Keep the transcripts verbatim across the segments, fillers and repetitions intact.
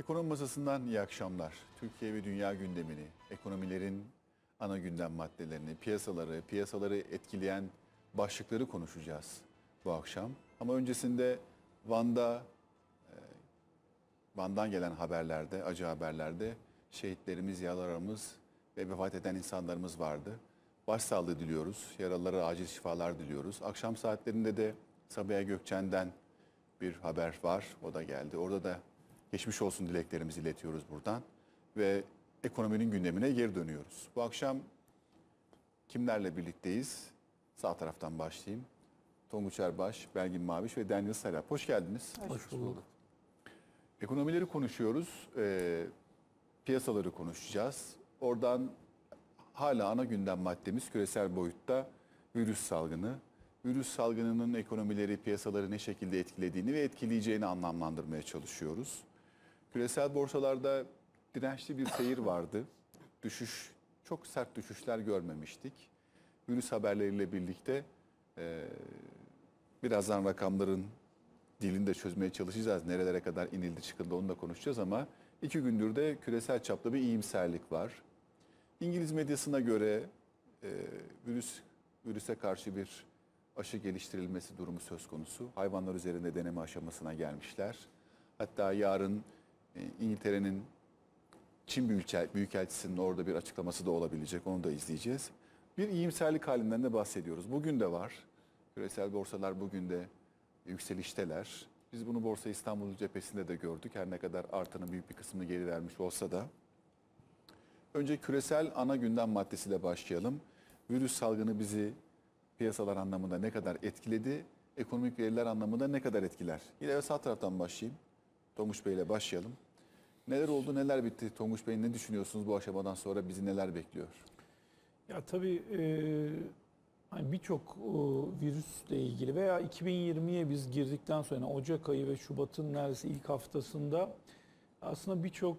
Ekonomi masasından iyi akşamlar. Türkiye ve dünya gündemini, ekonomilerin ana gündem maddelerini, piyasaları, piyasaları etkileyen başlıkları konuşacağız bu akşam. Ama öncesinde Van'da, Van'dan gelen haberlerde, acı haberlerde şehitlerimiz, yaralarımız ve vefat eden insanlarımız vardı. Başsağlığı diliyoruz, yaralılara acil şifalar diliyoruz. Akşam saatlerinde de Sabiha Gökçen'den bir haber var, o da geldi. Orada da geçmiş olsun dileklerimizi iletiyoruz buradan ve ekonominin gündemine geri dönüyoruz. Bu akşam kimlerle birlikteyiz? Sağ taraftan başlayayım. Tonguç Erbaş, Belgin Maviş ve Daniel Serap. Hoş geldiniz. Hoş bulduk. Ekonomileri konuşuyoruz, e, piyasaları konuşacağız. Oradan hala ana gündem maddemiz küresel boyutta virüs salgını. Virüs salgınının ekonomileri, piyasaları ne şekilde etkilediğini ve etkileyeceğini anlamlandırmaya çalışıyoruz. Küresel borsalarda dirençli bir seyir vardı. Düşüş, çok sert düşüşler görmemiştik. Virüs haberleriyle birlikte e, birazdan rakamların dilini de çözmeye çalışacağız. Nerelere kadar inildi çıkıldı onu da konuşacağız ama iki gündür de küresel çapta bir iyimserlik var. İngiliz medyasına göre e, virüs virüse karşı bir aşı geliştirilmesi durumu söz konusu. Hayvanlar üzerinde deneme aşamasına gelmişler. Hatta yarın e, İngiltere'nin Çin Büyükelçisi'nin orada bir açıklaması da olabilecek. Onu da izleyeceğiz. Bir iyimserlik halinden de bahsediyoruz. Bugün de var. Küresel borsalar bugün de yükselişteler. Biz bunu Borsa İstanbul cephesinde de gördük. Her ne kadar artanın büyük bir kısmını geri vermiş olsa da. Önce küresel ana gündem maddesiyle başlayalım. Virüs salgını bizi piyasalar anlamında ne kadar etkiledi, ekonomik veriler anlamında ne kadar etkiler? Yine sağ taraftan başlayayım. Tonguç Bey ile başlayalım. Neler oldu, neler bitti? Tonguç Bey ne düşünüyorsunuz bu aşamadan sonra bizi neler bekliyor? Ya tabii e, hani birçok virüsle ilgili veya iki bin yirmiye biz girdikten sonra yani Ocak ayı ve Şubat'ın neredeyse ilk haftasında aslında birçok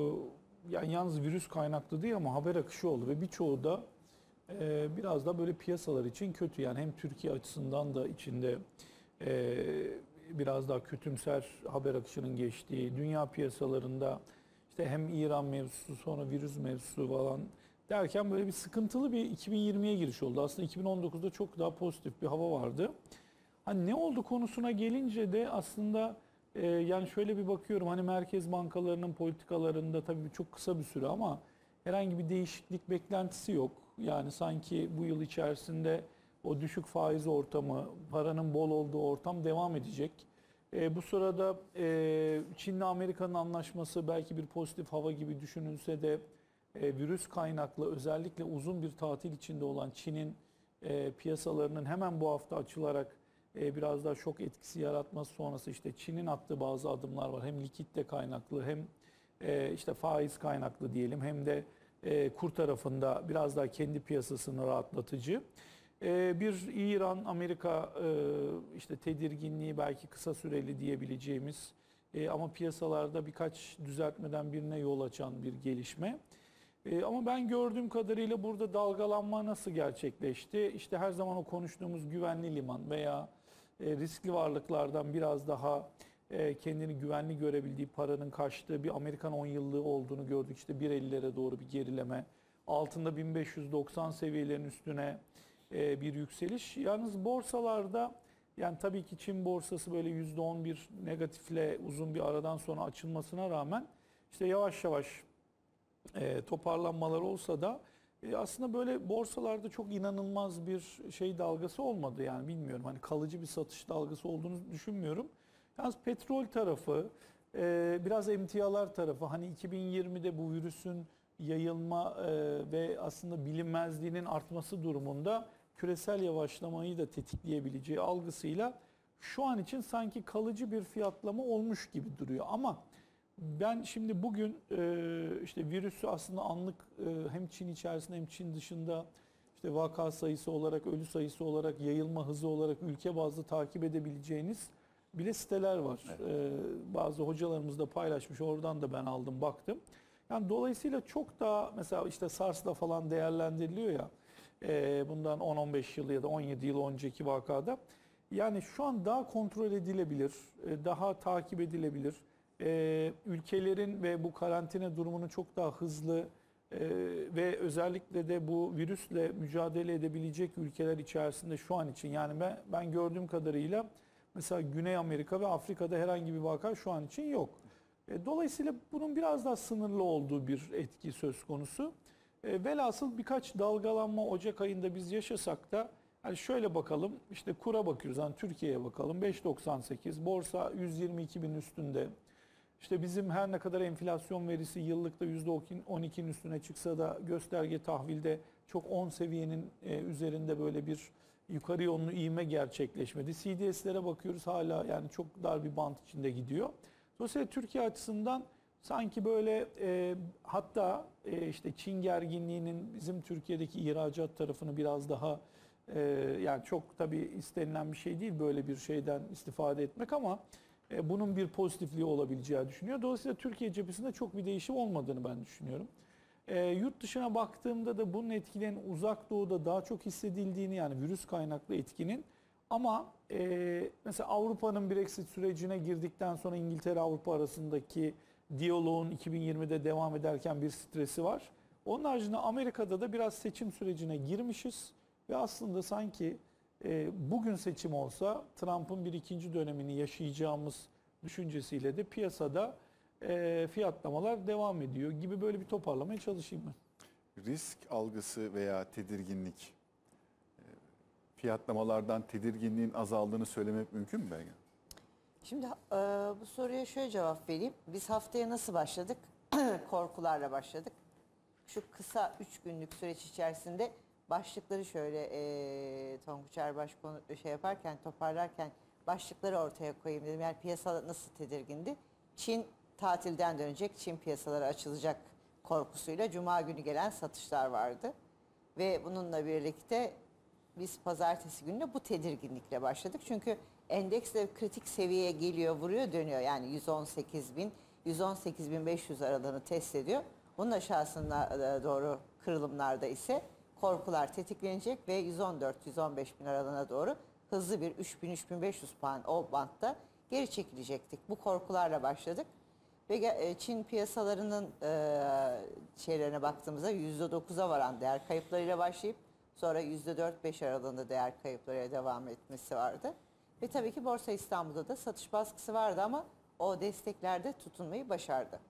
yani yalnız virüs kaynaklı değil ama haber akışı oldu ve birçoğu da e, biraz da böyle piyasalar için kötü. Yani hem Türkiye açısından da içinde e, biraz daha kötümser haber akışının geçtiği, dünya piyasalarında işte hem İran mevzusu sonra virüs mevzusu falan derken böyle bir sıkıntılı bir iki bin yirmiye giriş oldu. Aslında iki bin on dokuzda çok daha pozitif bir hava vardı. Hani ne oldu konusuna gelince de aslında e, yani şöyle bir bakıyorum hani merkez bankalarının politikalarında tabii çok kısa bir süre ama herhangi bir değişiklik beklentisi yok. Yani sanki bu yıl içerisinde o düşük faiz ortamı, paranın bol olduğu ortam devam edecek. E, bu sırada e, Çin'le Amerika'nın anlaşması belki bir pozitif hava gibi düşünülse de e, virüs kaynaklı özellikle uzun bir tatil içinde olan Çin'in e, piyasalarının hemen bu hafta açılarak e, biraz daha şok etkisi yaratması sonrası işte Çin'in attığı bazı adımlar var. Hem likitte kaynaklı hem e, işte faiz kaynaklı diyelim hem de e, kur tarafında biraz daha kendi piyasasını rahatlatıcı. Bir İran-Amerika işte tedirginliği belki kısa süreli diyebileceğimiz ama piyasalarda birkaç düzeltmeden birine yol açan bir gelişme. Ama ben gördüğüm kadarıyla burada dalgalanma nasıl gerçekleşti? İşte her zaman o konuştuğumuz güvenli liman veya riskli varlıklardan biraz daha kendini güvenli görebildiği paranın kaçtığı bir Amerikan on yıllığı olduğunu gördük. İşte bir ellilere doğru bir gerileme. Altında bin beş yüz doksan seviyelerin üstüne bir yükseliş. Yalnız borsalarda yani tabii ki Çin borsası böyle yüzde on bir negatifle uzun bir aradan sonra açılmasına rağmen işte yavaş yavaş e, toparlanmalar olsa da e, aslında böyle borsalarda çok inanılmaz bir şey dalgası olmadı. Yani bilmiyorum hani kalıcı bir satış dalgası olduğunu düşünmüyorum. Yalnız petrol tarafı e, biraz emtialar tarafı hani iki bin yirmide bu virüsün yayılma e, ve aslında bilinmezliğinin artması durumunda küresel yavaşlamayı da tetikleyebileceği algısıyla şu an için sanki kalıcı bir fiyatlama olmuş gibi duruyor. Ama ben şimdi bugün e, işte virüsü aslında anlık e, hem Çin içerisinde hem Çin dışında işte vaka sayısı olarak, ölü sayısı olarak, yayılma hızı olarak ülke bazlı takip edebileceğiniz bile siteler var. Evet. E, bazı hocalarımız da paylaşmış. Oradan da ben aldım, baktım. Yani dolayısıyla çok daha mesela işte SARS'la falan değerlendiriliyor ya bundan on on beş yıl ya da on yedi yıl önceki vakada. Yani şu an daha kontrol edilebilir, daha takip edilebilir. e, ülkelerin ve bu karantina durumunu çok daha hızlı e, ve özellikle de bu virüsle mücadele edebilecek ülkeler içerisinde şu an için, yani ben, ben gördüğüm kadarıyla mesela Güney Amerika ve Afrika'da herhangi bir vaka şu an için yok. E, dolayısıyla bunun biraz daha sınırlı olduğu bir etki söz konusu. E, velhasıl birkaç dalgalanma Ocak ayında biz yaşasak da hani şöyle bakalım, işte kura bakıyoruz, hani Türkiye'ye bakalım, beş doksan sekiz, borsa yüz yirmi iki bin üstünde. İşte bizim her ne kadar enflasyon verisi yıllıkta yüzde on ikinin üstüne çıksa da gösterge tahvilde çok on seviyenin e, üzerinde böyle bir yukarı yönlü ivme gerçekleşmedi. C D S'lere bakıyoruz, hala yani çok dar bir bant içinde gidiyor. Dolayısıyla Türkiye açısından sanki böyle e, hatta e, işte Çin gerginliğinin bizim Türkiye'deki ihracat tarafını biraz daha e, yani çok tabii istenilen bir şey değil böyle bir şeyden istifade etmek, ama e, bunun bir pozitifliği olabileceği düşünüyor. Dolayısıyla Türkiye cephesinde çok bir değişim olmadığını ben düşünüyorum. E, yurt dışına baktığımda da bunun etkilerinin uzak doğuda daha çok hissedildiğini, yani virüs kaynaklı etkinin, ama e, mesela Avrupa'nın Brexit sürecine girdikten sonra İngiltere-Avrupa arasındaki diyaloğun iki bin yirmide devam ederken bir stresi var. Onun haricinde Amerika'da da biraz seçim sürecine girmişiz ve aslında sanki e, bugün seçim olsa Trump'ın bir ikinci dönemini yaşayacağımız düşüncesiyle de piyasada e, fiyatlamalar devam ediyor gibi, böyle bir toparlamaya çalışayım ben. Risk algısı veya tedirginlik, e, fiyatlamalardan tedirginliğin azaldığını söylemek mümkün mü Belgin? Şimdi e, bu soruya şöyle cevap vereyim. Biz haftaya nasıl başladık? Korkularla başladık. Şu kısa üç günlük süreç içerisinde başlıkları şöyle e, Tonguç Erbaş konu şey yaparken, toparlarken başlıkları ortaya koyayım dedim. Yani piyasa nasıl tedirgindi? Çin tatilden dönecek, Çin piyasaları açılacak korkusuyla Cuma günü gelen satışlar vardı. Ve bununla birlikte biz pazartesi gününe bu tedirginlikle başladık. Çünkü endeks de kritik seviyeye geliyor, vuruyor, dönüyor. Yani yüz on sekiz bin, yüz on sekiz bin beş yüz aralığını test ediyor. Bunun aşağısına doğru kırılımlarda ise korkular tetiklenecek ve yüz on dört yüz on beş bin aralığına doğru hızlı bir üç bin üç bin beş yüz puan o bantta geri çekilecektik. Bu korkularla başladık. Ve Çin piyasalarının e, şeylerine baktığımızda yüzde dokuza varan değer kayıplarıyla başlayıp sonra yüzde dört beş aralığında değer kayıplarıyla devam etmesi vardı. Ve tabii ki Borsa İstanbul'da da satış baskısı vardı ama o desteklerde tutunmayı başardı.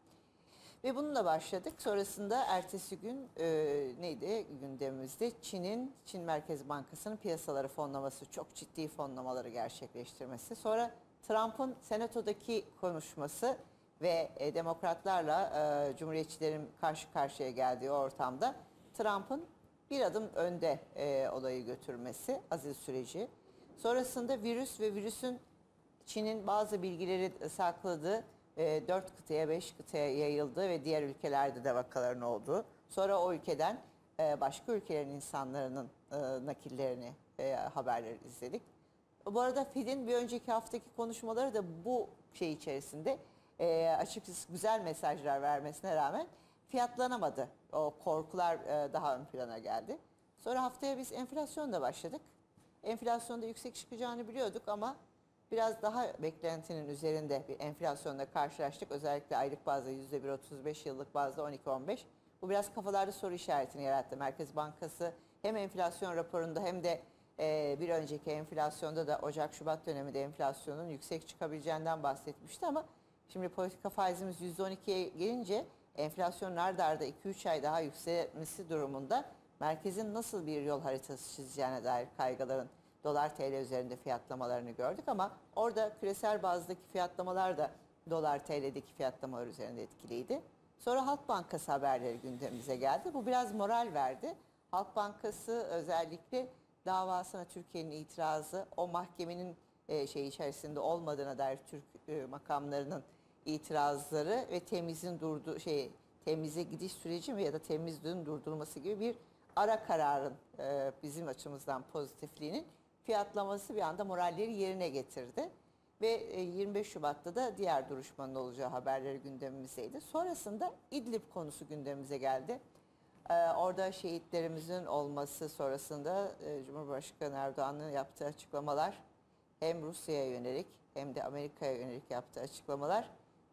Ve bununla başladık. Sonrasında ertesi gün e, neydi gündemimizde? Çin'in, Çin Merkez Bankası'nın piyasaları fonlaması, çok ciddi fonlamaları gerçekleştirmesi. Sonra Trump'ın senatodaki konuşması ve e, demokratlarla e, cumhuriyetçilerin karşı karşıya geldiği ortamda Trump'ın bir adım önde e, olayı götürmesi, aziz süreci. Sonrasında virüs ve virüsün Çin'in bazı bilgileri sakladığı, e, dört kıtaya, beş kıtaya yayıldığı ve diğer ülkelerde de vakaların olduğu. Sonra o ülkeden e, başka ülkelerin insanların e, nakillerini, e, haberleri izledik. Bu arada Fed'in bir önceki haftaki konuşmaları da bu şey içerisinde e, açıkçası güzel mesajlar vermesine rağmen fiyatlanamadı. O korkular e, daha ön plana geldi. Sonra haftaya biz enflasyonla başladık. Enflasyonda yüksek çıkacağını biliyorduk ama biraz daha beklentinin üzerinde bir enflasyonla karşılaştık. Özellikle aylık bazda yüzde bir otuz beş, yıllık bazda on iki on beş. Bu biraz kafalarda soru işaretini yarattı. Merkez Bankası hem enflasyon raporunda hem de e, bir önceki enflasyonda da Ocak-Şubat döneminde enflasyonun yüksek çıkabileceğinden bahsetmişti ama şimdi politika faizimiz yüzde on ikiye gelince enflasyon arda arda iki üç ay daha yükselmesi durumunda merkezin nasıl bir yol haritası çizeceğine dair kaygıların dolar T L üzerinde fiyatlamalarını gördük ama orada küresel bazdaki fiyatlamalar da dolar T L'deki fiyatlamalar üzerinde etkiliydi. Sonra Halk Bankası haberleri gündemimize geldi. Bu biraz moral verdi. Halk Bankası özellikle davasına Türkiye'nin itirazı, o mahkemenin e, şey içerisinde olmadığına dair Türk e, makamlarının itirazları ve temizin durdu şey temize gidiş süreci mi ya da temizliğin durdurulması gibi bir ara kararın e, bizim açımızdan pozitifliğinin fiyatlaması bir anda moralleri yerine getirdi. Ve e, yirmi beş Şubat'ta da diğer duruşmanın olacağı haberleri gündemimizdeydi. Sonrasında İdlib konusu gündemimize geldi. E, orada şehitlerimizin olması sonrasında e, Cumhurbaşkanı Erdoğan'ın yaptığı açıklamalar hem Rusya'ya yönelik hem de Amerika'ya yönelik yaptığı açıklamalar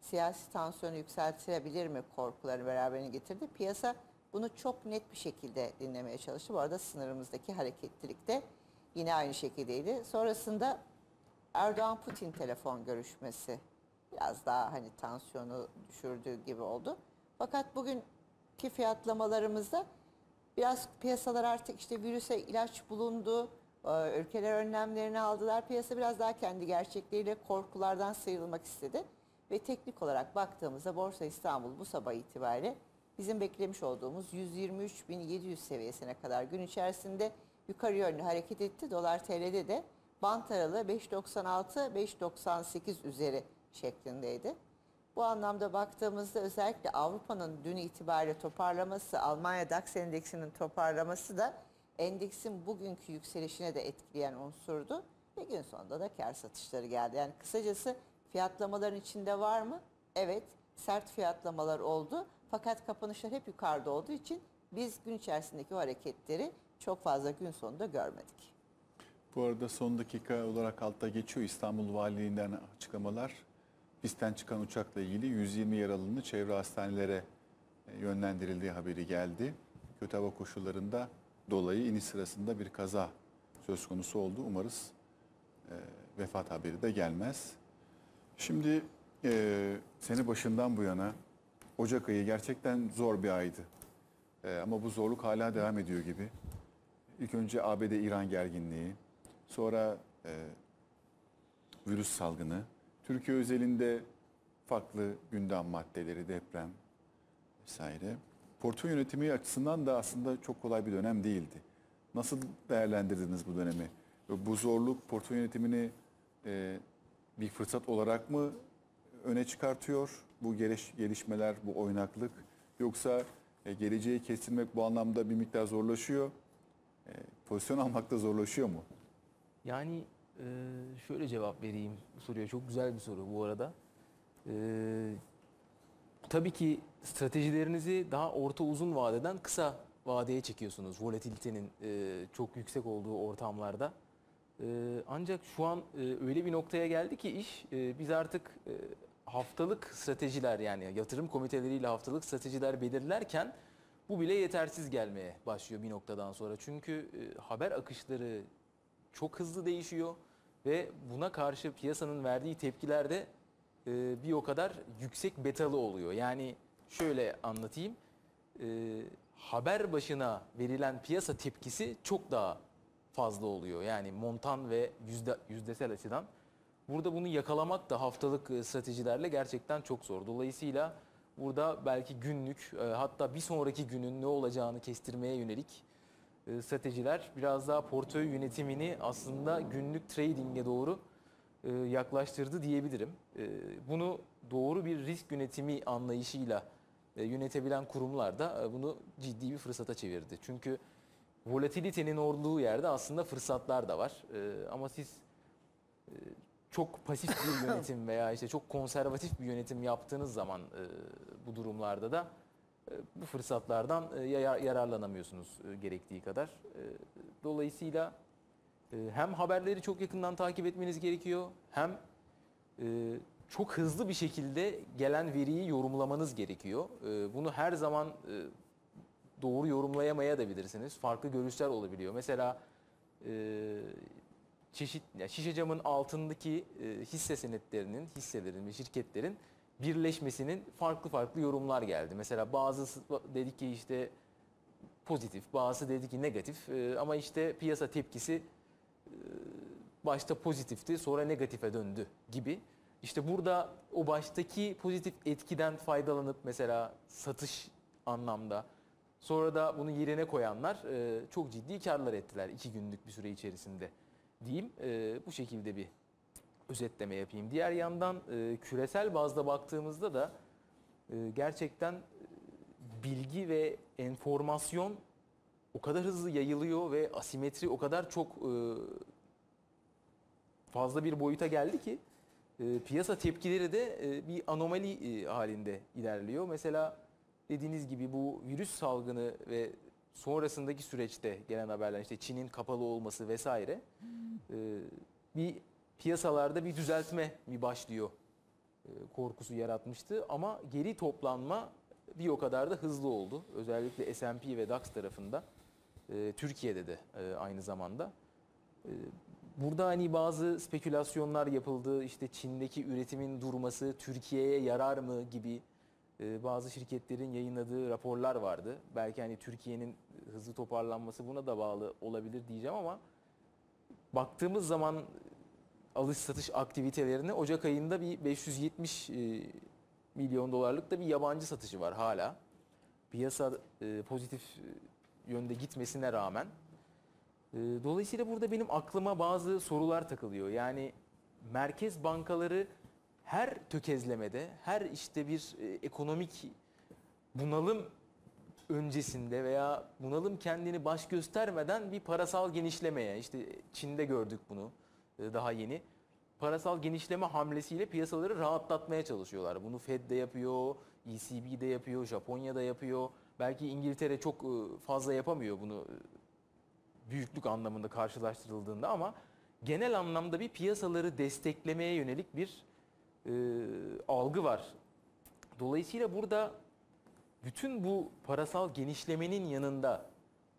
siyasi tansiyonu yükseltilebilir mi korkuları beraberine getirdi. Piyasa bunu çok net bir şekilde dinlemeye çalıştı. Bu arada sınırımızdaki hareketlilik de yine aynı şekildeydi. Sonrasında Erdoğan-Putin telefon görüşmesi biraz daha hani tansiyonu düşürdüğü gibi oldu. Fakat bugünkü fiyatlamalarımızda biraz piyasalar artık işte virüse ilaç bulundu, e, ülkeler önlemlerini aldılar. Piyasa biraz daha kendi gerçekleriyle korkulardan sıyrılmak istedi. Ve teknik olarak baktığımızda Borsa İstanbul bu sabah itibariyle bizim beklemiş olduğumuz yüz yirmi üç bin yedi yüz seviyesine kadar gün içerisinde yukarı yönlü hareket etti. Dolar T L'de de bant aralığı beş doksan altı beş doksan sekiz üzeri şeklindeydi. Bu anlamda baktığımızda özellikle Avrupa'nın dün itibariyle toparlaması, Almanya DAX endeksinin toparlaması da endeksin bugünkü yükselişine de etkileyen unsurdu. Ve gün sonunda da kar satışları geldi. Yani kısacası fiyatlamaların içinde var mı? Evet, sert fiyatlamalar oldu. Fakat kapanışlar hep yukarıda olduğu için biz gün içerisindeki o hareketleri çok fazla gün sonunda görmedik. Bu arada son dakika olarak altta geçiyor İstanbul Valiliğinden açıklamalar. Pistten çıkan uçakla ilgili yüz yirmi yaralının çevre hastanelere yönlendirildiği haberi geldi. Kötü hava koşullarında dolayı iniş sırasında bir kaza söz konusu oldu. Umarız e, vefat haberi de gelmez. Şimdi e, sene başından bu yana Ocak ayı gerçekten zor bir aydı. E, ama bu zorluk hala devam ediyor gibi. İlk önce A B D-İran gerginliği, sonra e, virüs salgını, Türkiye özelinde farklı gündem maddeleri, deprem vesaire. Portföy yönetimi açısından da aslında çok kolay bir dönem değildi. Nasıl değerlendirdiniz bu dönemi? Bu zorluk portföy yönetimini e, bir fırsat olarak mı öne çıkartıyor bu geliş, gelişmeler, bu oynaklık? Yoksa e, geleceği kestirmek bu anlamda bir miktar zorlaşıyor, e, pozisyon almak da zorlaşıyor mu? Yani e, şöyle cevap vereyim bu soruya. Çok güzel bir soru bu arada. E, tabii ki stratejilerinizi daha orta uzun vadeden kısa vadeye çekiyorsunuz. Volatilitenin e, çok yüksek olduğu ortamlarda. E, ancak şu an e, öyle bir noktaya geldi ki iş e, biz artık e, haftalık stratejiler yani yatırım komiteleriyle haftalık stratejiler belirlerken bu bile yetersiz gelmeye başlıyor bir noktadan sonra. Çünkü e, haber akışları çok hızlı değişiyor ve buna karşı piyasanın verdiği tepkiler de e, bir o kadar yüksek betalı oluyor. Yani şöyle anlatayım, e, haber başına verilen piyasa tepkisi çok daha fazla oluyor. Yani montan ve yüzde, yüzdesel açıdan. Burada bunu yakalamak da haftalık e, stratejilerle gerçekten çok zor. Dolayısıyla burada belki günlük e, hatta bir sonraki günün ne olacağını kestirmeye yönelik e, stratejiler biraz daha portföy yönetimini aslında günlük trading'e doğru e, yaklaştırdı diyebilirim. E, bunu doğru bir risk yönetimi anlayışıyla e, yönetebilen kurumlar da e, bunu ciddi bir fırsata çevirdi. Çünkü volatilitenin olduğu yerde aslında fırsatlar da var. E, ama siz e, çok pasif bir yönetim veya işte çok konservatif bir yönetim yaptığınız zaman e, bu durumlarda da e, bu fırsatlardan e, yar- yararlanamıyorsunuz e, gerektiği kadar. E, dolayısıyla e, hem haberleri çok yakından takip etmeniz gerekiyor, hem e, çok hızlı bir şekilde gelen veriyi yorumlamanız gerekiyor. E, bunu her zaman e, doğru yorumlayamayabilirsiniz. Farklı görüşler olabiliyor. Mesela e, çeşit yani şişe camın altındaki e, hisse senetlerinin, hisselerin ve şirketlerin birleşmesinin farklı farklı yorumlar geldi. Mesela bazısı dedi ki işte pozitif, bazısı dedi ki negatif e, ama işte piyasa tepkisi e, başta pozitifti, sonra negatife döndü gibi. İşte burada o baştaki pozitif etkiden faydalanıp mesela satış anlamda sonra da bunu yerine koyanlar e, çok ciddi karlar ettiler iki günlük bir süre içerisinde diyeyim. E, bu şekilde bir özetleme yapayım. Diğer yandan e, küresel bazda baktığımızda da e, gerçekten e, bilgi ve enformasyon o kadar hızlı yayılıyor ve asimetri o kadar çok e, fazla bir boyuta geldi ki e, piyasa tepkileri de e, bir anomali e, halinde ilerliyor. Mesela dediğiniz gibi bu virüs salgını ve sonrasındaki süreçte gelen haberler işte Çin'in kapalı olması vesaire e, bir piyasalarda bir düzeltme mi başlıyor e, korkusu yaratmıştı. Ama geri toplanma bir o kadar da hızlı oldu. Özellikle S and P ve DAX tarafında. E, Türkiye'de de e, aynı zamanda. E, burada hani bazı spekülasyonlar yapıldı. İşte Çin'deki üretimin durması Türkiye'ye yarar mı gibi e, bazı şirketlerin yayınladığı raporlar vardı. Belki hani Türkiye'nin hızlı toparlanması buna da bağlı olabilir diyeceğim ama baktığımız zaman alış satış aktivitelerine Ocak ayında bir beş yüz yetmiş e, milyon dolarlık da bir yabancı satışı var hala. Piyasa e, pozitif e, yönde gitmesine rağmen. E, dolayısıyla burada benim aklıma bazı sorular takılıyor. Yani merkez bankaları her tökezlemede, her işte bir e, ekonomik bunalım öncesinde veya bunalım kendini baş göstermeden bir parasal genişlemeye, işte Çin'de gördük bunu e, daha yeni. Parasal genişleme hamlesiyle piyasaları rahatlatmaya çalışıyorlar. Bunu Fed de yapıyor, E C B de yapıyor, Japonya da yapıyor. Belki İngiltere çok e, fazla yapamıyor bunu e, büyüklük anlamında karşılaştırıldığında ama genel anlamda bir piyasaları desteklemeye yönelik bir e, algı var. Dolayısıyla burada bütün bu parasal genişlemenin yanında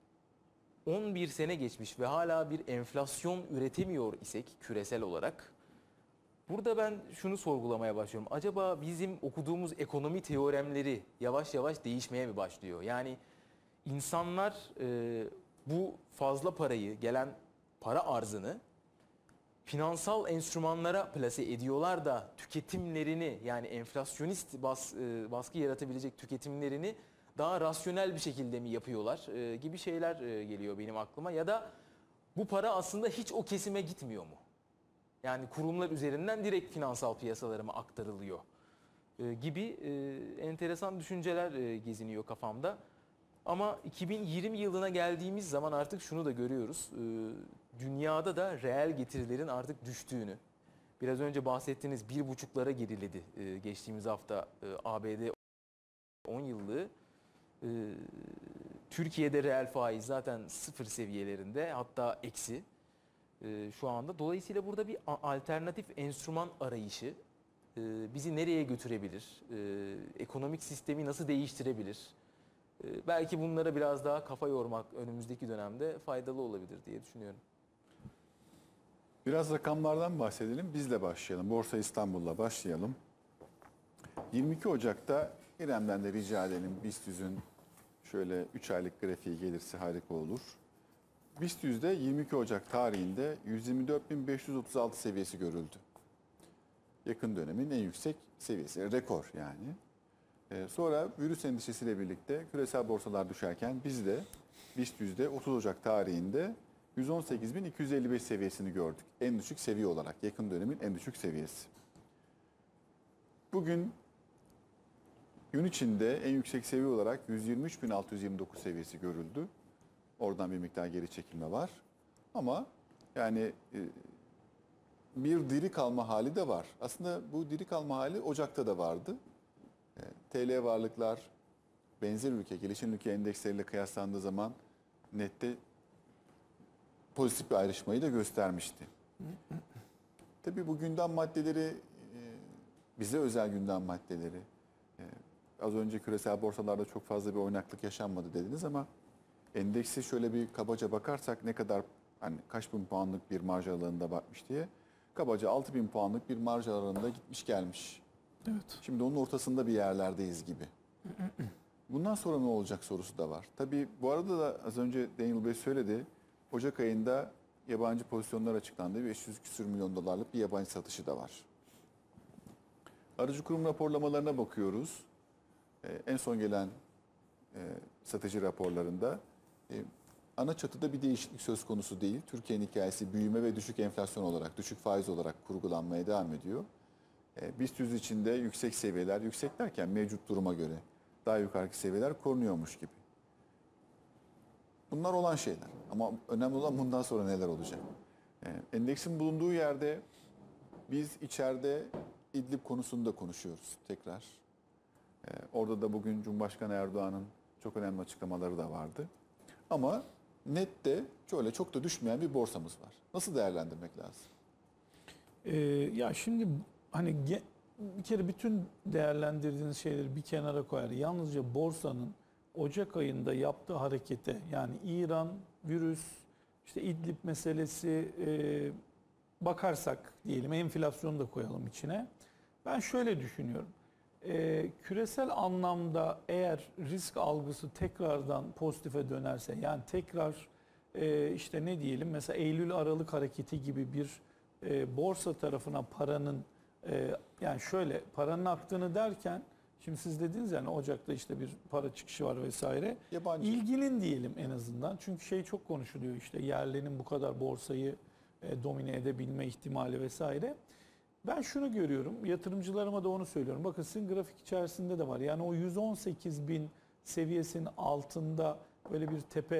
on bir sene geçmiş ve hala bir enflasyon üretemiyor isek küresel olarak, burada ben şunu sorgulamaya başlıyorum. Acaba bizim okuduğumuz ekonomi teoremleri yavaş yavaş değişmeye mi başlıyor? Yani insanlar e, bu fazla parayı, gelen para arzını finansal enstrümanlara plase ediyorlar da tüketimlerini, yani enflasyonist bas, e, baskı yaratabilecek tüketimlerini daha rasyonel bir şekilde mi yapıyorlar e, gibi şeyler e, geliyor benim aklıma. Ya da bu para aslında hiç o kesime gitmiyor mu? Yani kurumlar üzerinden direkt finansal piyasalara mı aktarılıyor e, gibi e, enteresan düşünceler e, geziniyor kafamda. Ama iki bin yirmi yılına geldiğimiz zaman artık şunu da görüyoruz. E, dünyada da reel getirilerin artık düştüğünü. Biraz önce bahsettiğiniz bir buçuklara geriledi e, geçtiğimiz hafta e, A B D on yıllığı. E, Türkiye'de reel faiz zaten sıfır seviyelerinde, hatta eksi e, şu anda. Dolayısıyla burada bir a- alternatif enstrüman arayışı e, bizi nereye götürebilir? E, ekonomik sistemi nasıl değiştirebilir? E, belki bunlara biraz daha kafa yormak önümüzdeki dönemde faydalı olabilir diye düşünüyorum. Biraz rakamlardan bahsedelim. Bizle başlayalım. Borsa İstanbul'la başlayalım. yirmi iki Ocak'ta İrem'den de rica edelim. BIST yüzün şöyle üç aylık grafiği gelirse harika olur. BIST yüzde yirmi iki Ocak tarihinde yüz yirmi dört bin beş yüz otuz altı seviyesi görüldü. Yakın dönemin en yüksek seviyesi. Rekor yani. Ee, sonra virüs endişesiyle birlikte küresel borsalar düşerken biz de BIST yüzde otuz Ocak tarihinde yüz on sekiz bin iki yüz elli beş seviyesini gördük. En düşük seviye olarak, yakın dönemin en düşük seviyesi. Bugün gün içinde en yüksek seviye olarak yüz yirmi üç bin altı yüz yirmi dokuz seviyesi görüldü. Oradan bir miktar geri çekilme var. Ama yani e, bir diri kalma hali de var. Aslında bu diri kalma hali Ocak'ta da vardı. E, T L varlıklar benzer ülke, gelişen ülke endeksleriyle kıyaslandığı zaman nette pozitif bir ayrışmayı da göstermişti. Tabii bu gündem maddeleri e, bize özel gündem maddeleri. E, az önce küresel borsalarda çok fazla bir oynaklık yaşanmadı dediniz ama endeksi şöyle bir kabaca bakarsak ne kadar, hani kaç bin puanlık bir marj aralığında bakmış diye, kabaca altı bin puanlık bir marj aralığında gitmiş gelmiş. Evet. Şimdi onun ortasında bir yerlerdeyiz gibi. Bundan sonra ne olacak sorusu da var. Tabii bu arada da az önce Daniel Bey söyledi. Ocak ayında yabancı pozisyonlar açıklandı. beş yüz küsür milyon dolarlık bir yabancı satışı da var. Aracı kurum raporlamalarına bakıyoruz. Ee, en son gelen e, satıcı raporlarında e, ana çatıda bir değişiklik söz konusu değil. Türkiye'nin hikayesi büyüme ve düşük enflasyon olarak, düşük faiz olarak kurgulanmaya devam ediyor. E, BIST yüz içinde yüksek seviyeler, yüksek derken mevcut duruma göre daha yukarıki seviyeler korunuyormuş gibi. Bunlar olan şeyler. Ama önemli olan bundan sonra neler olacak. E, endeksin bulunduğu yerde biz içeride İdlib konusunda konuşuyoruz tekrar. E, orada da bugün Cumhurbaşkanı Erdoğan'ın çok önemli açıklamaları da vardı. Ama nette şöyle çok da düşmeyen bir borsamız var. Nasıl değerlendirmek lazım? Ee, ya şimdi hani ge- bir kere bütün değerlendirdiğiniz şeyleri bir kenara koyar. Yalnızca borsanın Ocak ayında yaptığı harekete, yani İran, virüs, işte İdlib meselesi e, bakarsak diyelim, enflasyonu da koyalım içine. Ben şöyle düşünüyorum. E, küresel anlamda eğer risk algısı tekrardan pozitife dönerse, yani tekrar e, işte ne diyelim mesela Eylül-Aralık hareketi gibi bir e, borsa tarafına paranın e, yani şöyle paranın aktığını derken, şimdi siz dediniz yani Ocak'ta işte bir para çıkışı var vesaire. Yabancı. İlginin diyelim en azından. Çünkü şey çok konuşuluyor, işte yerlinin bu kadar borsayı e, domine edebilme ihtimali vesaire. Ben şunu görüyorum, yatırımcılarıma da onu söylüyorum. Bakın sizin grafik içerisinde de var. Yani o yüz on sekiz bin seviyesinin altında böyle bir tepe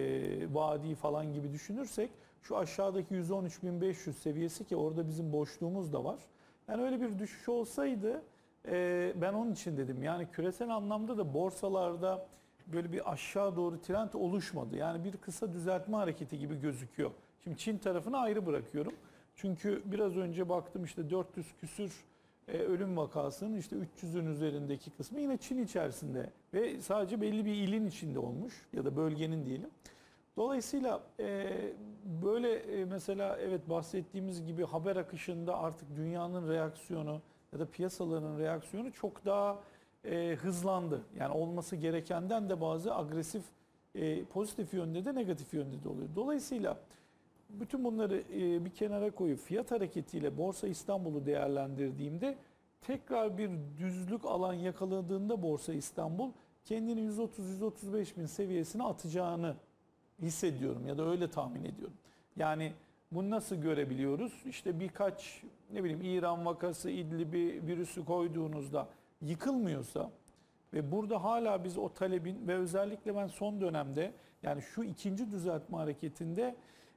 e, vadi falan gibi düşünürsek, şu aşağıdaki yüz on üç bin beş yüz seviyesi, ki orada bizim boşluğumuz da var. Yani öyle bir düşüş olsaydı, e, ben onun için dedim. Yani küresel anlamda da borsalarda böyle bir aşağı doğru trend oluşmadı. Yani bir kısa düzeltme hareketi gibi gözüküyor. Şimdi Çin tarafını ayrı bırakıyorum. Çünkü biraz önce baktım, işte dört yüz küsür e, ölüm vakasının işte üç yüzün üzerindeki kısmı yine Çin içerisinde ve sadece belli bir ilin içinde olmuş ya da bölgenin diyelim. Dolayısıyla e, böyle e, mesela evet bahsettiğimiz gibi haber akışında artık dünyanın reaksiyonu ya da piyasaların reaksiyonu çok daha e, hızlandı. Yani olması gerekenden de bazı agresif, e, pozitif yönde de negatif yönde de oluyor. Dolayısıyla bütün bunları e, bir kenara koyup fiyat hareketiyle Borsa İstanbul'u değerlendirdiğimde, tekrar bir düzlük alan yakaladığında Borsa İstanbul kendini yüz otuz yüz otuz beş bin seviyesine atacağını hissediyorum ya da öyle tahmin ediyorum. Yani bunu nasıl görebiliyoruz? İşte birkaç ne bileyim İran vakası, İdlib'i, virüsü koyduğunuzda yıkılmıyorsa ve burada hala biz o talebin ve özellikle ben son dönemde, yani şu ikinci düzeltme hareketinde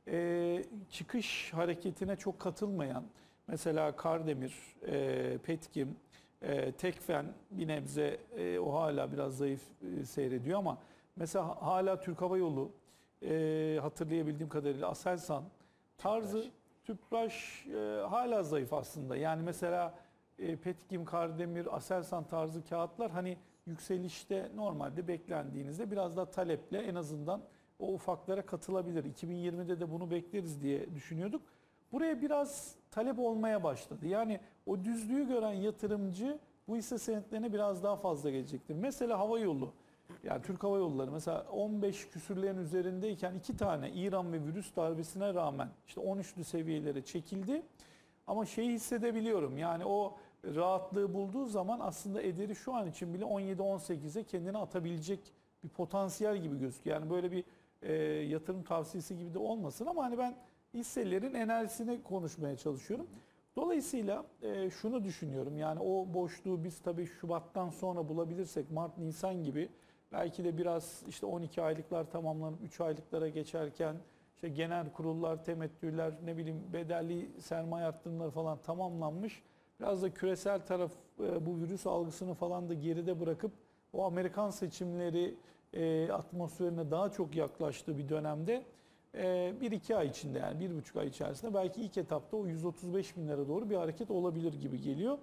e, çıkış hareketine çok katılmayan, mesela Kardemir, e, Petkim, e, Tekfen bir nebze e, o hala biraz zayıf e, seyrediyor ama mesela hala Türk Hava Yolu, e, hatırlayabildiğim kadarıyla Aselsan tarzı, Tüpraş e, hala zayıf aslında. Yani mesela e, Petkim, Kardemir, Aselsan tarzı kağıtlar hani yükselişte normalde beklendiğinizde biraz daha taleple en azından o ufaklara katılabilir. iki bin yirmide de bunu bekleriz diye düşünüyorduk. Buraya biraz talep olmaya başladı. Yani o düzlüğü gören yatırımcı bu hisse senetlerine biraz daha fazla gelecektir. Mesela hava yolu, yani Türk Hava Yolları mesela on beş küsürlerin üzerindeyken iki tane İran ve virüs darbesine rağmen işte on üçlü seviyelere çekildi. Ama şeyi hissedebiliyorum, yani o rahatlığı bulduğu zaman aslında ederi şu an için bile on yedi on sekize kendini atabilecek bir potansiyel gibi gözüküyor. Yani böyle bir e, yatırım tavsiyesi gibi de olmasın ama hani ben hisselerin enerjisini konuşmaya çalışıyorum. Dolayısıyla e, şunu düşünüyorum, yani o boşluğu biz tabii Şubat'tan sonra bulabilirsek, Mart, Nisan gibi, belki de biraz işte on iki aylıklar tamamlanıp üç aylıklara geçerken işte genel kurullar, temettüler, ne bileyim bedelli sermaye arttırımları falan tamamlanmış. Biraz da küresel taraf e, bu virüs algısını falan da geride bırakıp o Amerikan seçimleri e, atmosferine daha çok yaklaştığı bir dönemde e, bir iki ay içinde, yani bir buçuk ay içerisinde belki ilk etapta o yüz otuz beş binlere doğru bir hareket olabilir gibi geliyor.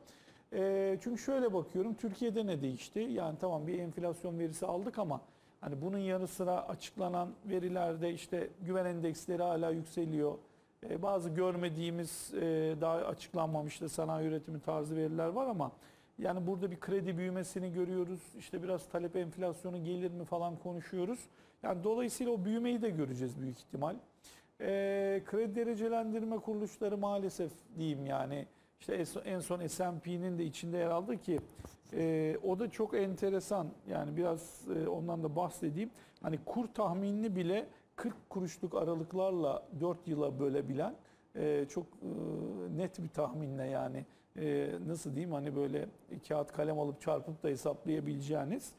E, çünkü şöyle bakıyorum, Türkiye'de ne değişti? Yani tamam bir enflasyon verisi aldık ama hani bunun yanı sıra açıklanan verilerde işte güven endeksleri hala yükseliyor. E, bazı görmediğimiz e, daha açıklanmamış da sanayi üretimi tarzı veriler var ama yani burada bir kredi büyümesini görüyoruz. İşte biraz talep enflasyonu gelir mi falan konuşuyoruz. Yani dolayısıyla o büyümeyi de göreceğiz büyük ihtimal. E, kredi derecelendirme kuruluşları maalesef diyeyim, yani işte en son S and P'nin de içinde yer aldı ki e, o da çok enteresan. Yani biraz e, ondan da bahsedeyim. Hani kur tahminini bile kırk kuruşluk aralıklarla dört yıla bölebilen e, çok e, net bir tahminle, yani e, nasıl diyeyim, hani böyle kağıt kalem alıp çarpıp da hesaplayabileceğiniz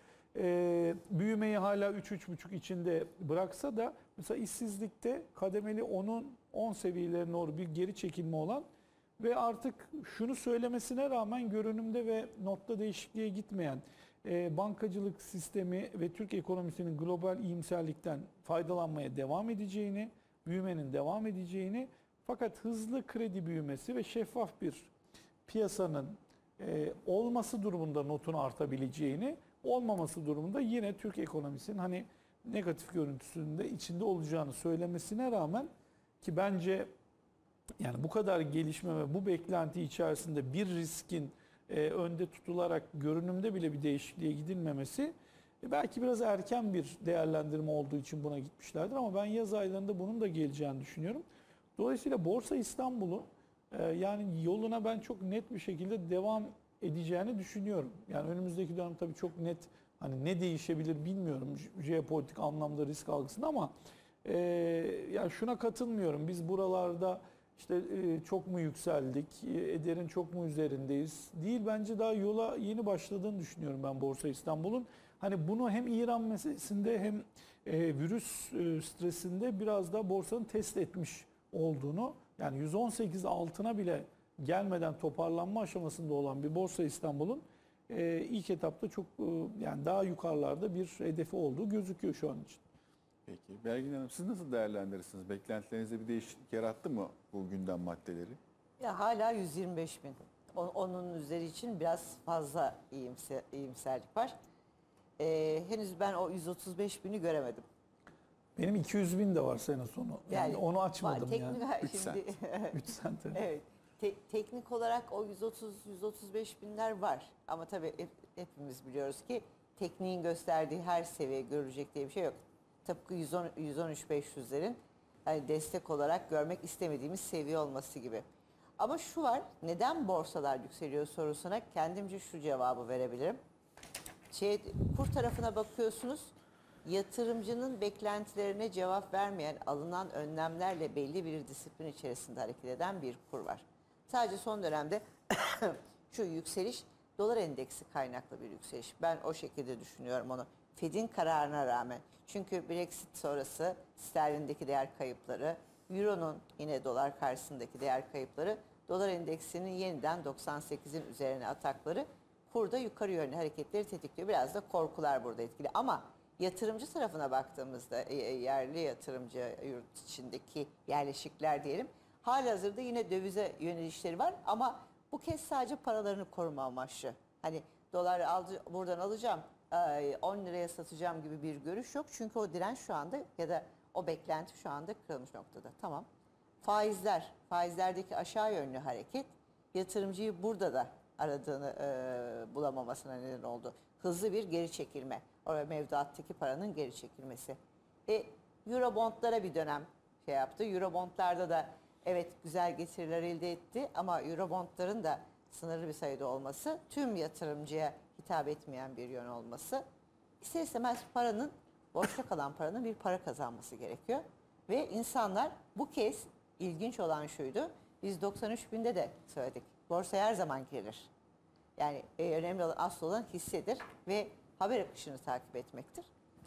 e, büyümeyi hala üç üç buçuk içinde bıraksa da mesela işsizlikte kademeli onun on seviyelerine doğru bir geri çekilme olan ve artık şunu söylemesine rağmen görünümde ve notta değişikliğe gitmeyen e, bankacılık sistemi ve Türk ekonomisinin global iyimserlikten faydalanmaya devam edeceğini, büyümenin devam edeceğini, fakat hızlı kredi büyümesi ve şeffaf bir piyasanın e, olması durumunda notun artabileceğini, olmaması durumunda yine Türk ekonomisinin hani negatif görüntüsünde içinde olacağını söylemesine rağmen, ki bence yani bu kadar gelişme ve bu beklenti içerisinde bir riskin e, önde tutularak görünümde bile bir değişikliğe gidilmemesi e, belki biraz erken bir değerlendirme olduğu için buna gitmişlerdir, ama ben yaz aylarında bunun da geleceğini düşünüyorum. Dolayısıyla Borsa İstanbul'un e, yani yoluna ben çok net bir şekilde devam edeceğini düşünüyorum. Yani önümüzdeki dönem tabii çok net, hani ne değişebilir bilmiyorum jeopolitik anlamda risk algısında, ama e, yani şuna katılmıyorum. Biz buralarda işte e, çok mu yükseldik, e, ederin çok mu üzerindeyiz? Değil, bence daha yola yeni başladığını düşünüyorum ben Borsa İstanbul'un. Hani bunu hem İran meselesinde hem e, virüs e, stresinde biraz da borsanın test etmiş olduğunu, yani yüz on sekiz altına bile gelmeden toparlanma aşamasında olan bir Borsa İstanbul'un e, ilk etapta çok e, yani daha yukarılarda bir hedefi olduğu gözüküyor şu an için. Peki Belgin Hanım, siz nasıl değerlendirirsiniz? Beklentilerinizde bir değişiklik yarattı mı bu gündem maddeleri? Ya hala yüz yirmi beş bin. O- Onun üzeri için biraz fazla iyimser, iyimserlik var. Ee, henüz ben o yüz otuz beş bini göremedim. Benim iki yüz bin de var sene sonu. Yani, onu açmadım teknik, yani. Üç Şimdi, üç sent. evet. Te- teknik olarak o yüz otuz yüz otuz beş binler var. Ama tabii hep- hepimiz biliyoruz ki tekniğin gösterdiği her seviye görecek diye bir şey yok. Tıpkı yüz on yüz on üç beş yüzlerin yani destek olarak görmek istemediğimiz seviye olması gibi. Ama şu var, neden borsalar yükseliyor sorusuna kendimce şu cevabı verebilirim. Şey, kur tarafına bakıyorsunuz, yatırımcının beklentilerine cevap vermeyen, alınan önlemlerle belli bir disiplin içerisinde hareket eden bir kur var. Sadece son dönemde şu yükseliş dolar endeksi kaynaklı bir yükseliş. Ben o şekilde düşünüyorum onu. Fed'in kararına rağmen. Çünkü Brexit sonrası sterlindeki değer kayıpları, Euro'nun yine dolar karşısındaki değer kayıpları, dolar endeksinin yeniden doksan sekizin üzerine atakları kurda yukarı yönlü hareketleri tetikliyor. Biraz da korkular burada etkili. Ama yatırımcı tarafına baktığımızda e, e, yerli yatırımcı, yurt içindeki yerleşikler diyelim, halihazırda yine dövize yönelişleri var, ama bu kez sadece paralarını koruma amaçlı. Hani dolar aldı, buradan alacağım, e, on liraya satacağım gibi bir görüş yok. Çünkü o direnç şu anda ya da o beklenti şu anda kırılmış noktada. Tamam. Faizler, faizlerdeki aşağı yönlü hareket yatırımcıyı burada da aradığını e, bulamamasına neden oldu. Hızlı bir geri çekilme. Oraya mevduattaki paranın geri çekilmesi. E, Eurobondlara bir dönem şey yaptı. Eurobondlarda da evet güzel getiriler elde etti, ama Eurobondların da sınırlı bir sayıda olması, tüm yatırımcıya hitap etmeyen bir yön olması, ister istemez paranın, boşta kalan paranın bir para kazanması gerekiyor. Ve insanlar bu kez, ilginç olan şuydu, biz doksan üç binde de söyledik, borsaya her zaman girer. Yani e, önemli olan, asıl olan hissedir ve haber akışını takip etmektir.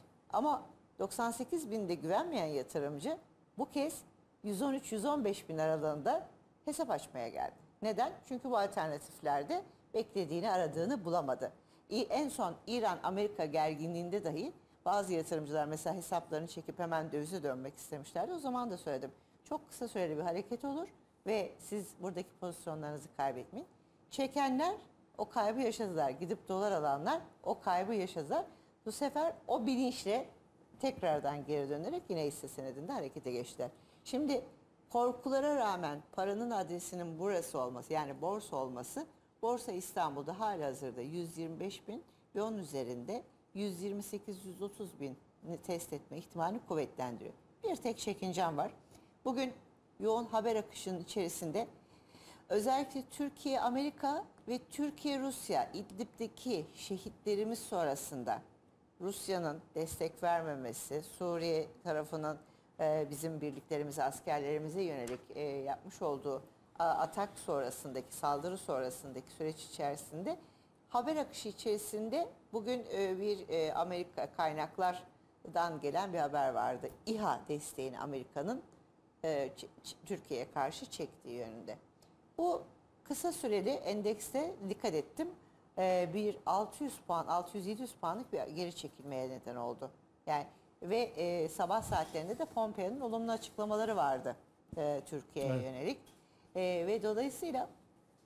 Ama doksan sekiz binde güvenmeyen yatırımcı bu kez yüz on üç yüz on beş bin aralığında hesap açmaya geldi. Neden? Çünkü bu alternatiflerde beklediğini, aradığını bulamadı. En son İran-Amerika gerginliğinde dahi bazı yatırımcılar mesela hesaplarını çekip hemen dövize dönmek istemişlerdi. O zaman da söyledim. Çok kısa süreli bir hareket olur ve siz buradaki pozisyonlarınızı kaybetmeyin. Çekenler o kaybı yaşadılar. Gidip dolar alanlar o kaybı yaşadılar. Bu sefer o bilinçle tekrardan geri dönerek yine hisse senedinde harekete geçtiler. Şimdi korkulara rağmen paranın adresinin burası olması, yani borsa olması, Borsa İstanbul'da halihazırda yüz yirmi beş bin ve onun üzerinde yüz yirmi sekiz yüz otuz bin test etme ihtimalini kuvvetlendiriyor. Bir tek çekincem var. Bugün yoğun haber akışının içerisinde özellikle Türkiye, Amerika ve Türkiye, Rusya, İdlib'deki şehitlerimiz sonrasında Rusya'nın destek vermemesi, Suriye tarafının e, bizim birliklerimize, askerlerimize yönelik e, yapmış olduğu a, atak sonrasındaki, saldırı sonrasındaki süreç içerisinde haber akışı içerisinde bugün e, bir e, Amerika kaynaklardan gelen bir haber vardı. İHA desteğini Amerika'nın e, Türkiye'ye karşı çektiği yönünde. Bu kısa süreli endekste dikkat ettim. Ee, bir altı yüz puan, altı yüz yedi yüz puanlık bir geri çekilmeye neden oldu. Yani ve e, sabah saatlerinde de Pompeo'nun olumlu açıklamaları vardı e, Türkiye'ye Evet. yönelik. E, ve dolayısıyla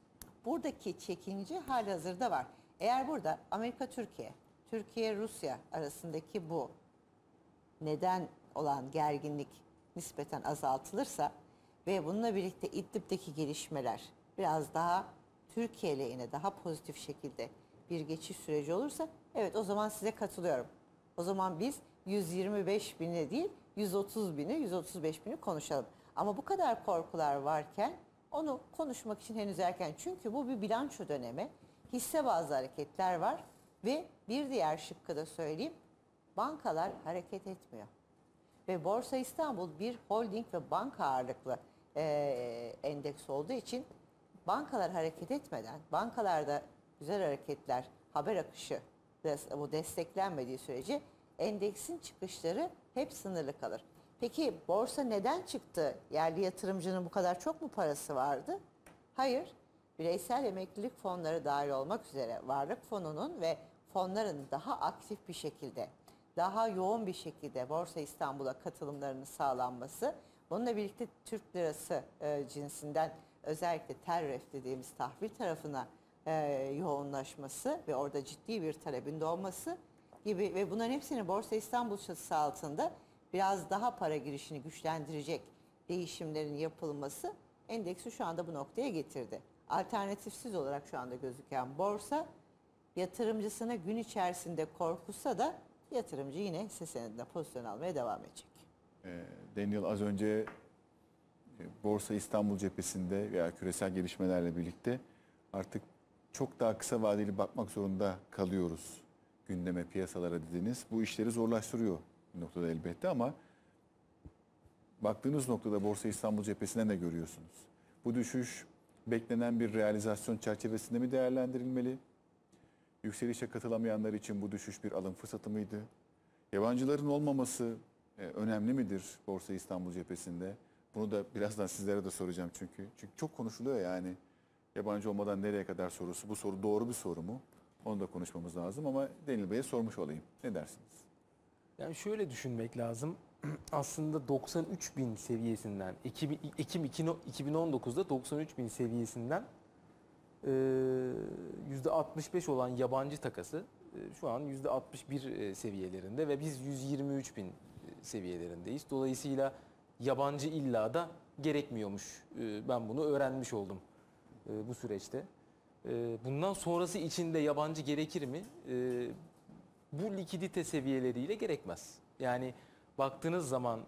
buradaki çekince halihazırda var. Eğer burada Amerika-Türkiye, Türkiye-Rusya arasındaki bu neden olan gerginlik nispeten azaltılırsa ve bununla birlikte İdlib'deki gelişmeler biraz daha Türkiye lehine daha pozitif şekilde bir geçiş süreci olursa evet o zaman size katılıyorum. O zaman biz yüz yirmi beş bini değil yüz otuz bini, yüz otuz beş bini konuşalım. Ama bu kadar korkular varken onu konuşmak için henüz erken. Çünkü bu bir bilanço dönemi. Hisse bazlı hareketler var ve bir diğer şıkkı da söyleyeyim. Bankalar hareket etmiyor. Ve Borsa İstanbul bir holding ve banka ağırlıklı e, endeks olduğu için bankalar hareket etmeden, bankalarda güzel hareketler, haber akışı bu desteklenmediği sürece endeksin çıkışları hep sınırlı kalır. Peki borsa neden çıktı? Yerli yatırımcının bu kadar çok mu parası vardı? Hayır. Bireysel emeklilik fonları dahil olmak üzere varlık fonunun ve fonların daha aktif bir şekilde, daha yoğun bir şekilde Borsa İstanbul'a katılımlarının sağlanması, bununla birlikte Türk lirası e, cinsinden özellikle TERREF dediğimiz tahvil tarafına e, yoğunlaşması ve orada ciddi bir talebin doğması gibi ve bunların hepsinin Borsa İstanbul çatısı altında biraz daha para girişini güçlendirecek değişimlerin yapılması endeksi şu anda bu noktaya getirdi. Alternatifsiz olarak şu anda gözüken borsa yatırımcısına gün içerisinde korkusa da yatırımcı yine hisse senedinde pozisyon almaya devam edecek. Ee, Daniel az önce e, Borsa İstanbul cephesinde veya küresel gelişmelerle birlikte artık çok daha kısa vadeli bakmak zorunda kalıyoruz gündeme, piyasalara dediniz. Bu işleri zorlaştırıyor bir noktada elbette ama baktığınız noktada Borsa İstanbul cephesinden de görüyorsunuz. Bu düşüş beklenen bir realizasyon çerçevesinde mi değerlendirilmeli? Yükselişe katılamayanlar için bu düşüş bir alım fırsatı mıydı? Yabancıların olmaması e, önemli midir Borsa İstanbul cephesinde? Bunu da birazdan sizlere de soracağım çünkü. Çünkü çok konuşuluyor yani. Yabancı olmadan nereye kadar sorusu. Bu soru doğru bir soru mu? Onu da konuşmamız lazım ama Daniel Bey'e sormuş olayım. Ne dersiniz? Yani şöyle düşünmek lazım. Aslında doksan üç bin seviyesinden, Ekim, Ekim iki bin on dokuzda doksan üç bin seviyesinden yüzde altmış beş olan yabancı takası şu an yüzde altmış bir seviyelerinde ve biz yüz yirmi üç bin seviyelerindeyiz. Dolayısıyla yabancı illa da gerekmiyormuş. Ben bunu öğrenmiş oldum bu süreçte. Bundan sonrası için de yabancı gerekir mi? Bu likidite seviyeleriyle gerekmez. Yani baktığınız zaman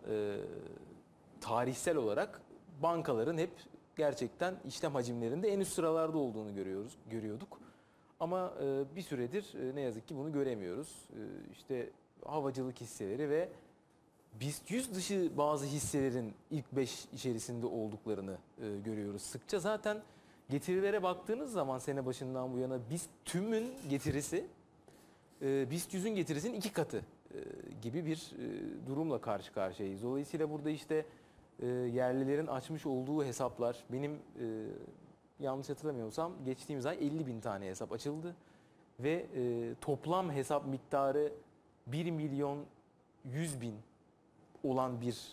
tarihsel olarak bankaların hep gerçekten işlem hacimlerinde en üst sıralarda olduğunu görüyoruz, görüyorduk. Ama bir süredir ne yazık ki bunu göremiyoruz. İşte havacılık hisseleri ve BIST yüz dışı bazı hisselerin ilk beş içerisinde olduklarını görüyoruz. Sıkça zaten getirilere baktığınız zaman sene başından bu yana BIST tümün getirisi BIST yüzün getirisinin iki katı gibi bir durumla karşı karşıyayız. Dolayısıyla burada işte yerlilerin açmış olduğu hesaplar, benim yanlış hatırlamıyorsam geçtiğimiz ay elli bin tane hesap açıldı ve toplam hesap miktarı bir milyon yüz bin olan bir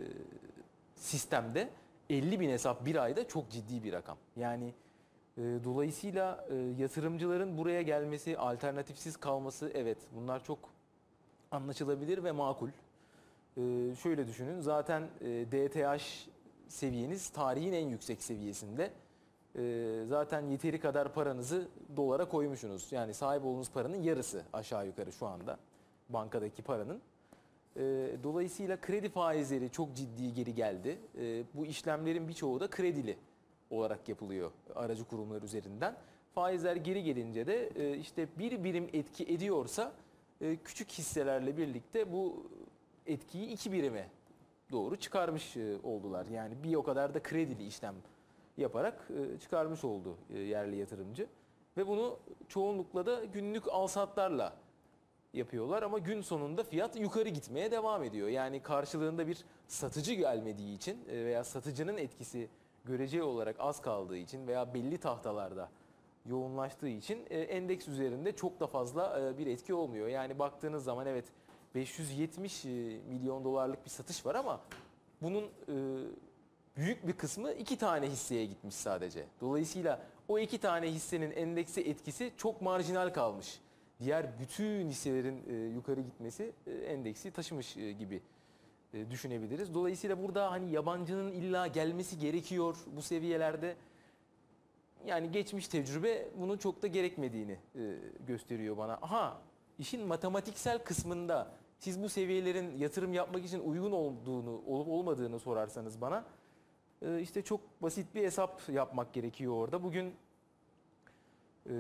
sistemde elli bin hesap bir ayda çok ciddi bir rakam. Yani dolayısıyla yatırımcıların buraya gelmesi, alternatifsiz kalması, evet bunlar çok anlaşılabilir ve makul. Şöyle düşünün, zaten D T H seviyeniz tarihin en yüksek seviyesinde. Zaten yeteri kadar paranızı dolara koymuşsunuz. Yani sahip olduğunuz paranın yarısı aşağı yukarı şu anda bankadaki paranın. Dolayısıyla kredi faizleri çok ciddi geri geldi. Bu işlemlerin birçoğu da kredili olarak yapılıyor aracı kurumlar üzerinden. Faizler geri gelince de işte bir birim etki ediyorsa küçük hisselerle birlikte bu etkiyi iki birime doğru çıkarmış oldular. Yani bir o kadar da kredili işlem yaparak çıkarmış oldu yerli yatırımcı. Ve bunu çoğunlukla da günlük alsatlarla yapıyorlar ama gün sonunda fiyat yukarı gitmeye devam ediyor. Yani karşılığında bir satıcı gelmediği için veya satıcının etkisi göreceli olarak az kaldığı için veya belli tahtalarda yoğunlaştığı için endeks üzerinde çok da fazla bir etki olmuyor. Yani baktığınız zaman evet beş yüz yetmiş milyon dolarlık bir satış var ama bunun büyük bir kısmı iki tane hisseye gitmiş sadece. Dolayısıyla o iki tane hissenin endekse etkisi çok marjinal kalmış. Diğer bütün hisselerin e, yukarı gitmesi e, endeksi taşımış e, gibi e, düşünebiliriz. Dolayısıyla burada hani yabancının illa gelmesi gerekiyor bu seviyelerde. Yani geçmiş tecrübe bunun çok da gerekmediğini e, gösteriyor bana. Aha, işin matematiksel kısmında siz bu seviyelerin yatırım yapmak için uygun olduğunu olup olmadığını sorarsanız bana, e, işte çok basit bir hesap yapmak gerekiyor orada. Bugün e,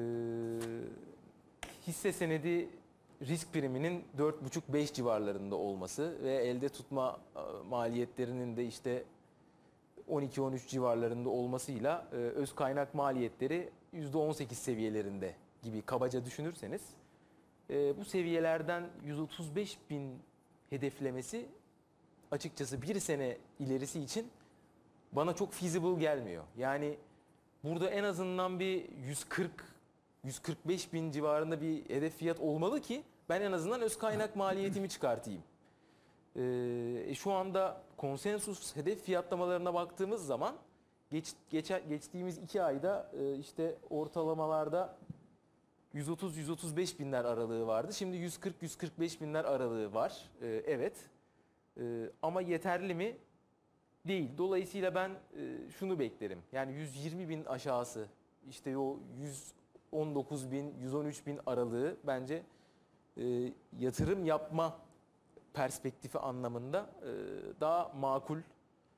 hisse senedi risk priminin dört buçuk beş civarlarında olması ve elde tutma e, maliyetlerinin de işte on iki on üç civarlarında olmasıyla e, öz kaynak maliyetleri yüzde on sekiz seviyelerinde gibi kabaca düşünürseniz e, bu seviyelerden yüz otuz beş bin hedeflemesi açıkçası bir sene ilerisi için bana çok feasible gelmiyor. Yani burada en azından bir yüz kırk yüz kırk beş bin civarında bir hedef fiyat olmalı ki ben en azından öz kaynak maliyetimi çıkartayım. Ee, şu anda konsensus hedef fiyatlamalarına baktığımız zaman geç, geçer, geçtiğimiz iki ayda e, işte ortalamalarda yüz otuz yüz otuz beş binler aralığı vardı. Şimdi yüz kırk yüz kırk beş binler aralığı var. Ee, evet. Ee, ama yeterli mi? Değil. Dolayısıyla ben e, şunu beklerim. Yani yüz yirmi bin aşağısı, işte o yüz on dokuz bin yüz on üç bin aralığı bence e, yatırım yapma perspektifi anlamında e, daha makul, e,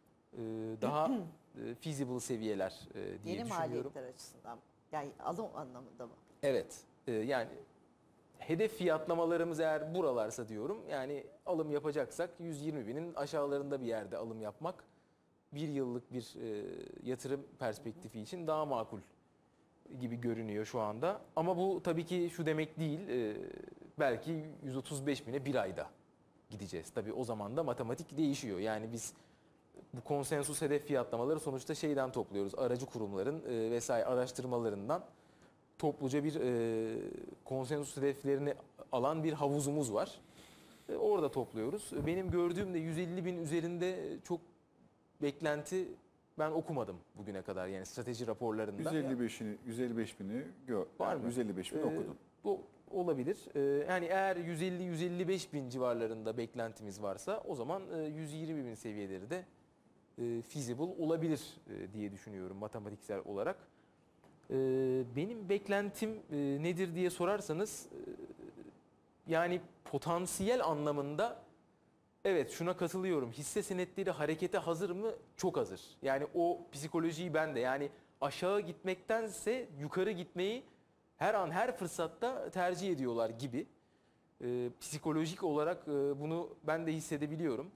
daha e, feasible seviyeler e, diye Yeni düşünüyorum. maliyetler açısından. Yani alım anlamında mı? Evet. E, yani hedef fiyatlamalarımız eğer buralarsa diyorum, yani alım yapacaksak yüz yirmi binin aşağılarında bir yerde alım yapmak bir yıllık bir e, yatırım perspektifi için daha makul gibi görünüyor şu anda. Ama bu tabii ki şu demek değil, e, belki yüz otuz beş bine bir ayda gideceğiz. Tabii o zaman da matematik değişiyor. Yani biz bu konsensus hedef fiyatlamaları sonuçta şeyden topluyoruz. Aracı kurumların e, vesaire araştırmalarından topluca bir e, konsensus hedeflerini alan bir havuzumuz var. E, orada topluyoruz. Benim gördüğüm de yüz elli bin üzerinde çok beklenti ben okumadım bugüne kadar, yani strateji raporlarında. yüz elli beşini yüz elli beş bini gör. Var Yani mı? yüz elli beş bin Ee, okudum. Bu olabilir. Ee, yani eğer yüz elli yüz elli beş bin civarlarında beklentimiz varsa o zaman e, yüz yirmi bin seviyeleri de e, feasible olabilir e, diye düşünüyorum matematiksel olarak. E, benim beklentim e, nedir diye sorarsanız, e, yani potansiyel anlamında evet, şuna katılıyorum. Hisse senetleri harekete hazır mı? Çok hazır. Yani o psikolojiyi ben de, yani aşağı gitmektense yukarı gitmeyi her an her fırsatta tercih ediyorlar gibi. Ee, psikolojik olarak e, bunu ben de hissedebiliyorum.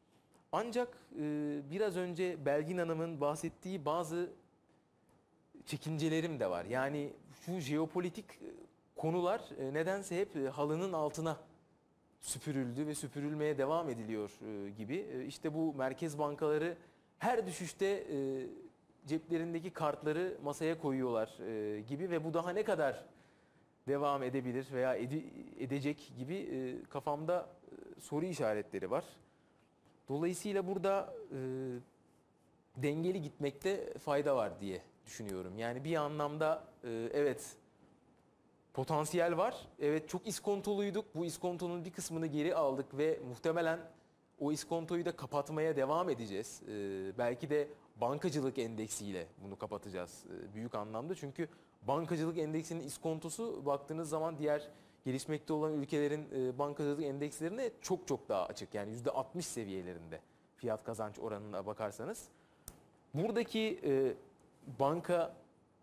Ancak e, biraz önce Belgin Hanım'ın bahsettiği bazı çekincelerim de var. Yani şu jeopolitik e, konular e, nedense hep e, halının altına süpürüldü ve süpürülmeye devam ediliyor e, gibi. E, işte bu merkez bankaları her düşüşte e, ceplerindeki kartları masaya koyuyorlar e, gibi ve bu daha ne kadar devam edebilir veya ede- edecek gibi e, kafamda e, soru işaretleri var. Dolayısıyla burada e, dengeli gitmekte fayda var diye düşünüyorum. Yani bir anlamda e, evet, potansiyel var. Evet, çok iskontoluyduk. Bu iskontonun bir kısmını geri aldık ve muhtemelen o iskontoyu da kapatmaya devam edeceğiz. Ee, belki de bankacılık endeksiyle bunu kapatacağız e, büyük anlamda. Çünkü bankacılık endeksinin iskontosu baktığınız zaman diğer gelişmekte olan ülkelerin e, bankacılık endekslerine çok çok daha açık. Yani yüzde altmış seviyelerinde fiyat kazanç oranına bakarsanız. Buradaki e, banka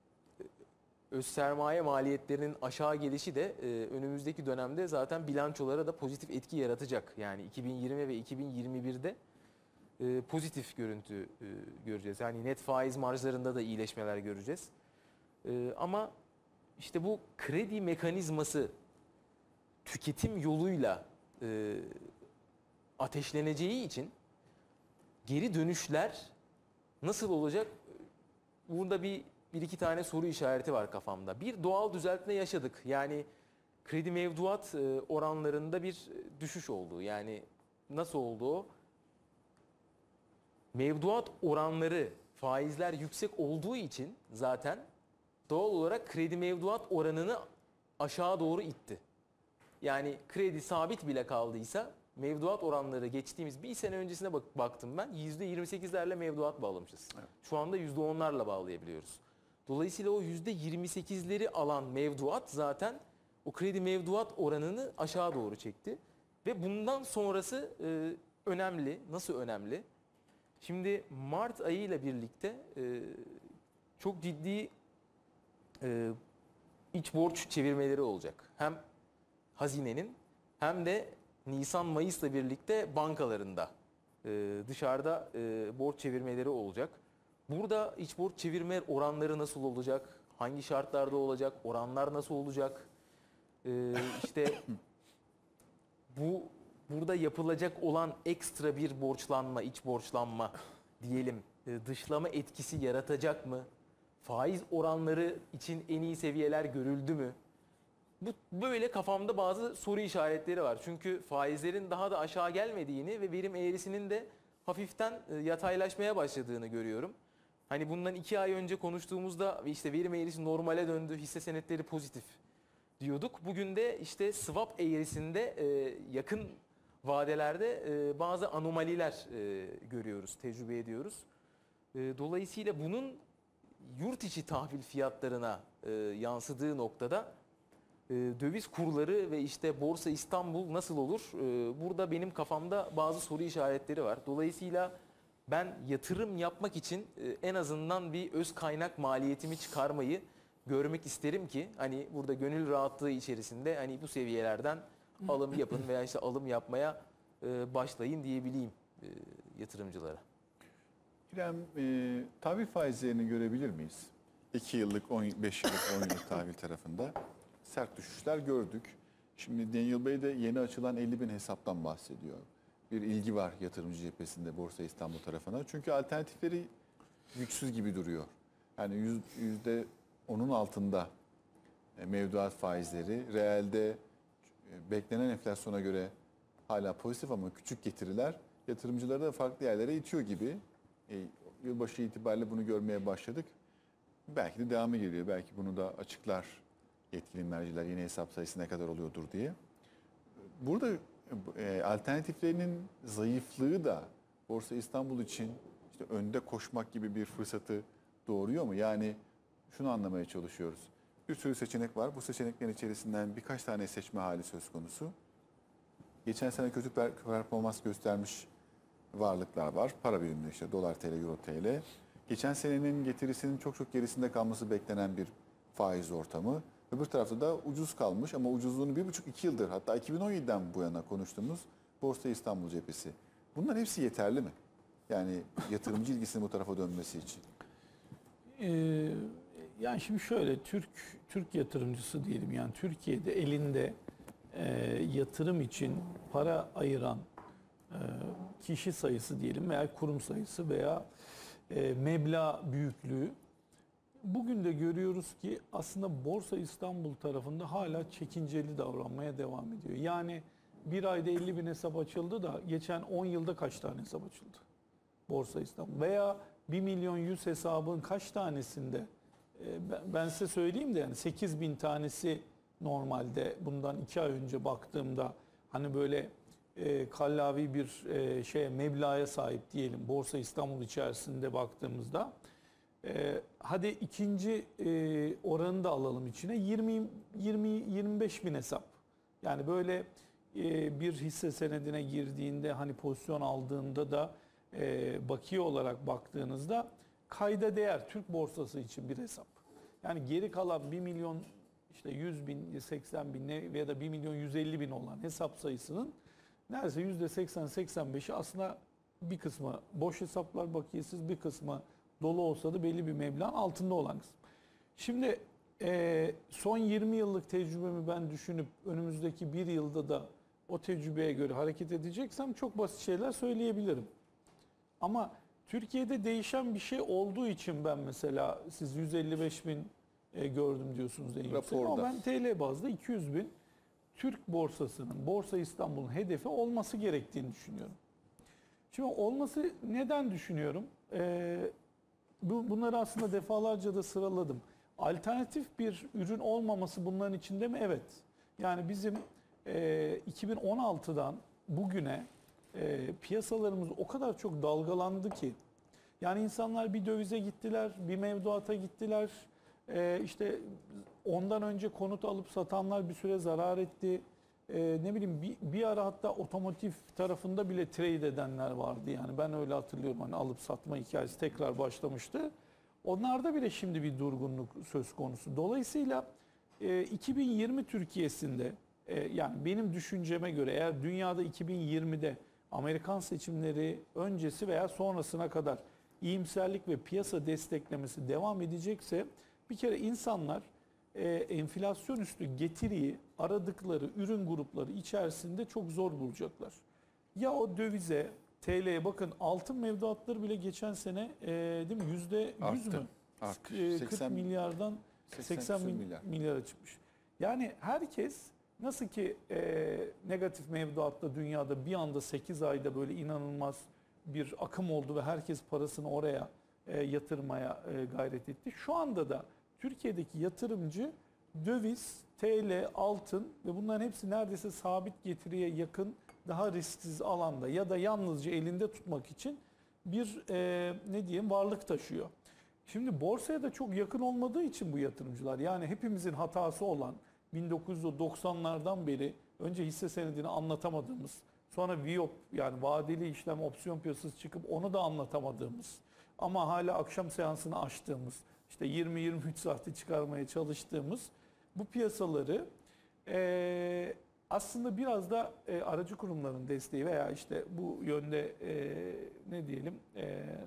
öz sermaye maliyetlerinin aşağı gelişi de e, önümüzdeki dönemde zaten bilançolara da pozitif etki yaratacak. Yani iki bin yirmi ve iki bin yirmi birde e, pozitif görüntü e, göreceğiz. Yani net faiz marjlarında da iyileşmeler göreceğiz. E, ama işte bu kredi mekanizması tüketim yoluyla e, ateşleneceği için geri dönüşler nasıl olacak? Burada bir bir iki tane soru işareti var kafamda. Bir, doğal düzeltme yaşadık. Yani kredi mevduat e, oranlarında bir düşüş oldu. Yani nasıl oldu o? Mevduat oranları, faizler yüksek olduğu için zaten doğal olarak kredi mevduat oranını aşağı doğru itti. Yani kredi sabit bile kaldıysa mevduat oranları geçtiğimiz bir sene öncesine bak baktım ben yüzde yirmi sekizlerle mevduat bağlamışız. Evet. Şu anda yüzde onlarla bağlayabiliyoruz. Dolayısıyla o yüzde yirmi sekizleri alan mevduat zaten o kredi mevduat oranını aşağı doğru çekti. Ve bundan sonrası e, önemli. Nasıl önemli? Şimdi Mart ayı ile birlikte e, çok ciddi e, iç borç çevirmeleri olacak. Hem hazinenin hem de Nisan-Mayıs'la birlikte bankalarında e, dışarıda e, borç çevirmeleri olacak. Burada iç borç çevirme oranları nasıl olacak? Hangi şartlarda olacak? Oranlar nasıl olacak? E, işte bu burada yapılacak olan ekstra bir borçlanma, iç borçlanma diyelim e, dışlama etkisi yaratacak mı? Faiz oranları için en iyi seviyeler görüldü mü? Bu böyle kafamda bazı soru işaretleri var. Çünkü faizlerin daha da aşağı gelmediğini ve verim eğrisinin de hafiften e, yataylaşmaya başladığını görüyorum. Hani bundan iki ay önce konuştuğumuzda işte verim eğrisi normale döndü, hisse senetleri pozitif diyorduk. Bugün de işte swap eğrisinde e, yakın vadelerde e, bazı anomaliler e, görüyoruz, tecrübe ediyoruz. E, dolayısıyla bunun yurt içi tahvil fiyatlarına e, yansıdığı noktada e, döviz kurları ve işte Borsa İstanbul nasıl olur? E, burada benim kafamda bazı soru işaretleri var. Dolayısıyla ben yatırım yapmak için e, en azından bir öz kaynak maliyetimi çıkarmayı görmek isterim ki hani burada gönül rahatlığı içerisinde hani bu seviyelerden alım yapın veya işte alım yapmaya e, başlayın diyebileyim e, yatırımcılara. İrem, e, tahvil faizlerini görebilir miyiz? iki yıllık, on, beş yıllık, on yıllık tahvil tarafında sert düşüşler gördük. Şimdi Daniel Bey de yeni açılan elli bin hesaptan bahsediyor. Bir ilgi var yatırımcı cephesinde Borsa İstanbul tarafına. Çünkü alternatifleri güçsüz gibi duruyor. Yani yüzde onun altında mevduat faizleri, realde beklenen enflasyona göre hala pozitif ama küçük getiriler yatırımcıları da farklı yerlere itiyor gibi. E, yılbaşı itibariyle bunu görmeye başladık. Belki de devamı geliyor. Belki bunu da açıklar yetkili merciler yeni hesap sayısı ne kadar oluyordur diye. Burada e, alternatiflerinin zayıflığı da Borsa İstanbul için işte önde koşmak gibi bir fırsatı doğuruyor mu? Yani şunu anlamaya çalışıyoruz. Bir sürü seçenek var. Bu seçeneklerin içerisinden birkaç tane seçme hali söz konusu. Geçen sene kötü performans göstermiş varlıklar var. Para birimleri işte dolar, T L, euro, T L. Geçen senenin getirisinin çok çok gerisinde kalması beklenen bir faiz ortamı. Öbür tarafta da ucuz kalmış ama ucuzluğunu bir buçuk iki yıldır hatta iki bin on yediden bu yana konuştuğumuz Borsa İstanbul cephesi. Bunların hepsi yeterli mi? Yani yatırımcı ilgisinin bu tarafa dönmesi için. Ee, yani şimdi şöyle Türk Türk yatırımcısı diyelim yani Türkiye'de elinde e, yatırım için para ayıran e, kişi sayısı diyelim veya kurum sayısı veya e, meblağ büyüklüğü bugün de görüyoruz ki aslında Borsa İstanbul tarafında hala çekinceli davranmaya devam ediyor. Yani bir ayda elli bin hesap açıldı da geçen on yılda kaç tane hesap açıldı Borsa İstanbul? Veya bir milyon yüz hesabın kaç tanesinde ben size söyleyeyim de yani sekiz bin tanesi normalde bundan iki ay önce baktığımda hani böyle e, kallavi bir e, şeye meblağa sahip diyelim Borsa İstanbul içerisinde baktığımızda e, hadi ikinci e, oranı da alalım içine yirmi yirmi yirmi beş bin hesap. Yani böyle e, bir hisse senedine girdiğinde hani pozisyon aldığında da e, bakiye olarak baktığınızda kayda değer Türk borsası için bir hesap. Yani geri kalan bir milyon işte yüz bin, seksen bin ya da bir milyon yüz elli bin olan hesap sayısının neredeyse yüzde seksen seksen beşi aslında bir kısmı boş hesaplar bakiyesiz bir kısmı dolu olsa da belli bir meblağın altında olan kısım. Şimdi e, son yirmi yıllık tecrübemi ben düşünüp önümüzdeki bir yılda da o tecrübeye göre hareket edeceksem çok basit şeyler söyleyebilirim. Ama Türkiye'de değişen bir şey olduğu için ben mesela siz yüz elli beş bin e, gördüm diyorsunuz en yüksek. Ama ben T L bazda iki yüz bin Türk borsasının, Borsa İstanbul'un hedefi olması gerektiğini düşünüyorum. Şimdi olması neden düşünüyorum? E, bu, bunları aslında defalarca da sıraladım. Alternatif bir ürün olmaması bunların içinde mi? Evet. Yani bizim e, iki bin on altıdan bugüne e, piyasalarımız o kadar çok dalgalandı ki. Yani insanlar bir dövize gittiler, bir mevduata gittiler. E, işte ondan önce konut alıp satanlar bir süre zarar etti. E, ne bileyim bir, bir ara hatta otomotiv tarafında bile trade edenler vardı. Yani ben öyle hatırlıyorum, hani alıp satma hikayesi tekrar başlamıştı. Onlarda bile şimdi bir durgunluk söz konusu. Dolayısıyla e, iki bin yirmi Türkiye'sinde e, yani benim düşünceme göre eğer dünyada iki bin yirmide Amerikan seçimleri öncesi veya sonrasına kadar iyimserlik ve piyasa desteklemesi devam edecekse bir kere insanlar e, enflasyon üstü getiriyi aradıkları ürün grupları içerisinde çok zor bulacaklar. Ya o dövize, T L'ye bakın, altın mevduatları bile geçen sene e, değil mi yüzde yüz Arttı. mü? Arttı. E, seksen kırk milyardan seksen seksen küsur mil- milyar. milyara çıkmış. Yani herkes nasıl ki e, negatif mevduatta dünyada bir anda sekiz ayda böyle inanılmaz bir akım oldu ve herkes parasını oraya e, yatırmaya e, gayret etti. Şu anda da Türkiye'deki yatırımcı döviz, T L, altın ve bunların hepsi neredeyse sabit getiriye yakın daha risksiz alanda ya da yalnızca elinde tutmak için bir e, ne diyeyim varlık taşıyor. Şimdi borsaya da çok yakın olmadığı için bu yatırımcılar, yani hepimizin hatası olan bin dokuz yüz doksanlardan beri önce hisse senedini anlatamadığımız, sonra V I O P yani vadeli işlem opsiyon piyasası çıkıp onu da anlatamadığımız ama hala akşam seansını açtığımız, işte yirmi yirmi üç saati çıkarmaya çalıştığımız bu piyasaları e, aslında biraz da e, aracı kurumların desteği veya işte bu yönde e, ne diyelim e,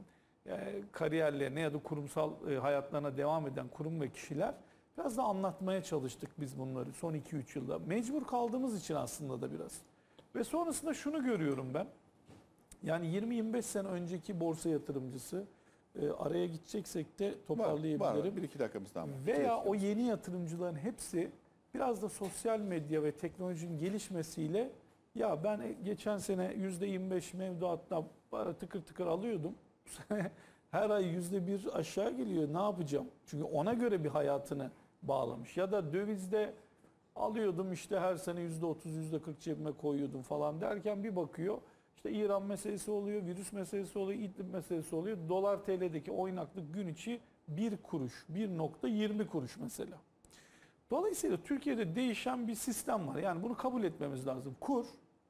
e, kariyerlerine ya da kurumsal e, hayatlarına devam eden kurum ve kişiler biraz da anlatmaya çalıştık biz bunları son iki üç yılda. Mecbur kaldığımız için aslında da biraz. Ve sonrasında şunu görüyorum ben. Yani yirmi yirmi beş sene önceki borsa yatırımcısı, e, araya gideceksek de toparlayabilirim. Var, var. Bir iki dakikamız daha var. Veya o yeni yatırımcıların hepsi biraz da sosyal medya ve teknolojinin gelişmesiyle, ya ben geçen sene yüzde yirmi beş mevduatta para tıkır tıkır alıyordum. Bu sene her ay yüzde bir aşağı geliyor. Ne yapacağım? Çünkü ona göre bir hayatını bağlamış. Ya da dövizde alıyordum işte her sene yüzde otuz, yüzde kırk cebime koyuyordum falan derken bir bakıyor. İşte İran meselesi oluyor, virüs meselesi oluyor, İdlib meselesi oluyor. Dolar T L'deki oynaklık gün içi bir kuruş, bir nokta yirmi kuruş mesela. Dolayısıyla Türkiye'de değişen bir sistem var. Yani bunu kabul etmemiz lazım. Kur,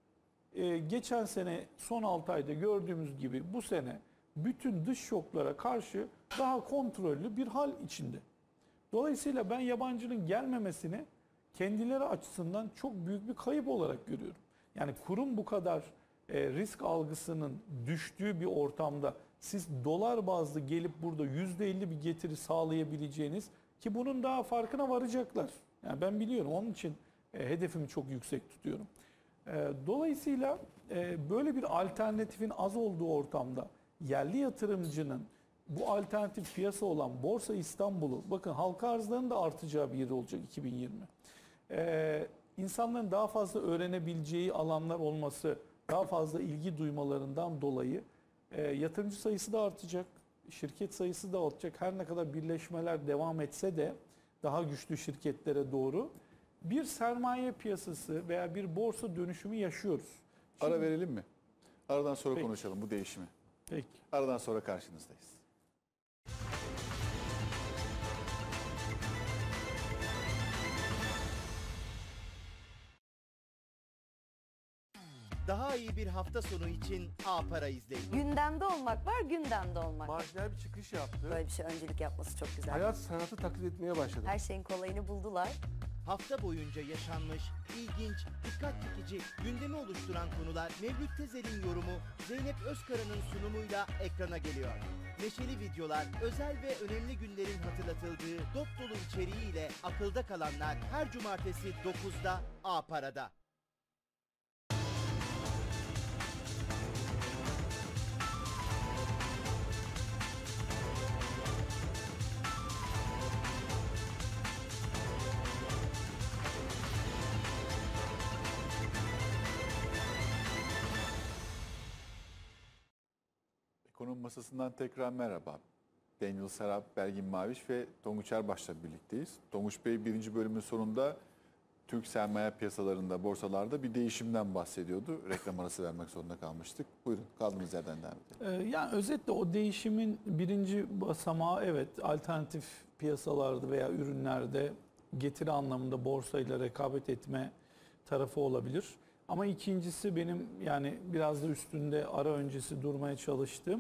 e, geçen sene son altı ayda gördüğümüz gibi bu sene bütün dış şoklara karşı daha kontrollü bir hal içinde. Dolayısıyla ben yabancının gelmemesini kendileri açısından çok büyük bir kayıp olarak görüyorum. Yani kurun bu kadar e, risk algısının düştüğü bir ortamda siz dolar bazlı gelip burada yüzde elli bir getiri sağlayabileceğiniz, ki bunun daha farkına varacaklar. Yani ben biliyorum, onun için e, hedefimi çok yüksek tutuyorum. E, dolayısıyla e, böyle bir alternatifin az olduğu ortamda yerli yatırımcının bu alternatif piyasa olan Borsa İstanbul'u, bakın halka arzların da artacağı bir yer olacak iki bin yirmi. Ee, insanların daha fazla öğrenebileceği alanlar olması, daha fazla ilgi duymalarından dolayı e, yatırımcı sayısı da artacak, şirket sayısı da artacak. Her ne kadar birleşmeler devam etse de daha güçlü şirketlere doğru bir sermaye piyasası veya bir borsa dönüşümü yaşıyoruz. Ara verelim mi? Aradan sonra Peki. konuşalım bu değişimi. Peki. Aradan sonra karşınızdayız. Daha iyi bir hafta sonu için A Para izleyin. Gündemde olmak var, gündemde olmak. Marjinal bir çıkış yaptı. Böyle bir şey öncelik yapması çok güzel. Hayat sanatı taklit etmeye başladı. Her şeyin kolayını buldular. Hafta boyunca yaşanmış, ilginç, dikkat çekici, gündemi oluşturan konular Mevlüt Tezer'in yorumu, Zeynep Özkara'nın sunumuyla ekrana geliyor. Neşeli videolar, özel ve önemli günlerin hatırlatıldığı dop dolu içeriğiyle akılda kalanlar her cumartesi dokuzda A Para'da. Ekonomi Masası'ndan tekrar merhaba. Daniel Serap, Belgin Maviş ve Tonguç Erbaş'la birlikteyiz. Tonguç Bey birinci bölümün sonunda Türk sermaye piyasalarında, borsalarda bir değişimden bahsediyordu. Reklam arası vermek zorunda kalmıştık. Buyurun, kaldığımız yerden devam edelim. Ee, Yani özetle o değişimin birinci basamağı evet alternatif piyasalarda veya ürünlerde getiri anlamında borsayla rekabet etme tarafı olabilir. Ama ikincisi benim yani biraz da üstünde ara öncesi durmaya çalıştığım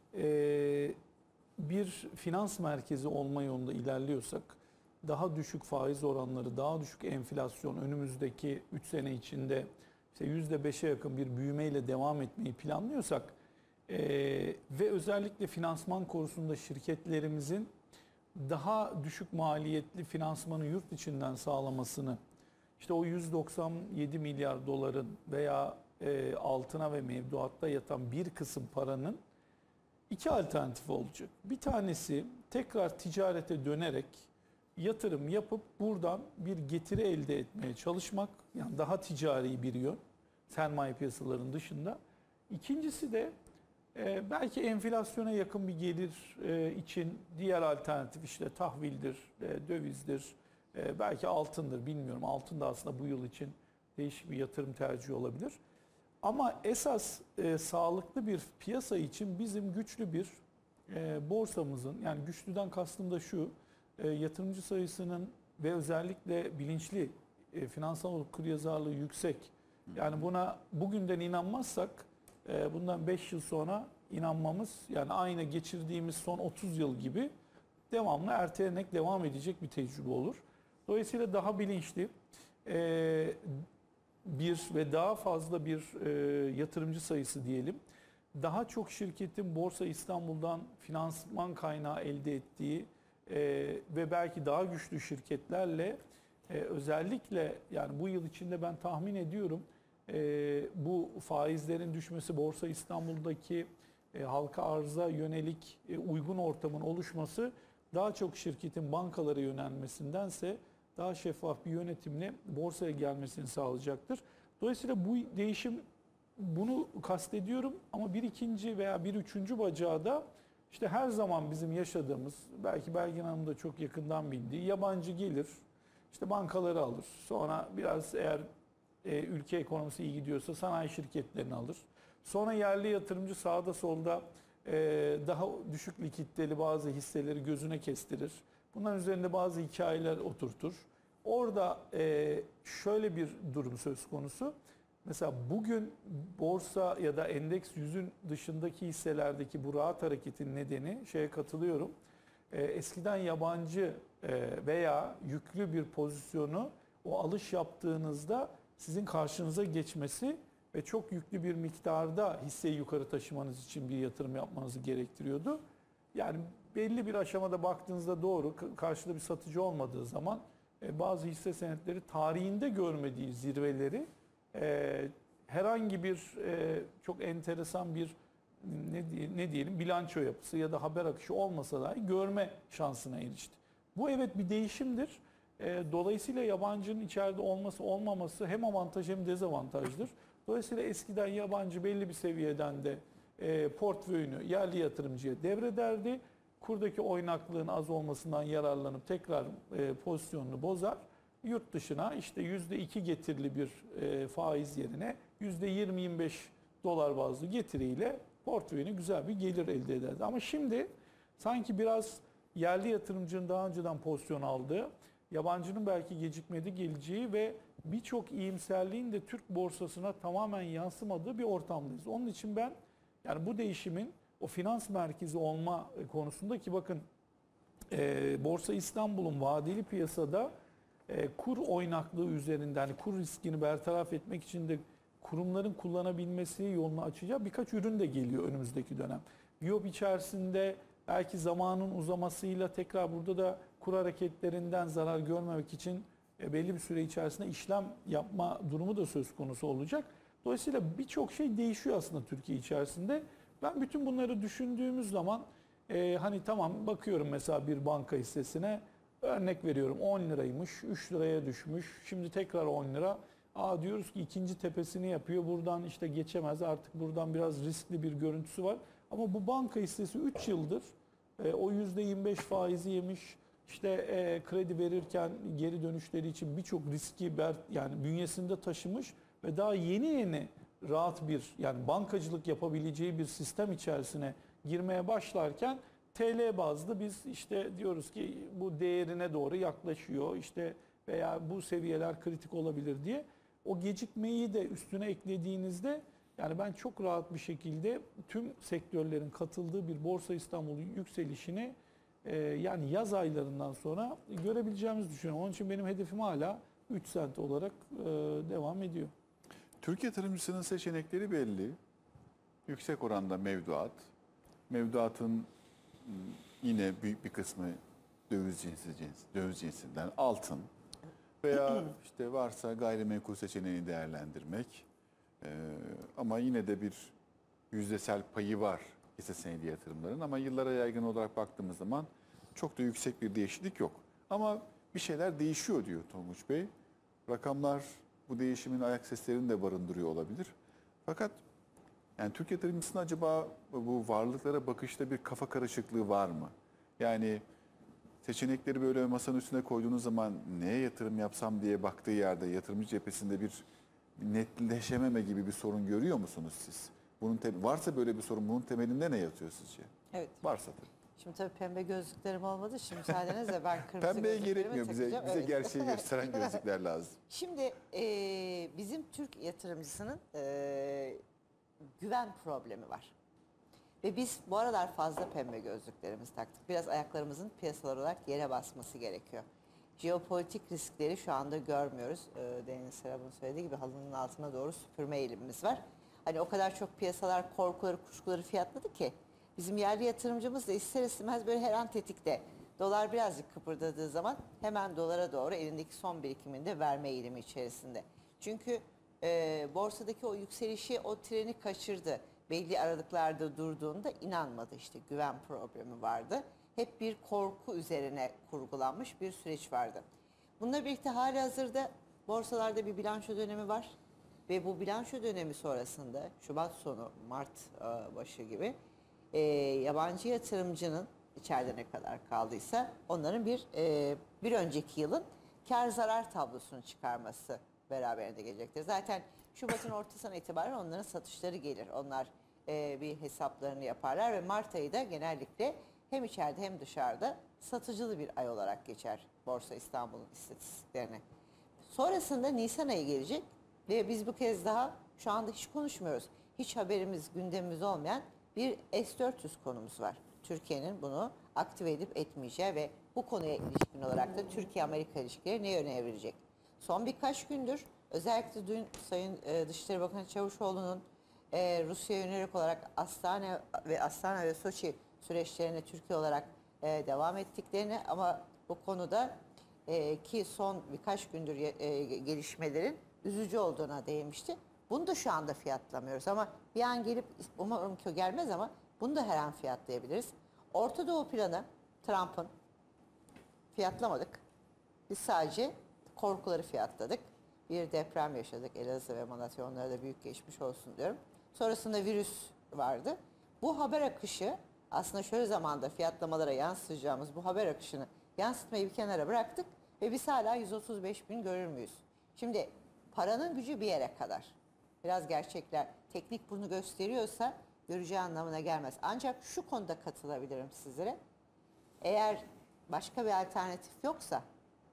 ee, bir finans merkezi olma yolunda ilerliyorsak daha düşük faiz oranları, daha düşük enflasyon önümüzdeki üç sene içinde işte yüzde beşe yakın bir büyümeyle devam etmeyi planlıyorsak ee, ve özellikle finansman konusunda şirketlerimizin daha düşük maliyetli finansmanı yurt içinden sağlamasını, işte o yüz doksan yedi milyar doların veya e, altına ve mevduatta yatan bir kısım paranın iki alternatif olacak. Bir tanesi tekrar ticarete dönerek yatırım yapıp buradan bir getiri elde etmeye çalışmak, yani daha ticari bir yön sermaye piyasalarının dışında. İkincisi de e, belki enflasyona yakın bir gelir e, için diğer alternatif işte tahvildir, e, dövizdir, e, belki altındır, bilmiyorum. Altın da aslında bu yıl için değişik bir yatırım tercihi olabilir. Ama esas e, sağlıklı bir piyasa için bizim güçlü bir e, borsamızın, yani güçlüden kastım da şu, e, yatırımcı sayısının ve özellikle bilinçli e, finansal okuryazarlığı yüksek. Yani buna bugünden inanmazsak e, bundan beş yıl sonra inanmamız, yani aynı geçirdiğimiz son otuz yıl gibi devamlı ertelenerek devam edecek bir tecrübe olur. Dolayısıyla daha bilinçli e, bir ve daha fazla bir e, yatırımcı sayısı diyelim, daha çok şirketin Borsa İstanbul'dan finansman kaynağı elde ettiği e, ve belki daha güçlü şirketlerle e, özellikle yani bu yıl içinde ben tahmin ediyorum e, bu faizlerin düşmesi, Borsa İstanbul'daki e, halka arza yönelik e, uygun ortamın oluşması daha çok şirketin bankalara yönelmesindense daha şeffaf bir yönetimle borsaya gelmesini sağlayacaktır. Dolayısıyla bu değişim, bunu kastediyorum ama bir ikinci veya bir üçüncü bacağı da işte her zaman bizim yaşadığımız, belki Belgin Hanım da çok yakından bildiği, yabancı gelir, işte bankaları alır. Sonra biraz eğer e, ülke ekonomisi iyi gidiyorsa sanayi şirketlerini alır. Sonra yerli yatırımcı sağda solda e, daha düşük likiditeli bazı hisseleri gözüne kestirir. Bunların üzerinde bazı hikayeler oturtur. Orada e, şöyle bir durum söz konusu. Mesela bugün borsa ya da endeks yüzün dışındaki hisselerdeki bu rahat hareketin nedeni, şeye katılıyorum. E, eskiden yabancı e, veya yüklü bir pozisyonu o alış yaptığınızda sizin karşınıza geçmesi ve çok yüklü bir miktarda hisseyi yukarı taşımanız için bir yatırım yapmanızı gerektiriyordu. Yani belli bir aşamada baktığınızda doğru, karşıda bir satıcı olmadığı zaman e, bazı hisse senetleri tarihinde görmediği zirveleri e, herhangi bir e, çok enteresan bir ne, diye, ne diyelim bilanço yapısı ya da haber akışı olmasa dahi görme şansına erişti. Bu evet bir değişimdir. E, dolayısıyla yabancının içeride olması olmaması hem avantaj hem dezavantajdır. Dolayısıyla eskiden yabancı belli bir seviyeden de e, portföyünü yerli yatırımcıya devrederdi. Kurdaki oynaklığın az olmasından yararlanıp tekrar e, pozisyonunu bozar. Yurt dışına işte yüzde iki getirili bir e, faiz yerine yüzde yirmi yirmi beş dolar bazlı getiriyle portföyüne güzel bir gelir elde ederdi. Ama şimdi sanki biraz yerli yatırımcının daha önceden pozisyon aldığı, yabancının belki gecikmedi geleceği ve birçok iyimserliğin de Türk borsasına tamamen yansımadığı bir ortamdayız. Onun için ben yani bu değişimin o finans merkezi olma konusunda, ki bakın e, Borsa İstanbul'un vadeli piyasada e, kur oynaklığı üzerinden, yani kur riskini bertaraf etmek için de kurumların kullanabilmesi yolunu açacağı birkaç ürün de geliyor önümüzdeki dönem. Biop içerisinde belki zamanın uzamasıyla tekrar burada da kur hareketlerinden zarar görmemek için e, belli bir süre içerisinde işlem yapma durumu da söz konusu olacak. Dolayısıyla birçok şey değişiyor aslında Türkiye içerisinde. Ben bütün bunları düşündüğümüz zaman e, hani tamam bakıyorum mesela bir banka hissesine, örnek veriyorum on liraymış, üç liraya düşmüş, şimdi tekrar on lira. Aa diyoruz ki ikinci tepesini yapıyor, buradan işte geçemez, artık buradan biraz riskli bir görüntüsü var. Ama bu banka hissesi üç yıldır E, o yüzde yirmi beş faizi yemiş. İşte e, kredi verirken geri dönüşleri için birçok riski ber, yani bünyesinde taşımış ve daha yeni yeni rahat bir, yani bankacılık yapabileceği bir sistem içerisine girmeye başlarken T L bazlı biz işte diyoruz ki bu değerine doğru yaklaşıyor işte veya bu seviyeler kritik olabilir diye. O gecikmeyi de üstüne eklediğinizde yani ben çok rahat bir şekilde tüm sektörlerin katıldığı bir Borsa İstanbul yükselişini e, yani yaz aylarından sonra görebileceğimizi düşünüyorum. Onun için benim hedefim hala üç sent olarak e, devam ediyor. Türkiye yatırımcısının seçenekleri belli. Yüksek oranda mevduat. Mevduatın yine büyük bir kısmı döviz cinsi, cins, döviz cinsinden altın veya işte varsa gayrimenkul seçeneğini değerlendirmek. Ee, ama yine de bir yüzdesel payı var hisse senedi yatırımların ama yıllara yaygın olarak baktığımız zaman çok da yüksek bir değişiklik yok. Ama bir şeyler değişiyor diyor Tonguç Bey. Rakamlar bu değişimin ayak seslerini de barındırıyor olabilir. Fakat yani Türk yatırımcısının acaba bu varlıklara bakışta bir kafa karışıklığı var mı? Yani seçenekleri böyle masanın üstüne koyduğunuz zaman neye yatırım yapsam diye baktığı yerde yatırımcı cephesinde bir netleşememe gibi bir sorun görüyor musunuz siz? Bunun te- varsa böyle bir sorun bunun temelinde ne yatıyor sizce? Evet. Varsa tabii. Şimdi tabii pembe gözlüklerim olmadı. Şimdi müsaadenizle ben kırmızı Pembeye gözlüklerimi gerekmiyor bize takacağım. bize Evet. gerçeği gösteren gözlükler lazım. Şimdi e, bizim Türk yatırımcısının e, güven problemi var. Ve biz bu aralar fazla pembe gözlüklerimizi taktık. Biraz ayaklarımızın piyasalar olarak yere basması gerekiyor. Jeopolitik riskleri şu anda görmüyoruz. E, Deniz Serap'ın söylediği gibi halının altına doğru süpürme eğilimimiz var. Hani o kadar çok piyasalar korkuları, kuşkuları fiyatladı ki bizim yerli yatırımcımız da ister istemez böyle her an tetikte. Dolar birazcık kıpırdadığı zaman hemen dolara doğru elindeki son birikimini de verme eğilimi içerisinde. Çünkü e, borsadaki o yükselişi, o treni kaçırdı. Belli aralıklarda durduğunda inanmadı, işte güven problemi vardı. Hep bir korku üzerine kurgulanmış bir süreç vardı. Bununla birlikte halihazırda borsalarda bir bilanço dönemi var. Ve bu bilanço dönemi sonrasında Şubat sonu, Mart e, başı gibi e, yabancı yatırımcının içeride ne kadar kaldıysa onların bir e, bir önceki yılın kar zarar tablosunu çıkarması beraberinde gelecektir. Zaten Şubat'ın ortasına itibaren onların satışları gelir. Onlar e, bir hesaplarını yaparlar ve Mart ayı da genellikle hem içeride hem dışarıda satıcılı bir ay olarak geçer Borsa İstanbul'un istatistiklerine. Sonrasında Nisan ayı gelecek ve biz bu kez daha şu anda hiç konuşmuyoruz. Hiç haberimiz, gündemimiz olmayan bir S dört yüz konumuz var. Türkiye'nin bunu aktive edip etmeyeceği ve bu konuya ilişkin olarak da Türkiye-Amerika ilişkileri ne yöne evrilecek? Son birkaç gündür özellikle dün Sayın e, Dışişleri Bakanı Çavuşoğlu'nun e, Rusya'ya yönelik olarak Astana ve Astana ve Soçi süreçlerine Türkiye olarak e, devam ettiklerini ama bu konuda e, ki son birkaç gündür e, gelişmelerin üzücü olduğuna değinmişti. Bunu da şu anda fiyatlamıyoruz ama bir an gelip umarım ki o gelmez ama bunu da her an fiyatlayabiliriz. Orta Doğu planı Trump'ın fiyatlamadık. Biz sadece korkuları fiyatladık. Bir deprem yaşadık Elazığ ve Malatya, onlara da büyük geçmiş olsun diyorum. Sonrasında virüs vardı. Bu haber akışı aslında şöyle zamanda fiyatlamalara yansıtacağımız bu haber akışını yansıtmayı bir kenara bıraktık ve biz hala yüz otuz beş bin görür müyüz? Şimdi paranın gücü bir yere kadar. Biraz gerçekler, teknik bunu gösteriyorsa göreceği anlamına gelmez. Ancak şu konuda katılabilirim sizlere. Eğer başka bir alternatif yoksa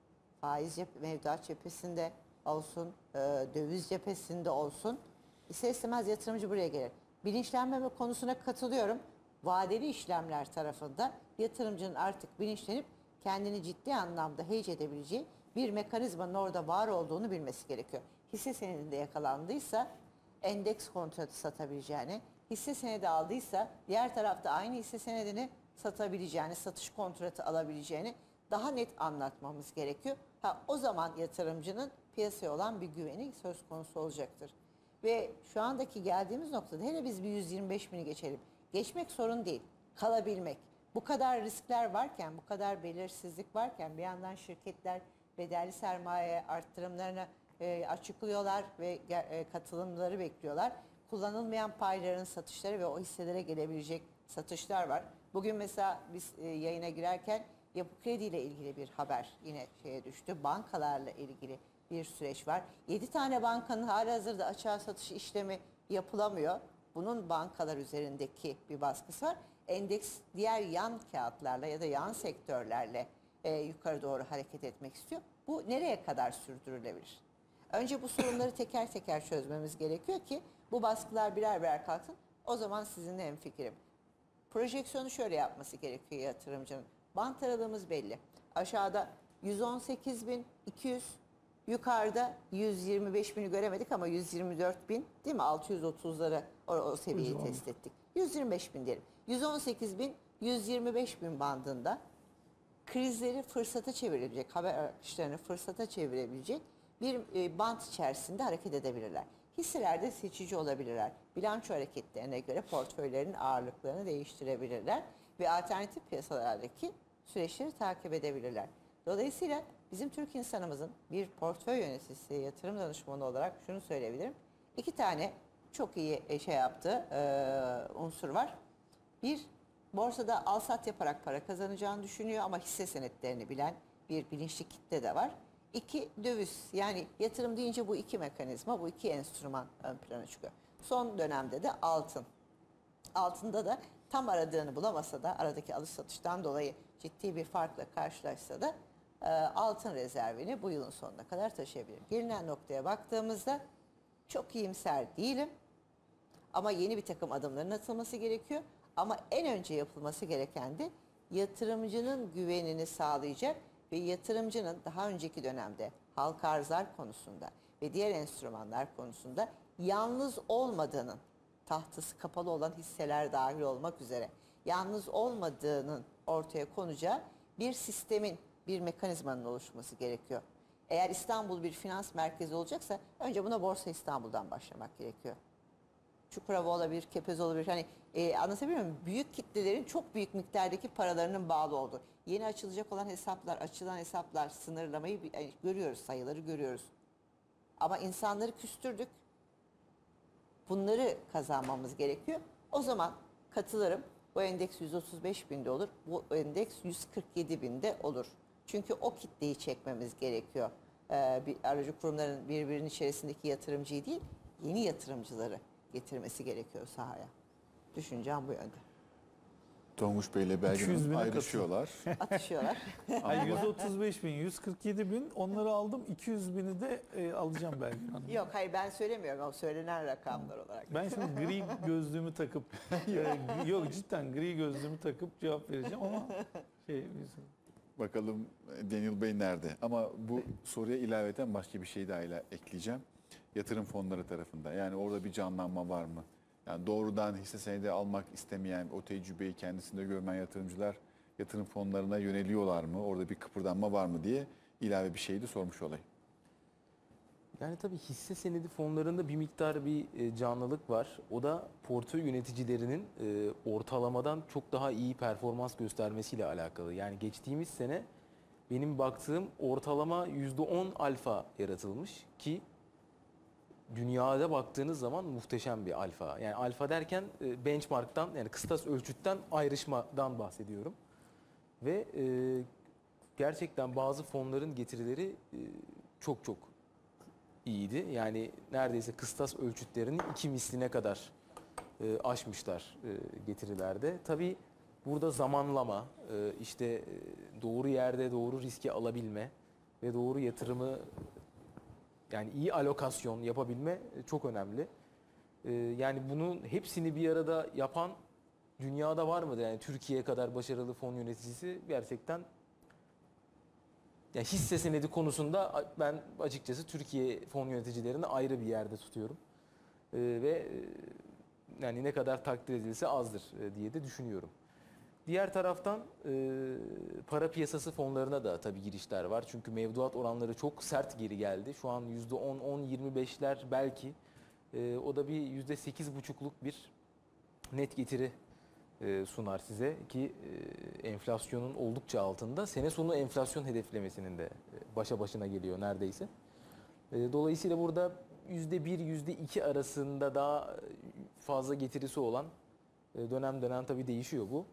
faiz cep- mevduat cephesinde olsun, e, döviz cephesinde olsun ister istemez yatırımcı buraya gelir. Bilinçlenmeme konusuna katılıyorum. Vadeli işlemler tarafında yatırımcının artık bilinçlenip kendini ciddi anlamda hedge edebileceği bir mekanizmanın orada var olduğunu bilmesi gerekiyor. Hisse senedinde yakalandıysa endeks kontratı satabileceğini, hisse senedi aldıysa diğer tarafta aynı hisse senedini satabileceğini, satış kontratı alabileceğini daha net anlatmamız gerekiyor. Ha, o zaman yatırımcının piyasaya olan bir güveni söz konusu olacaktır. Ve şu andaki geldiğimiz noktada hele biz bir yüz yirmi beş bini geçelim. Geçmek sorun değil, kalabilmek. Bu kadar riskler varken, bu kadar belirsizlik varken bir yandan şirketler bedelli sermaye arttırımlarını e, açıklıyorlar ve e, katılımları bekliyorlar. Kullanılmayan payların satışları ve o hisselere gelebilecek satışlar var. Bugün mesela biz e, yayına girerken Yapı Kredi ile ilgili bir haber yine şeye düştü. Bankalarla ilgili bir süreç var. yedi tane bankanın halihazırda açığa satış işlemi yapılamıyor. Bunun bankalar üzerindeki bir baskısı var. Endeks diğer yan kağıtlarla ya da yan sektörlerle e, yukarı doğru hareket etmek istiyor. Bu nereye kadar sürdürülebilir? Önce bu sorunları teker teker çözmemiz gerekiyor ki bu baskılar birer birer kalksın. O zaman sizinle hemfikirim. Projeksiyonu şöyle yapması gerekiyor yatırımcının. Bant aralığımız belli. Aşağıda yüz on sekiz bin iki yüz, yukarıda yüz yirmi beş bini göremedik ama yüz yirmi dört bin, değil mi? altı yüz otuzları o, o seviyeyi yüz on. test ettik. yüz yirmi beş bin diyelim. yüz on sekiz bin, yüz yirmi beş bin bandında krizleri fırsata çevirebilecek, haber akışlarını fırsata çevirebilecek bir e, bant içerisinde hareket edebilirler. Hisselerde seçici olabilirler. Bilanço hareketlerine göre portföylerin ağırlıklarını değiştirebilirler ve alternatif piyasalardaki süreçleri takip edebilirler. Dolayısıyla bizim Türk insanımızın bir portföy yöneticisi, yatırım danışmanı olarak şunu söyleyebilirim. İki tane çok iyi e, şey yaptığı e, unsur var. Bir, borsada al sat yaparak para kazanacağını düşünüyor ama hisse senetlerini bilen bir bilinçli kitle de var. İki, döviz. Yani yatırım deyince bu iki mekanizma, bu iki enstrüman ön plana çıkıyor. Son dönemde de altın. Altında da tam aradığını bulamasa da aradaki alış satıştan dolayı ciddi bir farkla karşılaşsa da e, altın rezervini bu yılın sonuna kadar taşıyabilir. Gelinen noktaya baktığımızda çok iyimser değilim ama yeni bir takım adımların atılması gerekiyor. Ama en önce yapılması gereken de yatırımcının güvenini sağlayacak ve yatırımcının daha önceki dönemde halka arzlar konusunda ve diğer enstrümanlar konusunda yalnız olmadığının, tahtası kapalı olan hisseler dahil olmak üzere yalnız olmadığının ortaya konacağı bir sistemin, bir mekanizmanın oluşması gerekiyor. Eğer İstanbul bir finans merkezi olacaksa önce buna Borsa İstanbul'dan başlamak gerekiyor. Çukurova olabilir, Kepez olabilir. Hani e, anlatabiliyor muyum? Büyük kitlelerin çok büyük miktardaki paralarının bağlı olduğu. Yeni açılacak olan hesaplar, açılan hesaplar, sınırlamayı yani görüyoruz, sayıları görüyoruz. Ama insanları küstürdük. Bunları kazanmamız gerekiyor. O zaman katılırım. Bu endeks yüz otuz beş binde olur. Bu endeks yüz kırk yedi binde olur. Çünkü o kitleyi çekmemiz gerekiyor. Ee, bir aracı kurumların birbirinin içerisindeki yatırımcıyı değil, yeni yatırımcıları getirmesi gerekiyor sahaya. Düşüncem bu yönde. Tonguç Bey ile iki Belgin yüz Hanım bine ayrışıyorlar. Atışıyorlar. Ay, yüz otuz beş bin, yüz kırk yedi bin onları aldım. iki yüz bini de e, alacağım Belgin Hanım. Yok hayır ben söylemiyorum ama söylenen rakamlar olarak. Ben şimdi gri gözlüğümü takıp e, yok cidden gri gözlüğümü takıp cevap vereceğim ama şey bizim Bakalım Daniel Bey nerede? Ama bu soruya ilaveten başka bir şey daha ile ekleyeceğim. Yatırım fonları tarafında. Yani orada bir canlanma var mı? Yani doğrudan hisse senedi almak istemeyen, o tecrübeyi kendisinde görmeyen yatırımcılar yatırım fonlarına yöneliyorlar mı? Orada bir kıpırdanma var mı diye ilave bir şey de sormuş olayım. Yani tabii hisse senedi fonlarında bir miktar bir e, canlılık var. O da portföy yöneticilerinin e, ortalamadan çok daha iyi performans göstermesiyle alakalı. Yani geçtiğimiz sene benim baktığım ortalama yüzde on alfa yaratılmış ki dünyada baktığınız zaman muhteşem bir alfa. Yani alfa derken e, benchmark'tan yani kıstas ölçütten ayrışmadan bahsediyorum. Ve e, gerçekten bazı fonların getirileri e, çok çok iyiydi. Yani neredeyse kıstas ölçütlerinin iki misline kadar e, aşmışlar e, getirilerde. Tabii burada zamanlama, e, işte e, doğru yerde doğru riski alabilme ve doğru yatırımı yani iyi alokasyon yapabilme e, çok önemli. E, yani bunun hepsini bir arada yapan dünyada var mıdır? Yani Türkiye kadar başarılı fon yöneticisi gerçekten. Yani hisse senedi konusunda ben açıkçası Türkiye fon yöneticilerini ayrı bir yerde tutuyorum. Ee, ve e, yani ne kadar takdir edilse azdır e, diye de düşünüyorum. Diğer taraftan e, para piyasası fonlarına da tabii girişler var. Çünkü mevduat oranları çok sert geri geldi. Şu an yüzde on on yirmi beşler belki. E, o da bir yüzde sekiz buçukluk bir net getiri e, sunar size ki e, enflasyonun oldukça altında. Sene sonu enflasyon hedeflemesinin de e, başa başına geliyor neredeyse. E, dolayısıyla burada yüzde bir yüzde iki arasında daha fazla getirisi olan e, dönem dönem tabii değişiyor bu.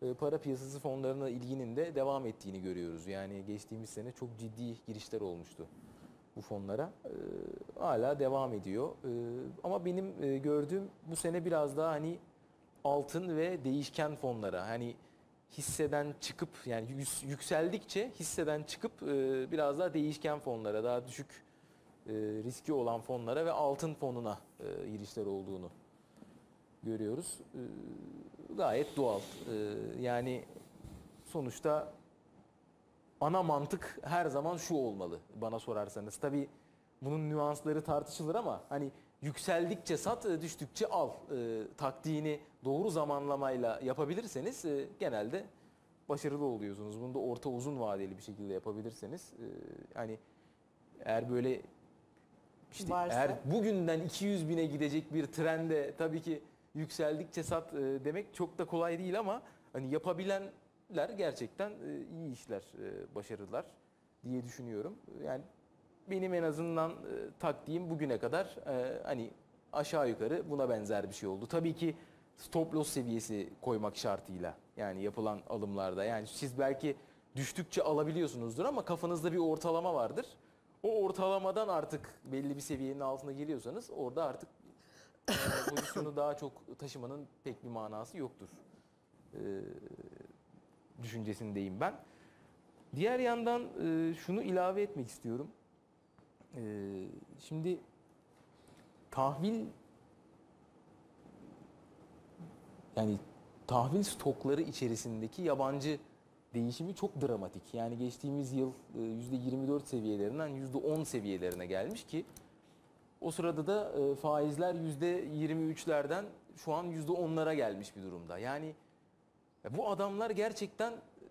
e, para piyasası fonlarına ilginin de devam ettiğini görüyoruz. Yani geçtiğimiz sene çok ciddi girişler olmuştu bu fonlara. E, hala devam ediyor. E, ama benim e, gördüğüm bu sene biraz daha hani altın ve değişken fonlara, hani hisseden çıkıp yani yü- yükseldikçe hisseden çıkıp e, biraz daha değişken fonlara, daha düşük e, riski olan fonlara ve altın fonuna e, girişler olduğunu görüyoruz. E, gayet doğal. E, yani sonuçta ana mantık her zaman şu olmalı bana sorarsanız. Tabii bunun nüansları tartışılır ama hani yükseldikçe sat, e, düştükçe al e, taktiğini doğru zamanlamayla yapabilirseniz e, genelde başarılı oluyorsunuz. Bunu da orta uzun vadeli bir şekilde yapabilirseniz e, hani eğer böyle işte Varsa? eğer bugünden iki yüz bine gidecek bir trende tabii ki yükseldikçe sat e, demek çok da kolay değil ama hani yapabilenler gerçekten e, iyi işler e, başarırlar diye düşünüyorum. Yani benim en azından e, taktiğim bugüne kadar e, hani aşağı yukarı buna benzer bir şey oldu. Tabii ki stop loss seviyesi koymak şartıyla yani yapılan alımlarda. Yani siz belki düştükçe alabiliyorsunuzdur ama kafanızda bir ortalama vardır. O ortalamadan artık belli bir seviyenin altına geliyorsanız orada artık e, pozisyonu daha çok taşımanın pek bir manası yoktur. E, düşüncesindeyim ben. Diğer yandan e, şunu ilave etmek istiyorum. Ee, şimdi tahvil yani tahvil stokları içerisindeki yabancı değişimi çok dramatik. Yani geçtiğimiz yıl e, yüzde yirmi dört seviyelerinden yüzde on seviyelerine gelmiş ki o sırada da e, faizler yüzde yirmi üçlerden şu an yüzde onlara gelmiş bir durumda. Yani ya bu adamlar gerçekten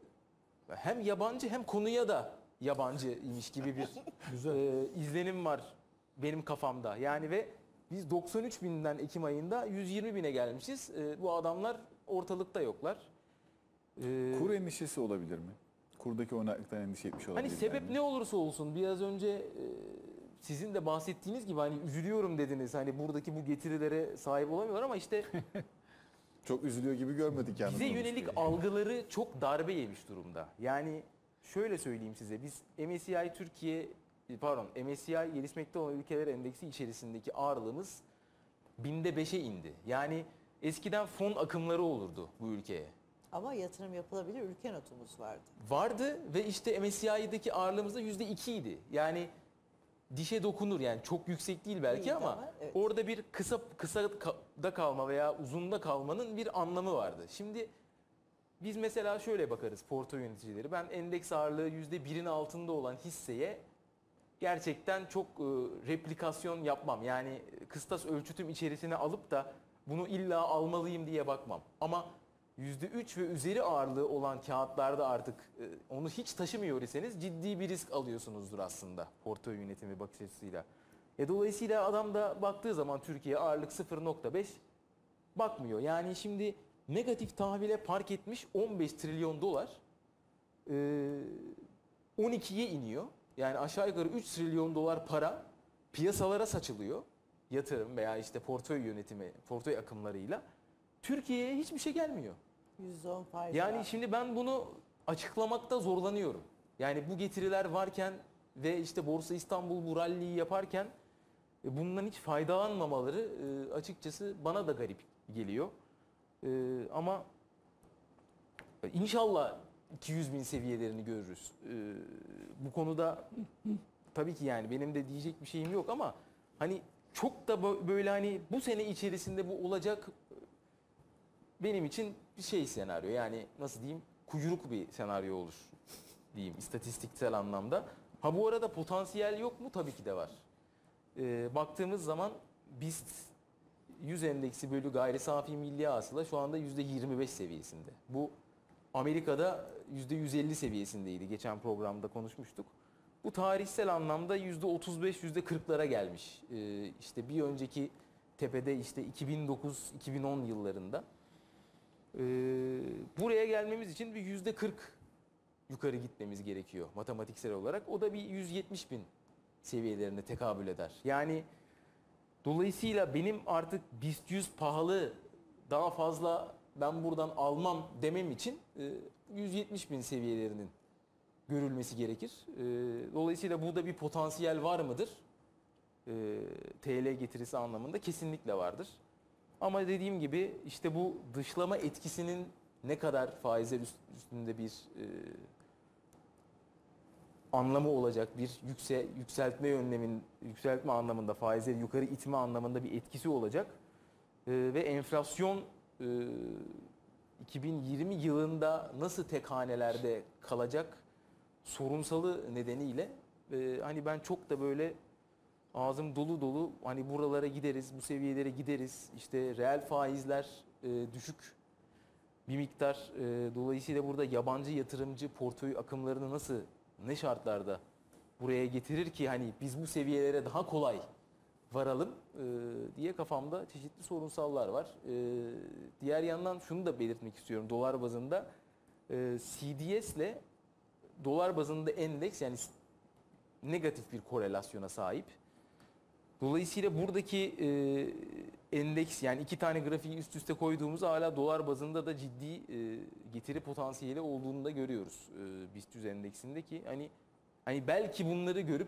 hem yabancı hem konuya da yabancıymış gibi bir e, izlenim var benim kafamda. Yani ve biz doksan üç binden Ekim ayında yüz yirmi bine gelmişiz. E, bu adamlar ortalıkta yoklar. E, Kur endişesi olabilir mi? Kurdaki oynaklıktan endişe etmiş olabilir Hani sebep yani. ne olursa olsun biraz önce e, sizin de bahsettiğiniz gibi hani üzülüyorum dediniz. Hani buradaki bu getirilere sahip olamıyorlar ama işte Çok üzülüyor gibi görmedik yani. bize yönelik algıları çok darbe yemiş durumda. Yani şöyle söyleyeyim size, biz M S C I Türkiye pardon M S C I gelişmekte olan ülkeler endeksi içerisindeki ağırlığımız binde beşe indi. Yani eskiden fon akımları olurdu bu ülkeye. Ama yatırım yapılabilir ülke notumuz vardı. Vardı ve işte M S C I'deki ağırlığımız da yüzde iki idi. Yani dişe dokunur, yani çok yüksek değil belki Değil ama, ama, evet. orada bir kısa kısa da kalma veya uzunda kalmanın bir anlamı vardı. Şimdi biz mesela şöyle bakarız portföy yöneticileri. Ben endeks ağırlığı yüzde birin altında olan hisseye gerçekten çok e, replikasyon yapmam. Yani kıstas ölçütüm içerisine alıp da bunu illa almalıyım diye bakmam. Ama yüzde üç ve üzeri ağırlığı olan kağıtlarda artık e, onu hiç taşımıyor iseniz ciddi bir risk alıyorsunuzdur aslında portföy yönetimi bakış açısıyla. E, dolayısıyla adam da baktığı zaman Türkiye ağırlık sıfır nokta beş bakmıyor. Yani şimdi negatif tahvile park etmiş on beş trilyon dolar e, on ikiye iniyor. Yani aşağı yukarı üç trilyon dolar para piyasalara saçılıyor. Yatırım veya işte portföy yönetimi, portföy akımlarıyla. Türkiye'ye hiçbir şey gelmiyor. yüzde on faiz. Yani var. şimdi ben bunu açıklamakta zorlanıyorum. Yani bu getiriler varken ve işte Borsa İstanbul bu ralliyi yaparken e, bundan hiç faydalanmamaları e, açıkçası bana da garip geliyor. E, ama inşallah iki yüz bin seviyelerini görürüz. E, bu konuda tabii ki yani benim de diyecek bir şeyim yok ama hani çok da bö- böyle hani bu sene içerisinde bu olacak benim için bir şey senaryo, yani nasıl diyeyim, kuyruk bir senaryo olur diyeyim istatistiksel anlamda. Ha bu arada potansiyel yok mu? Tabii ki de var. Ee, baktığımız zaman BIST yüz endeksi bölü gayri safi milli hasıla şu anda yüzde yirmi beş seviyesinde. Bu Amerika'da yüzde yüz elli seviyesindeydi. Geçen programda konuşmuştuk. Bu tarihsel anlamda yüzde otuz beş yüzde kırklara gelmiş. Ee, işte bir önceki tepede işte iki bin dokuz iki bin on yıllarında. Ee, buraya gelmemiz için bir yüzde kırk yukarı gitmemiz gerekiyor matematiksel olarak. O da bir yüz yetmiş bin seviyelerine tekabül eder. Yani dolayısıyla benim artık BIST yüz pahalı, daha fazla ben buradan almam demem için e, yüz yetmiş bin seviyelerinin görülmesi gerekir. E, dolayısıyla burada bir potansiyel var mıdır? E, T L getirisi anlamında kesinlikle vardır. Ama dediğim gibi işte bu dışlama etkisinin ne kadar faizler üst- üstünde bir e, anlamı olacak, bir yükse, yükseltme yönlemin yükseltme anlamında, faizleri yukarı itme anlamında bir etkisi olacak. E, ve enflasyon e, iki bin yirmi yılında nasıl tek hanelerde kalacak sorunsalı nedeniyle e, hani ben çok da böyle ağzım dolu dolu hani buralara gideriz, bu seviyelere gideriz. İşte reel faizler e, düşük bir miktar. E, dolayısıyla burada yabancı yatırımcı portföy akımlarını nasıl, ne şartlarda buraya getirir ki hani biz bu seviyelere daha kolay varalım e, diye kafamda çeşitli sorunsallar var. E, diğer yandan şunu da belirtmek istiyorum. Dolar bazında e, C D S ile dolar bazında endeks yani negatif bir korelasyona sahip. Dolayısıyla buradaki e, endeks yani iki tane grafiği üst üste koyduğumuz hala dolar bazında da ciddi e, getiri potansiyeli olduğunu da görüyoruz e, BIST yüz endeksindeki. Hani hani belki bunları görüp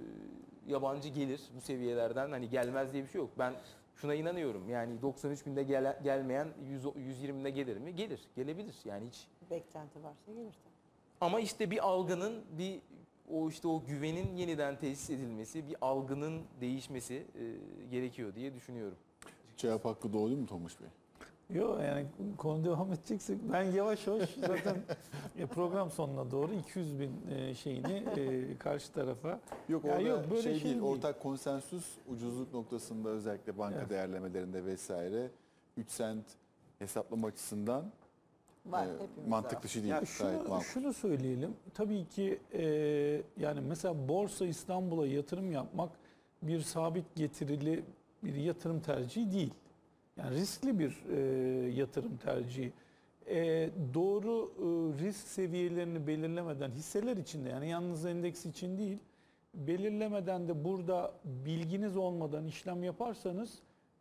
e, yabancı gelir bu seviyelerden hani gelmez diye bir şey yok. Ben şuna inanıyorum. Yani doksan üç binde gel, gelmeyen yüz, yüz yirmide gelir mi? Gelir. Gelebilir. Yani hiç. Beklenti varsa gelir tabii. Ama işte bir algının bir o işte o güvenin yeniden tesis edilmesi, bir algının değişmesi e, gerekiyor diye düşünüyorum. Cevap hakkı doğdu mu Tomuş Bey? Yok yani konu devam edeceksek ben yavaş yavaş zaten e, program sonuna doğru iki yüz bin e, şeyini e, karşı tarafa. Yok Ya orada yok, böyle şey, şey değil, değil. ortak konsensüs ucuzluk noktasında özellikle banka Evet. değerlemelerinde vesaire üç sent hesaplama açısından Var, e, hepimizde mantık var. dışı değil. Ya Gayet şunu, makul. şunu söyleyelim. Tabii ki e, yani mesela Borsa İstanbul'a yatırım yapmak bir sabit getirili bir yatırım tercihi değil. Yani riskli bir e, yatırım tercihi. E, doğru e, risk seviyelerini belirlemeden hisseler içinde yani yalnız endeks için değil belirlemeden de burada bilginiz olmadan işlem yaparsanız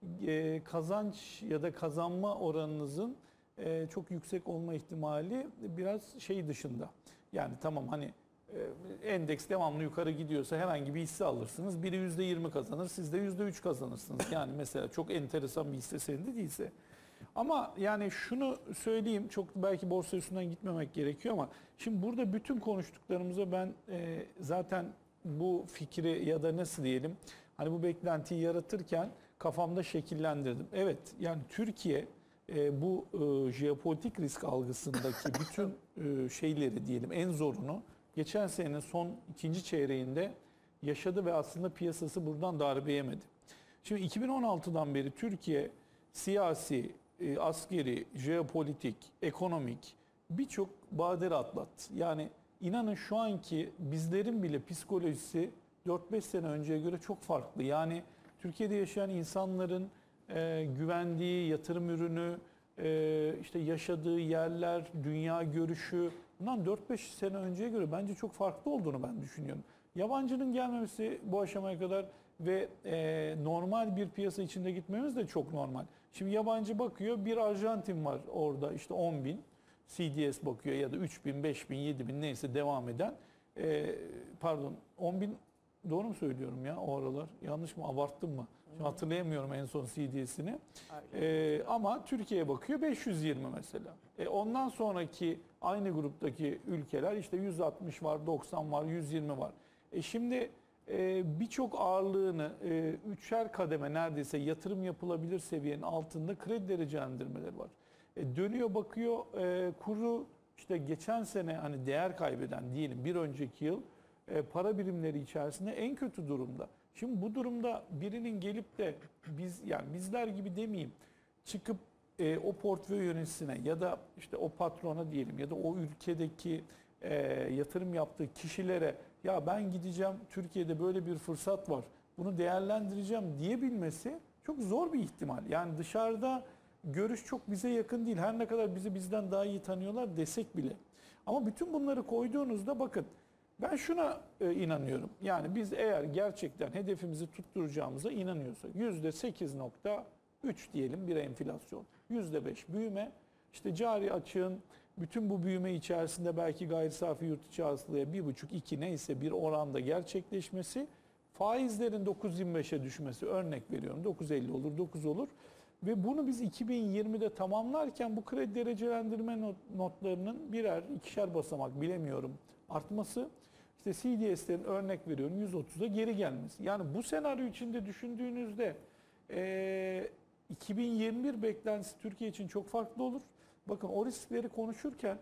e, kazanç ya da kazanma oranınızın e, çok yüksek olma ihtimali biraz şey dışında. Yani tamam hani e, endeks devamlı yukarı gidiyorsa herhangi bir hisse alırsınız. Biri yüzde yirmi kazanır, siz de yüzde üç kazanırsınız. Yani mesela çok enteresan bir hisse senedi değilse. Ama yani şunu söyleyeyim, çok belki borsa üstünden gitmemek gerekiyor ama şimdi burada bütün konuştuklarımıza ben e, zaten bu fikri ya da nasıl diyelim hani bu beklentiyi yaratırken kafamda şekillendirdim. Evet yani Türkiye e, bu e, jeopolitik risk algısındaki bütün e, şeyleri diyelim en zorunu geçen senenin son ikinci çeyreğinde yaşadı ve aslında piyasası buradan darbe yemedi. Şimdi iki bin on altıdan beri Türkiye siyasi, e, askeri, jeopolitik, ekonomik birçok badire atlattı. Yani inanın şu anki bizlerin bile psikolojisi dört beş sene önceye göre çok farklı. Yani Türkiye'de yaşayan insanların e, güvendiği yatırım ürünü, e, işte yaşadığı yerler, dünya görüşü bundan dört beş sene önceye göre bence çok farklı olduğunu ben düşünüyorum. Yabancının gelmemesi bu aşamaya kadar ve e, normal bir piyasa içinde gitmemiz de çok normal. Şimdi yabancı bakıyor, bir Arjantin var orada işte on bin, C D S bakıyor ya da üç bin, beş bin, yedi bin neyse devam eden. E, pardon on bin doğru mu söylüyorum ya o aralar? Yanlış mı, abarttım mı? Şimdi hatırlayamıyorum en son C D S'ini. E, ama Türkiye'ye bakıyor beş yüz yirmi mesela. E, ondan sonraki aynı gruptaki ülkeler işte yüz altmış var, doksan var, yüz yirmi var. E şimdi e, birçok ağırlığını e, üçer kademe neredeyse yatırım yapılabilir seviyenin altında kredi derecelendirmeleri var. E, dönüyor bakıyor e, kuru işte geçen sene hani değer kaybeden diyelim bir önceki yıl e, para birimleri içerisinde en kötü durumda. Şimdi bu durumda birinin gelip de biz yani bizler gibi demeyeyim çıkıp e, o portföy yöneticisine ya da işte o patrona diyelim ya da o ülkedeki e, yatırım yaptığı kişilere ya ben gideceğim Türkiye'de böyle bir fırsat var bunu değerlendireceğim diyebilmesi çok zor bir ihtimal. Yani dışarıda görüş çok bize yakın değil. Her ne kadar bizi bizden daha iyi tanıyorlar desek bile. Ama bütün bunları koyduğunuzda bakın ben şuna e, inanıyorum. Yani biz eğer gerçekten hedefimizi tutturacağımıza inanıyorsak yüzde sekiz nokta üç diyelim bir enflasyon, yüzde beş büyüme işte cari açığın bütün bu büyüme içerisinde belki gayri safi yurt içi hasılaya bir buçuk iki neyse bir oranda gerçekleşmesi, faizlerin dokuz virgül yirmi beşe düşmesi, örnek veriyorum dokuz virgül elli olur, dokuz olur. Ve bunu biz iki bin yirmide tamamlarken bu kredi derecelendirme not- notlarının birer, ikişer basamak bilemiyorum artması, işte C D S'lerin örnek veriyorum yüz otuza geri gelmesi. Yani bu senaryo içinde düşündüğünüzde e, iki bin yirmi bir beklentisi Türkiye için çok farklı olur. Bakın o riskleri konuşurken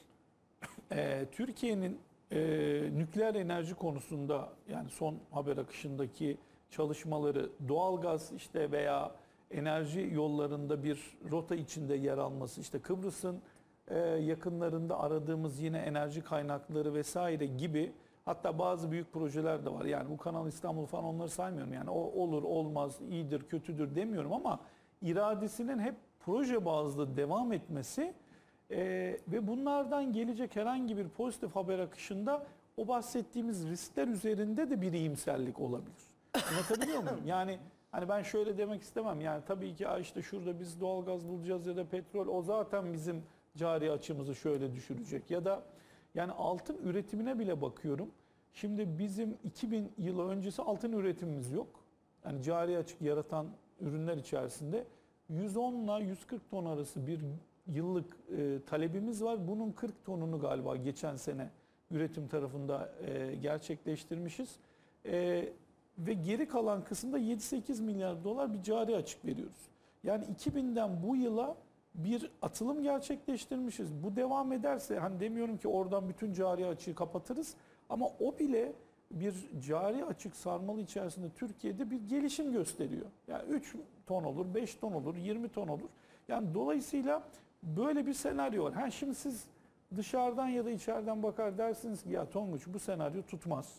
e, Türkiye'nin e, nükleer enerji konusunda, yani son haber akışındaki çalışmaları, doğalgaz işte veya enerji yollarında bir rota içinde yer alması, işte Kıbrıs'ın e, yakınlarında aradığımız yine enerji kaynakları vesaire gibi, hatta bazı büyük projeler de var. Yani bu Kanal İstanbul falan, onları saymıyorum. Yani o olur, olmaz, iyidir, kötüdür demiyorum ama iradesinin hep proje bazlı devam etmesi e, ve bunlardan gelecek herhangi bir pozitif haber akışında o bahsettiğimiz riskler üzerinde de bir iyimserlik olabilir. Anlatabiliyor muyum? Yani hani ben şöyle demek istemem. Yani tabii ki işte şurada biz doğalgaz bulacağız ya da petrol, o zaten bizim cari açımızı şöyle düşürecek. Ya da yani altın üretimine bile bakıyorum. Şimdi bizim iki bin yılı öncesi altın üretimimiz yok. Yani cari açık yaratan ürünler içerisinde yüz on ile yüz kırk ton arası bir yıllık e, talebimiz var. Bunun kırk tonunu galiba geçen sene üretim tarafında e, gerçekleştirmişiz. E, ve geri kalan kısımda yedi sekiz milyar dolar bir cari açık veriyoruz. Yani iki binden bu yıla bir atılım gerçekleştirmişiz. Bu devam ederse, hani demiyorum ki oradan bütün cari açığı kapatırız ama o bile bir cari açık sarmalı içerisinde Türkiye'de bir gelişim gösteriyor. Yani üç ton olur, beş ton olur, yirmi ton olur. Yani dolayısıyla böyle bir senaryo var. Ha şimdi siz dışarıdan ya da içeriden bakar dersiniz ki ya Tonguç, bu senaryo tutmaz.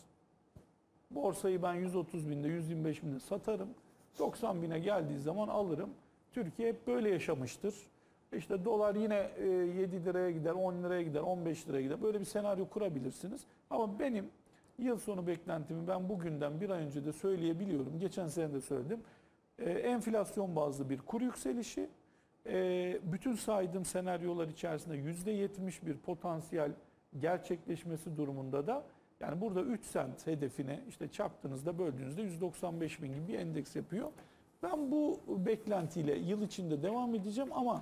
Borsayı ben yüz otuz binde, yüz yirmi beş binde satarım. doksan bine geldiği zaman alırım. Türkiye hep böyle yaşamıştır. İşte dolar yine yedi liraya gider, on liraya gider, on beş liraya gider. Böyle bir senaryo kurabilirsiniz. Ama benim yıl sonu beklentimi ben bugünden bir ay önce de söyleyebiliyorum. Geçen sene de söyledim. Enflasyon bazlı bir kur yükselişi. Bütün saydığım senaryolar içerisinde yüzde yetmiş bir potansiyel gerçekleşmesi durumunda da, yani burada üç sent hedefine işte çarptığınızda, böldüğünüzde yüz doksan beş bin gibi bir endeks yapıyor. Ben bu beklentiyle yıl içinde devam edeceğim ama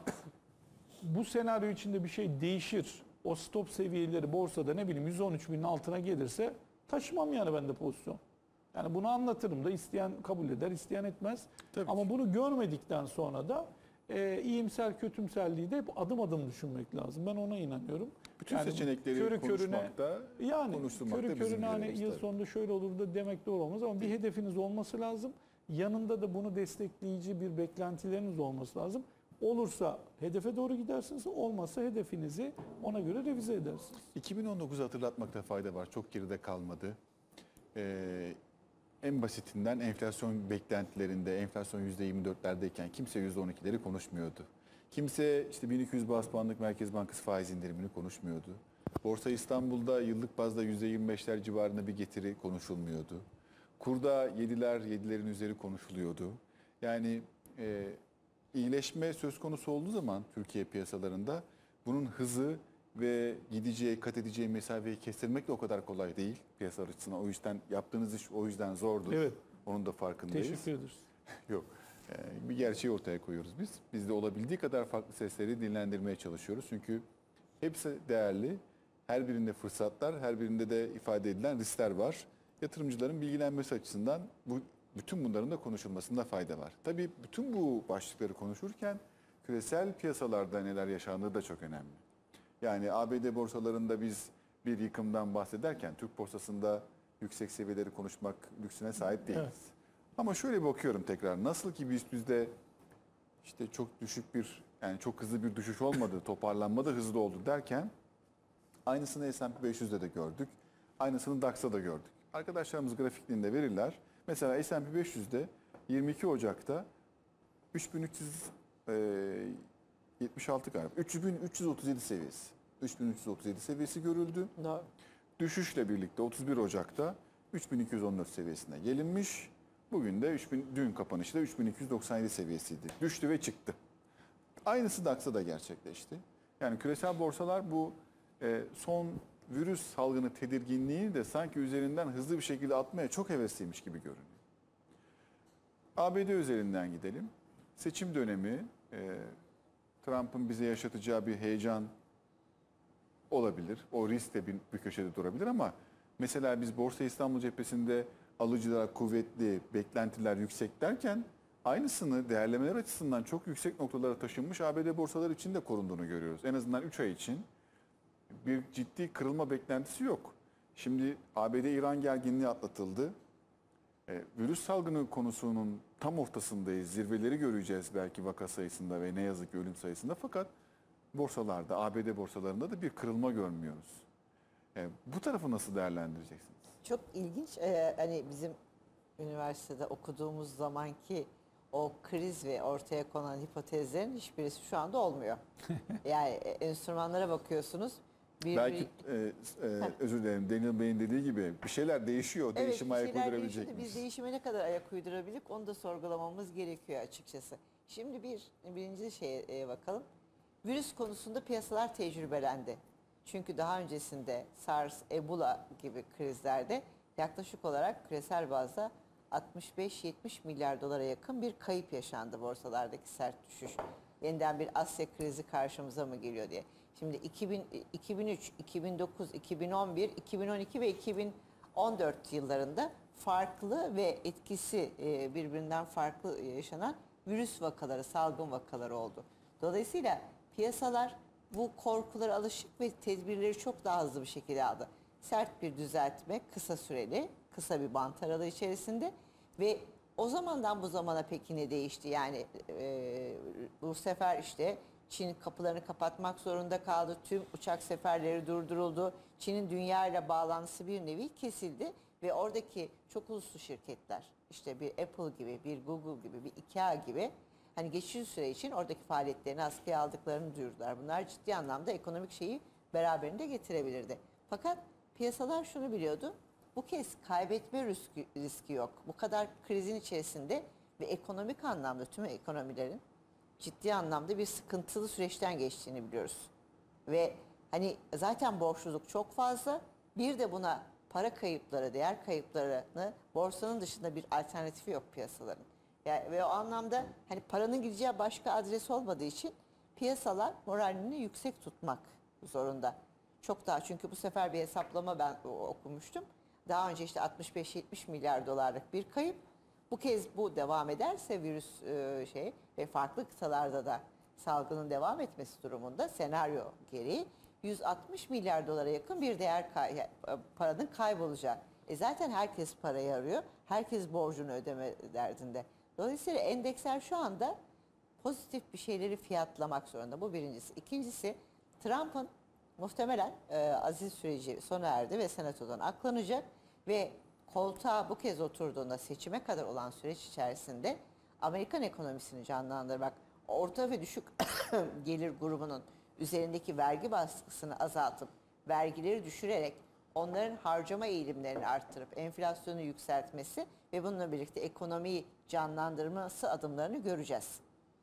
bu senaryo içinde bir şey değişir. O stop seviyeleri borsada ne bileyim yüz on üç binin altına gelirse taşımam yani ben de pozisyon. Yani bunu anlatırım da, isteyen kabul eder, isteyen etmez. Tabii ama ki. bunu görmedikten sonra da e, iyimser kötümserliği de hep adım adım düşünmek lazım. Ben ona inanıyorum. Bütün Yani seçenekleri körü körüne- konuşmakta, Yani konuşturmakta körü bizim körüne hani görevimiz yıl tabii. sonunda şöyle olur da demek doğru olmaz ama bir hedefiniz olması lazım. Yanında da bunu destekleyici bir beklentileriniz olması lazım. Olursa hedefe doğru gidersiniz, olmazsa hedefinizi ona göre revize edersiniz. iki bin on dokuzu hatırlatmakta fayda var. Çok geride kalmadı. Ee, en basitinden enflasyon beklentilerinde, enflasyon yüzde yirmi dörtlerdeyken kimse yüzde on ikileri konuşmuyordu. Kimse işte bin iki yüz bas puanlık Merkez Bankası faiz indirimini konuşmuyordu. Borsa İstanbul'da yıllık bazda yüzde yirmi beşler civarında bir getiri konuşulmuyordu. Kurda yediler, yedilerin üzeri konuşuluyordu. Yani e, iyileşme söz konusu olduğu zaman Türkiye piyasalarında bunun hızı ve gideceği, kat edeceği mesafeyi kestirmek de o kadar kolay değil piyasalar açısından. O yüzden yaptığınız iş o yüzden zordur. Evet. Onun da farkındayız. Teşekkür ederiz. Yok. Ee, bir gerçeği ortaya koyuyoruz biz. Biz de olabildiği kadar farklı sesleri dinlendirmeye çalışıyoruz. Çünkü hepsi değerli. Her birinde fırsatlar, her birinde de ifade edilen riskler var. Yatırımcıların bilgilenmesi açısından bu bütün bunların da konuşulmasında fayda var. Tabii bütün bu başlıkları konuşurken küresel piyasalarda neler yaşandığı da çok önemli. Yani A B D borsalarında biz bir yıkımdan bahsederken Türk borsasında yüksek seviyeleri konuşmak lüksüne sahip değiliz. Evet. Ama şöyle bakıyorum tekrar, nasıl ki BIST yüzde işte çok düşük bir, yani çok hızlı bir düşüş olmadı, toparlanma da hızlı oldu derken aynısını S and P beş yüzde de gördük. Aynısını DAX'ta da gördük. Arkadaşlarımız grafikliğinde verirler. Mesela S and P beş yüzde yirmi iki Ocak'ta üç bin üç yüz yetmiş altı galiba. üç bin üç yüz otuz yedi seviyesi. üç bin üç yüz otuz yedi seviyesi görüldü. Düşüşle birlikte otuz bir Ocak'ta üç bin iki yüz on dört seviyesine gelinmiş. Bugün de üç bin, dün kapanışta üç bin iki yüz doksan yedi seviyesiydi. Düştü ve çıktı. Aynısı DAX'ta da gerçekleşti. Yani küresel borsalar bu e, son virüs salgını tedirginliğini de sanki üzerinden hızlı bir şekilde atmaya çok hevesliymiş gibi görünüyor. A B D üzerinden gidelim. Seçim dönemi, e, Trump'ın bize yaşatacağı bir heyecan olabilir. O risk de bir, bir köşede durabilir ama mesela biz Borsa İstanbul cephesinde alıcılar kuvvetli, beklentiler yüksek derken aynısını değerlemeler açısından çok yüksek noktalara taşınmış A B D borsaları için de korunduğunu görüyoruz. En azından üç ay için bir ciddi kırılma beklentisi yok. Şimdi A B D-İran gerginliği atlatıldı. E, virüs salgını konusunun tam ortasındayız. Zirveleri göreceğiz belki vaka sayısında ve ne yazık ki ölüm sayısında. Fakat borsalarda, A B D borsalarında da bir kırılma görmüyoruz. E, bu tarafı nasıl değerlendireceksiniz? Çok ilginç. Ee, hani bizim üniversitede okuduğumuz zamanki o kriz ve ortaya konan hipotezlerin hiçbirisi şu anda olmuyor. Yani e, enstrümanlara bakıyorsunuz. Bir, Belki e, e, özür dilerim Daniel Bey'in dediği gibi bir şeyler değişiyor. evet, Değişime bir ayak şeyler uydurabilecek değişti de miyiz? biz değişime ne kadar ayak uydurabilik onu da sorgulamamız gerekiyor açıkçası. Şimdi bir birinci şeye e, bakalım. Virüs konusunda piyasalar tecrübelendi. Çünkü daha öncesinde SARS, Ebola gibi krizlerde yaklaşık olarak küresel bazda altmış beş yetmiş milyar dolara yakın bir kayıp yaşandı borsalardaki sert düşüş. Yeniden bir Asya krizi karşımıza mı geliyor diye. Şimdi iki bin, iki bin üç, iki bin dokuz, iki bin on bir, iki bin on iki ve iki bin on dört yıllarında farklı ve etkisi e, birbirinden farklı yaşanan virüs vakaları, salgın vakaları oldu. Dolayısıyla piyasalar bu korkulara alışık ve tedbirleri çok daha hızlı bir şekilde aldı. Sert bir düzeltme, kısa süreli, kısa bir bant aralığı içerisinde ve o zamandan bu zamana peki ne değişti? Yani e, bu sefer işte Çin kapılarını kapatmak zorunda kaldı. Tüm uçak seferleri durduruldu. Çin'in dünya ile bağlantısı bir nevi kesildi ve oradaki çok uluslu şirketler işte bir Apple gibi, bir Google gibi, bir IKEA gibi hani geçici süre için oradaki faaliyetlerini askıya aldıklarını duyurdular. Bunlar ciddi anlamda ekonomik şeyi beraberinde getirebilirdi. Fakat piyasalar şunu biliyordu. Bu kez kaybetme riski, riski yok. Bu kadar krizin içerisinde ve ekonomik anlamda tüm ekonomilerin ciddi anlamda bir sıkıntılı süreçten geçtiğini biliyoruz. Ve hani zaten borçluluk çok fazla. Bir de buna para kayıpları, değer kayıplarını borsanın dışında bir alternatifi yok piyasaların. Yani ve o anlamda hani paranın gideceği başka adres olmadığı için piyasalar moralini yüksek tutmak zorunda. Çok daha çünkü bu sefer bir hesaplama ben okumuştum. Daha önce işte altmış beş yetmiş milyar dolarlık bir kayıp. Bu kez bu devam ederse virüs e, şey ve farklı kıtalarda da salgının devam etmesi durumunda senaryo gereği yüz altmış milyar dolara yakın bir değer kay paranın kaybolacağı. E zaten herkes parayı arıyor. Herkes borcunu ödeme derdinde. Dolayısıyla endeksler şu anda pozitif bir şeyleri fiyatlamak zorunda. Bu birincisi. İkincisi Trump'ın muhtemelen e, aziz süreci sona erdi ve senatodan aklanacak ve koltuğa bu kez oturduğunda seçime kadar olan süreç içerisinde Amerikan ekonomisini canlandırmak, orta ve düşük gelir grubunun üzerindeki vergi baskısını azaltıp vergileri düşürerek onların harcama eğilimlerini arttırıp enflasyonu yükseltmesi ve bununla birlikte ekonomiyi canlandırması adımlarını göreceğiz.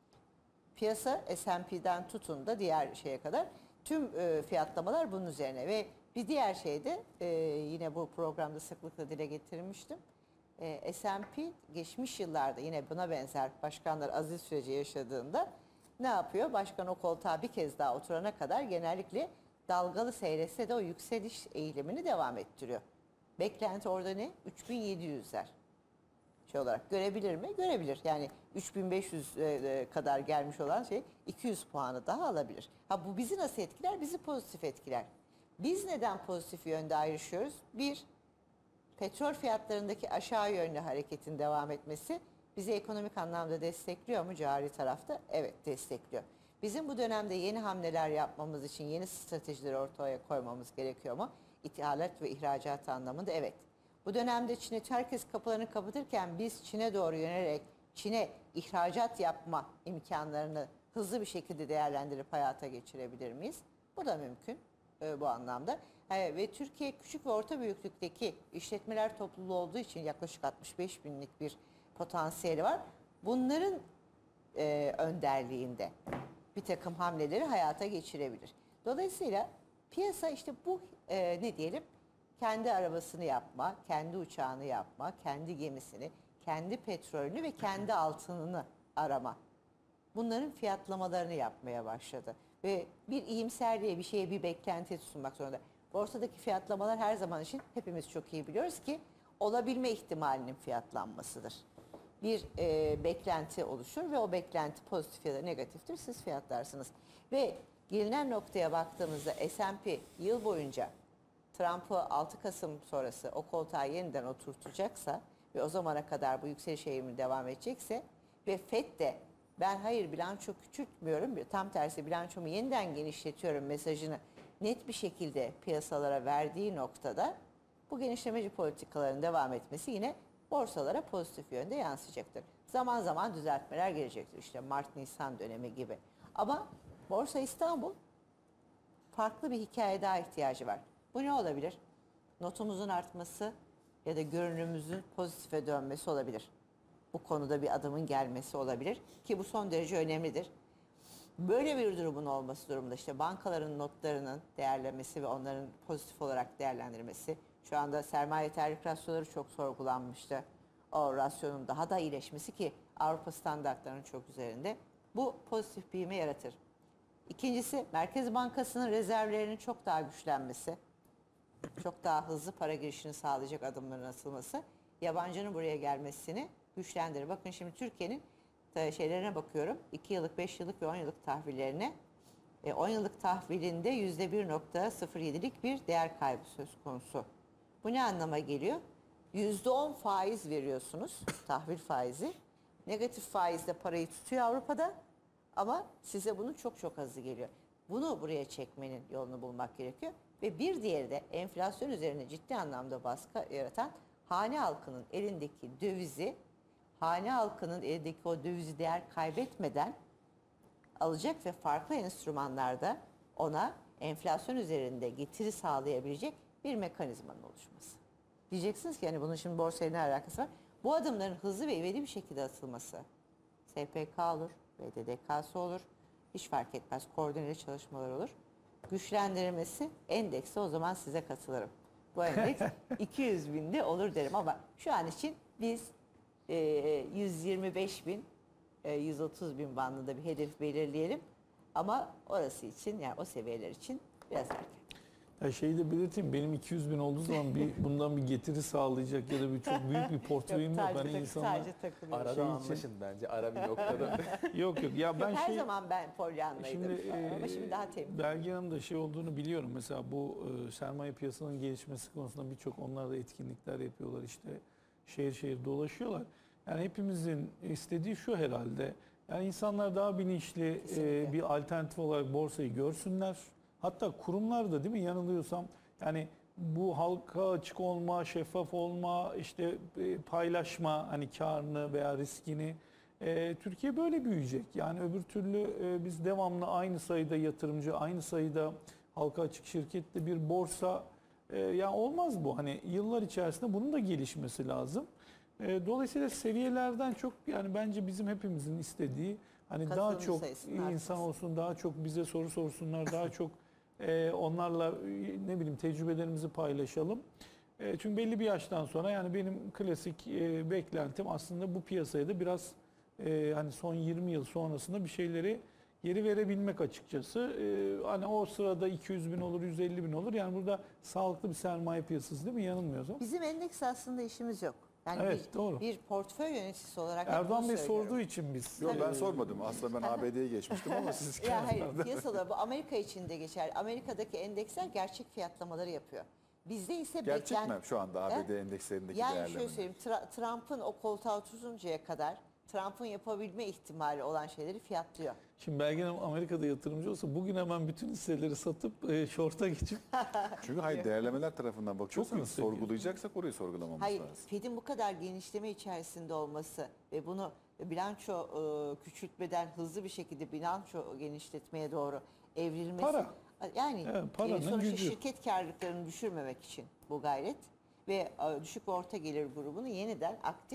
Piyasa S and P'den tutun da diğer şeye kadar tüm e, fiyatlamalar bunun üzerine ve bir diğer şey de e, yine bu programda sıklıkla dile getirmiştim. E, S and P geçmiş yıllarda yine buna benzer başkanlar aziz süreci yaşadığında ne yapıyor? Başkan o koltuğa bir kez daha oturana kadar genellikle dalgalı seyretse de o yükseliş eğilimini devam ettiriyor. Beklenti orada ne? üç bin yedi yüzler. Şey olarak görebilir mi? Görebilir. Yani üç bin beş yüz kadar gelmiş olan şey iki yüz puanı daha alabilir. Ha bu bizi nasıl etkiler? Bizi pozitif etkiler. Biz neden pozitif yönde ayrışıyoruz? Bir, petrol fiyatlarındaki aşağı yönlü hareketin devam etmesi bizi ekonomik anlamda destekliyor mu cari tarafta? Evet, destekliyor. Bizim bu dönemde yeni hamleler yapmamız için yeni stratejileri ortaya koymamız gerekiyor mu? İthalat ve ihracat anlamında evet. Bu dönemde Çin'e herkes kapılarını kapatırken biz Çin'e doğru yönelerek Çin'e ihracat yapma imkanlarını hızlı bir şekilde değerlendirip hayata geçirebilir miyiz? Bu da mümkün e, bu anlamda. E, ve Türkiye küçük ve orta büyüklükteki işletmeler topluluğu olduğu için yaklaşık altmış beş binlik bir potansiyeli var. Bunların e, önderliğinde bir takım hamleleri hayata geçirebilir. Dolayısıyla piyasa işte bu e, ne diyelim kendi arabasını yapma, kendi uçağını yapma, kendi gemisini, kendi petrolünü ve kendi altınını arama. Bunların fiyatlamalarını yapmaya başladı. Ve bir iyimserliğe, bir şeye bir beklenti sunmak zorunda. Borsadaki fiyatlamalar her zaman için hepimiz çok iyi biliyoruz ki olabilme ihtimalinin fiyatlanmasıdır. Bir e, beklenti oluşur ve o beklenti pozitif ya da negatiftir. Siz fiyatlarsınız. Ve gelinen noktaya baktığımızda S and P yıl boyunca Trump'ı altı Kasım sonrası o koltuğa yeniden oturtacaksa ve o zamana kadar bu yükseliş eğilimi devam edecekse ve Fed de ben hayır bilanço küçültmüyorum, tam tersi bilançomu yeniden genişletiyorum mesajını net bir şekilde piyasalara verdiği noktada bu genişlemeci politikaların devam etmesi yine borsalara pozitif yönde yansıyacaktır. Zaman zaman düzeltmeler gelecektir. İşte Mart-Nisan dönemi gibi. Ama Borsa İstanbul farklı bir hikaye daha ihtiyacı var. Bu ne olabilir? Notumuzun artması ya da görünümümüzün pozitife dönmesi olabilir. Bu konuda bir adımın gelmesi olabilir ki bu son derece önemlidir. Böyle bir durumun olması durumunda işte bankaların notlarının değerlemesi ve onların pozitif olarak değerlendirmesi. Şu anda sermaye yeterlilik rasyoları çok sorgulanmıştı. O rasyonun daha da iyileşmesi ki Avrupa standartlarının çok üzerinde. Bu pozitif büyüme yaratır. İkincisi Merkez Bankası'nın rezervlerinin çok daha güçlenmesi. Çok daha hızlı para girişini sağlayacak adımların atılması. Yabancının buraya gelmesini güçlendirir. Bakın şimdi Türkiye'nin şeylerine bakıyorum. iki yıllık, beş yıllık ve on yıllık tahvillerine. E, on yıllık tahvilinde yüzde bir virgül sıfır yedilik bir değer kaybı söz konusu. Bu ne anlama geliyor? yüzde on faiz veriyorsunuz, tahvil faizi. Negatif faizle parayı tutuyor Avrupa'da ama size bunun çok çok azı geliyor. Bunu buraya çekmenin yolunu bulmak gerekiyor. Ve bir diğeri de enflasyon üzerine ciddi anlamda baskı yaratan hane halkının elindeki dövizi, hane halkının elindeki o dövizi değer kaybetmeden alacak ve farklı enstrümanlarda ona enflasyon üzerinde getiri sağlayabilecek bir mekanizmanın oluşması. Diyeceksiniz ki yani bunun şimdi borsayla ne alakası var? Bu adımların hızlı ve ivedi bir şekilde atılması. S P K olur, B D D K'sı olur, hiç fark etmez, koordineli çalışmalar olur. Güçlendirilmesi endekse o zaman size katılırım. Bu endeks iki yüz binde olur derim ama şu an için biz e, yüz yirmi beş bin, e, yüz otuz bin bandında bir hedef belirleyelim. Ama orası için yani o seviyeler için biraz erken. Ya şeyi de belirteyim, benim iki yüz bin olduğu zaman bir bundan bir getiri sağlayacak ya da bir çok büyük bir portföyüm yok. Sadece, Hani tak, insanlar... sadece takılıyorum. Arada Şey için- anlaşın bence ara bir noktada. Yok yok ya ben Her şey... zaman ben polyanlaydım Şimdi, ama e, şimdi daha temiz. Belgin Hanım da şey olduğunu biliyorum. Mesela bu e, sermaye piyasanın gelişmesi konusunda birçok onlar da etkinlikler yapıyorlar. İşte şehir şehir dolaşıyorlar. Yani hepimizin istediği şu herhalde. Yani insanlar daha bilinçli Kesinlikle. e, bir alternatif olarak borsayı görsünler. Hatta kurumlar da değil mi yanılıyorsam yani bu halka açık olma, şeffaf olma, işte e, paylaşma hani karını veya riskini e, Türkiye böyle büyüyecek. Yani öbür türlü e, biz devamlı aynı sayıda yatırımcı, aynı sayıda halka açık şirketli bir borsa e, yani olmaz bu. Hani yıllar içerisinde bunun da gelişmesi lazım. E, dolayısıyla seviyelerden çok yani bence bizim hepimizin istediği hani daha Katılımcı çok sayısının insan artması. olsun, daha çok bize soru sorsunlar, daha çok e, onlarla e, ne bileyim tecrübelerimizi paylaşalım. E, çünkü belli bir yaştan sonra yani benim klasik e, beklentim aslında bu piyasaya da biraz e, hani son yirmi yıl sonrasında bir şeyleri geri verebilmek açıkçası. E, hani o sırada iki yüz bin olur, yüz elli bin olur. Yani burada sağlıklı bir sermaye piyasası değil mi? Yanılmıyorsam. Bizim endeks aslında işimiz yok. Yani Evet, bir, doğru. bir portföy yöneticisi olarak hep Erdoğan bunu Bey söylüyorum. sorduğu için biz. Yok ben e, sormadım. Aslında ben A B D'ye geçmiştim ama siz Ya hayır, piyasalar bu Amerika için de geçer. Amerika'daki endeksler gerçek fiyatlamaları yapıyor. Bizde ise gerçek beklen- mi şu anda A B D He? endekslerindeki Yani değerleme? şöyle söyleyeyim, Tra- Trump'ın o koltuğa oturuncaya kadar Trump'ın yapabilme ihtimali olan şeyleri fiyatlıyor. Şimdi Belgin Hanım Amerika'da yatırımcı olsa bugün hemen bütün hisseleri satıp e, short'a geçip Çünkü hayır değerlemeler tarafından bakıyorsanız yüksek. sorgulayacaksak orayı sorgulamamız Hayır, lazım. Fed'in bu kadar genişleme içerisinde olması ve bunu bilanço e, küçültmeden hızlı bir şekilde bilanço genişletmeye doğru evrilmesi. Para. Yani Evet, paranın e, sonuçta gücü. şirket karlılıklarını düşürmemek için bu gayret ve e, düşük ve orta gelir grubunu yeniden aktif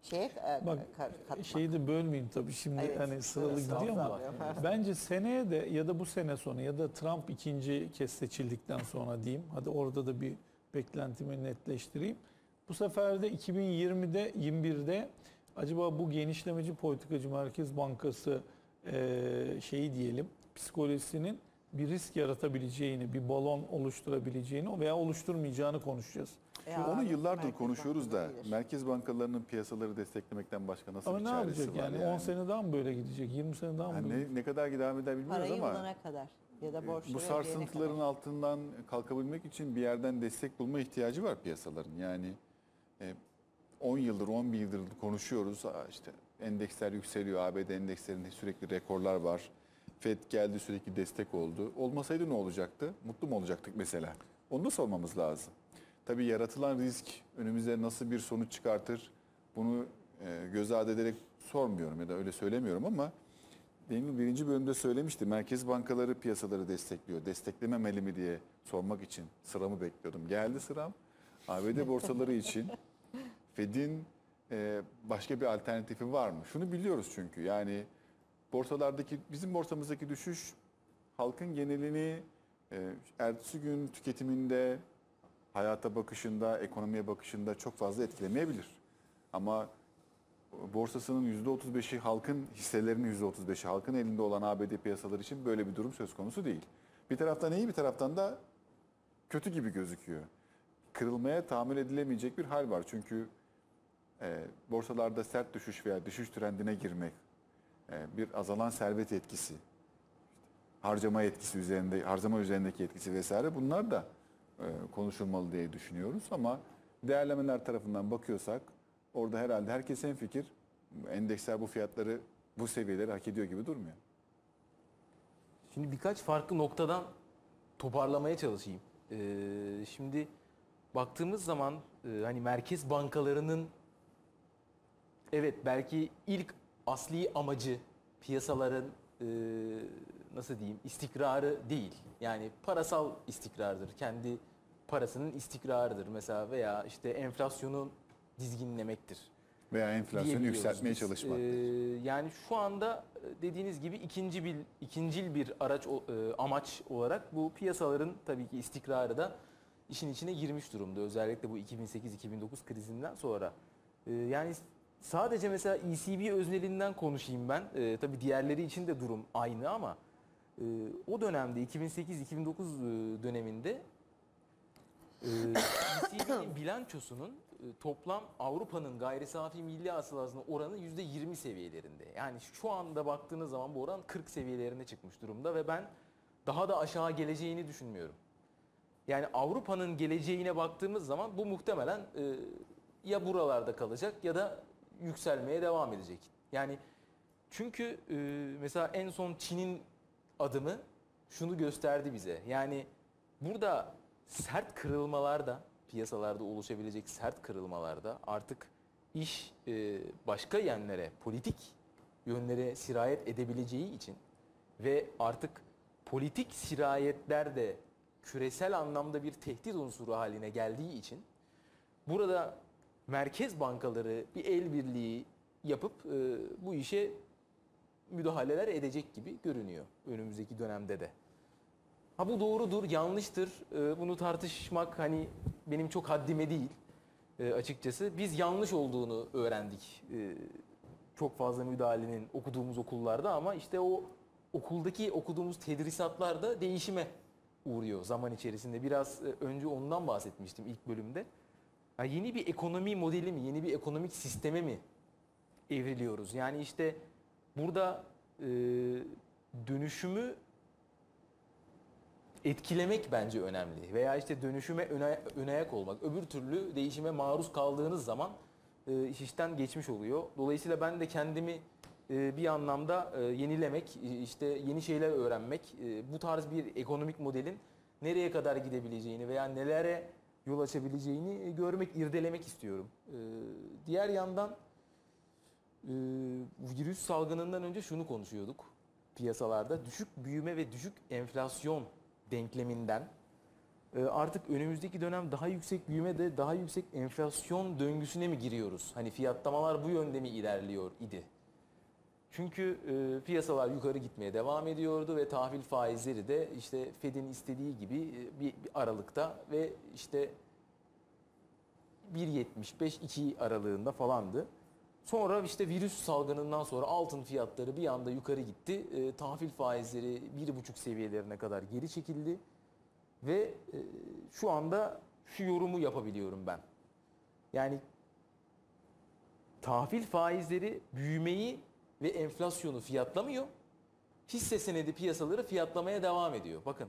şeye e, Bak ka- katmak. şeyi de bölmeyin tabii şimdi Evet, hani sıralı gidiyor ama estağfurullah. bence seneye de ya da bu sene sonu ya da Trump ikinci kez seçildikten sonra diyeyim. Hadi orada da bir beklentimi netleştireyim. Bu sefer de iki bin yirmide yirmi birde acaba bu genişlemeci politikacı Merkez Bankası e, şeyi diyelim psikolojisinin bir risk yaratabileceğini, bir balon oluşturabileceğini veya oluşturmayacağını konuşacağız. E, Şimdi onu abi, yıllardır Merkez konuşuyoruz da Bankası bilir. merkez bankalarının piyasaları desteklemekten başka nasıl Ama bir ne çaresi yapacak var yani? yani? on sene daha mı böyle gidecek? yirmi sene daha mı Yani böyle? ne, ne kadar devam eder bilmiyoruz Parayı ama bulana kadar ya da borçları bu ödeyene sarsıntıların kadar. altından kalkabilmek için bir yerden destek bulma ihtiyacı var piyasaların. Yani e, on yıldır, on bir yıldır konuşuyoruz. Aa, işte endeksler yükseliyor. A B D endekslerinde sürekli rekorlar var. Fed geldi sürekli destek oldu. Olmasaydı ne olacaktı? Mutlu mu olacaktık mesela? Onu da sormamız lazım. Tabii yaratılan risk önümüze nasıl bir sonuç çıkartır? Bunu e, göz ardı ederek sormuyorum ya da öyle söylemiyorum ama benim birinci bölümde söylemişti. Merkez bankaları piyasaları destekliyor. Desteklememeli mi diye sormak için sıramı bekliyordum. Geldi sıram. A B D borsaları için Fed'in e, başka bir alternatifi var mı? Şunu biliyoruz çünkü yani borsalardaki bizim borsamızdaki düşüş halkın genelini e, ertesi gün tüketiminde, hayata bakışında, ekonomiye bakışında çok fazla etkilemeyebilir. Ama borsasının yüzde otuz beşi halkın hisselerinin yüzde otuz beşi halkın elinde olan A B D piyasaları için böyle bir durum söz konusu değil. Bir taraftan iyi bir taraftan da kötü gibi gözüküyor. Kırılmaya tahammül edilemeyecek bir hal var. Çünkü e, borsalarda sert düşüş veya düşüş trendine girmek, e, bir azalan servet etkisi, harcama etkisi üzerinde, harcama üzerindeki etkisi vesaire bunlar da e, konuşulmalı diye düşünüyoruz. Ama değerlemeler tarafından bakıyorsak orada herhalde herkes hemfikir. Endeksler bu fiyatları, bu seviyeleri hak ediyor gibi durmuyor. Şimdi birkaç farklı noktadan toparlamaya çalışayım. Ee, şimdi baktığımız zaman e, hani merkez bankalarının evet belki ilk asli amacı piyasaların e, nasıl diyeyim istikrarı değil. Yani parasal istikrardır. Kendi parasının istikrarıdır mesela veya işte enflasyonun dizginlemektir. Veya enflasyonu diyebiliyoruz yükseltmeye biz. çalışmak. Ee, yani şu anda dediğiniz gibi ikinci bir ikincil bir araç o- e, amaç olarak bu piyasaların tabii ki istikrarı da işin içine girmiş durumda. Özellikle bu iki bin sekiz iki bin dokuz krizinden sonra. Ee, yani sadece mesela E C B özneliğinden konuşayım ben. Ee, tabii diğerleri için de durum aynı ama e, o dönemde iki bin sekiz iki bin dokuz döneminde e, E C B'nin bilançosunun e, toplam Avrupa'nın gayri safi milli hasılasına oranı yüzde yirmi seviyelerinde. Yani şu anda baktığınız zaman bu oran kırk seviyelerine çıkmış durumda ve ben daha da aşağı geleceğini düşünmüyorum. Yani Avrupa'nın geleceğine baktığımız zaman bu muhtemelen e, ya buralarda kalacak ya da yükselmeye devam edecek. Yani çünkü e, mesela en son Çin'in adımı şunu gösterdi bize. Yani burada sert kırılmalarda, piyasalarda oluşabilecek sert kırılmalarda artık iş e, başka yönlere, politik yönlere sirayet edebileceği için ve artık politik sirayetler de küresel anlamda bir tehdit unsuru haline geldiği için burada merkez bankaları bir el birliği yapıp e, bu işe müdahaleler edecek gibi görünüyor önümüzdeki dönemde de. Ha bu doğrudur, yanlıştır. E, bunu tartışmak hani benim çok haddime değil e, açıkçası. Biz yanlış olduğunu öğrendik. E, çok fazla müdahalenin okuduğumuz okullarda ama işte o okuldaki okuduğumuz tedrisatlar da değişime uğruyor zaman içerisinde. Biraz e, önce ondan bahsetmiştim ilk bölümde. Ha, yeni bir ekonomi modeli mi, yeni bir ekonomik sisteme mi evriliyoruz? Yani işte burada e, dönüşümü etkilemek bence önemli. Veya işte dönüşüme öne, öne ayak olmak. Öbür türlü değişime maruz kaldığınız zaman e, iş işten geçmiş oluyor. Dolayısıyla ben de kendimi e, bir anlamda e, yenilemek, e, işte yeni şeyler öğrenmek, e, bu tarz bir ekonomik modelin nereye kadar gidebileceğini veya nelere yol açabileceğini e, görmek, irdelemek istiyorum. E, diğer yandan e, virüs salgınından önce şunu konuşuyorduk piyasalarda. Düşük büyüme ve düşük enflasyon denkleminden e, artık önümüzdeki dönem daha yüksek büyüme de daha yüksek enflasyon döngüsüne mi giriyoruz? Hani fiyatlamalar bu yönde mi ilerliyor idi? Çünkü e, piyasalar yukarı gitmeye devam ediyordu ve tahvil faizleri de işte Fed'in istediği gibi e, bir, bir aralıkta ve işte bir virgül yetmiş beş iki aralığında falandı. Sonra işte virüs salgınından sonra altın fiyatları bir anda yukarı gitti. E, tahvil faizleri bir buçuk seviyelerine kadar geri çekildi. Ve e, şu anda şu yorumu yapabiliyorum ben. Yani tahvil faizleri büyümeyi ve enflasyonu fiyatlamıyor. Hisse senedi piyasaları fiyatlamaya devam ediyor. Bakın.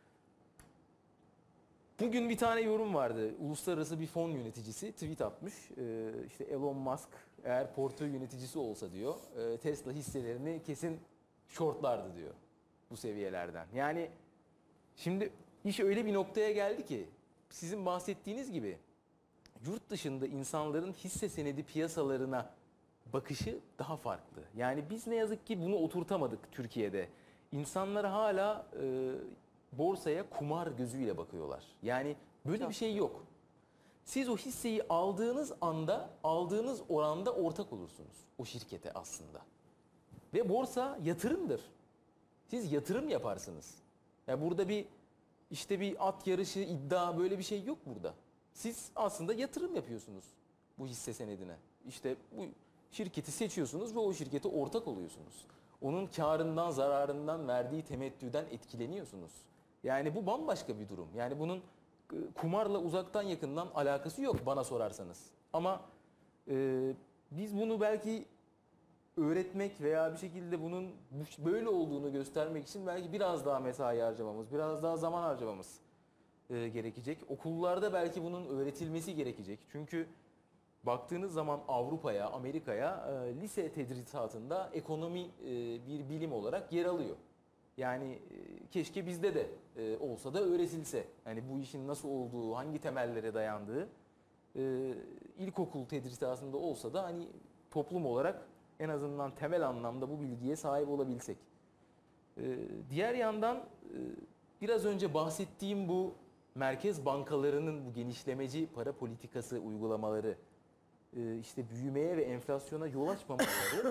Bugün bir tane yorum vardı. Uluslararası bir fon yöneticisi tweet atmış. Ee, işte Elon Musk eğer portföy yöneticisi olsa diyor, e, Tesla hisselerini kesin shortlardı diyor bu seviyelerden. Yani şimdi iş öyle bir noktaya geldi ki sizin bahsettiğiniz gibi yurt dışında insanların hisse senedi piyasalarına bakışı daha farklı. Yani biz ne yazık ki bunu oturtamadık Türkiye'de. İnsanlar hala e, borsaya kumar gözüyle bakıyorlar. Yani böyle Çok. bir şey yok. Siz o hisseyi aldığınız anda, aldığınız oranda ortak olursunuz o şirkete aslında. Ve borsa yatırımdır. Siz yatırım yaparsınız. Ya burada bir işte bir at yarışı, iddia böyle bir şey yok burada. Siz aslında yatırım yapıyorsunuz bu hisse senedine. İşte bu şirketi seçiyorsunuz ve o şirkete ortak oluyorsunuz. Onun karından, zararından, verdiği temettüden etkileniyorsunuz. Yani bu bambaşka bir durum. Yani bunun e, kumarla uzaktan yakından alakası yok bana sorarsanız. Ama e, biz bunu belki öğretmek veya bir şekilde bunun böyle olduğunu göstermek için belki biraz daha mesai harcamamız, biraz daha zaman harcamamız e, gerekecek. Okullarda belki bunun öğretilmesi gerekecek. Çünkü baktığınız zaman Avrupa'ya, Amerika'ya e, lise tedrisatında ekonomi e, bir bilim olarak yer alıyor. Yani e, keşke bizde de e, olsa da öğretilse. Yani bu işin nasıl olduğu, hangi temellere dayandığı e, ilkokul tedrisatında olsa da hani toplum olarak en azından temel anlamda bu bilgiye sahip olabilsek. E, diğer yandan e, biraz önce bahsettiğim bu merkez bankalarının bu genişlemeci para politikası uygulamaları, e, işte büyümeye ve enflasyona yol açmamaları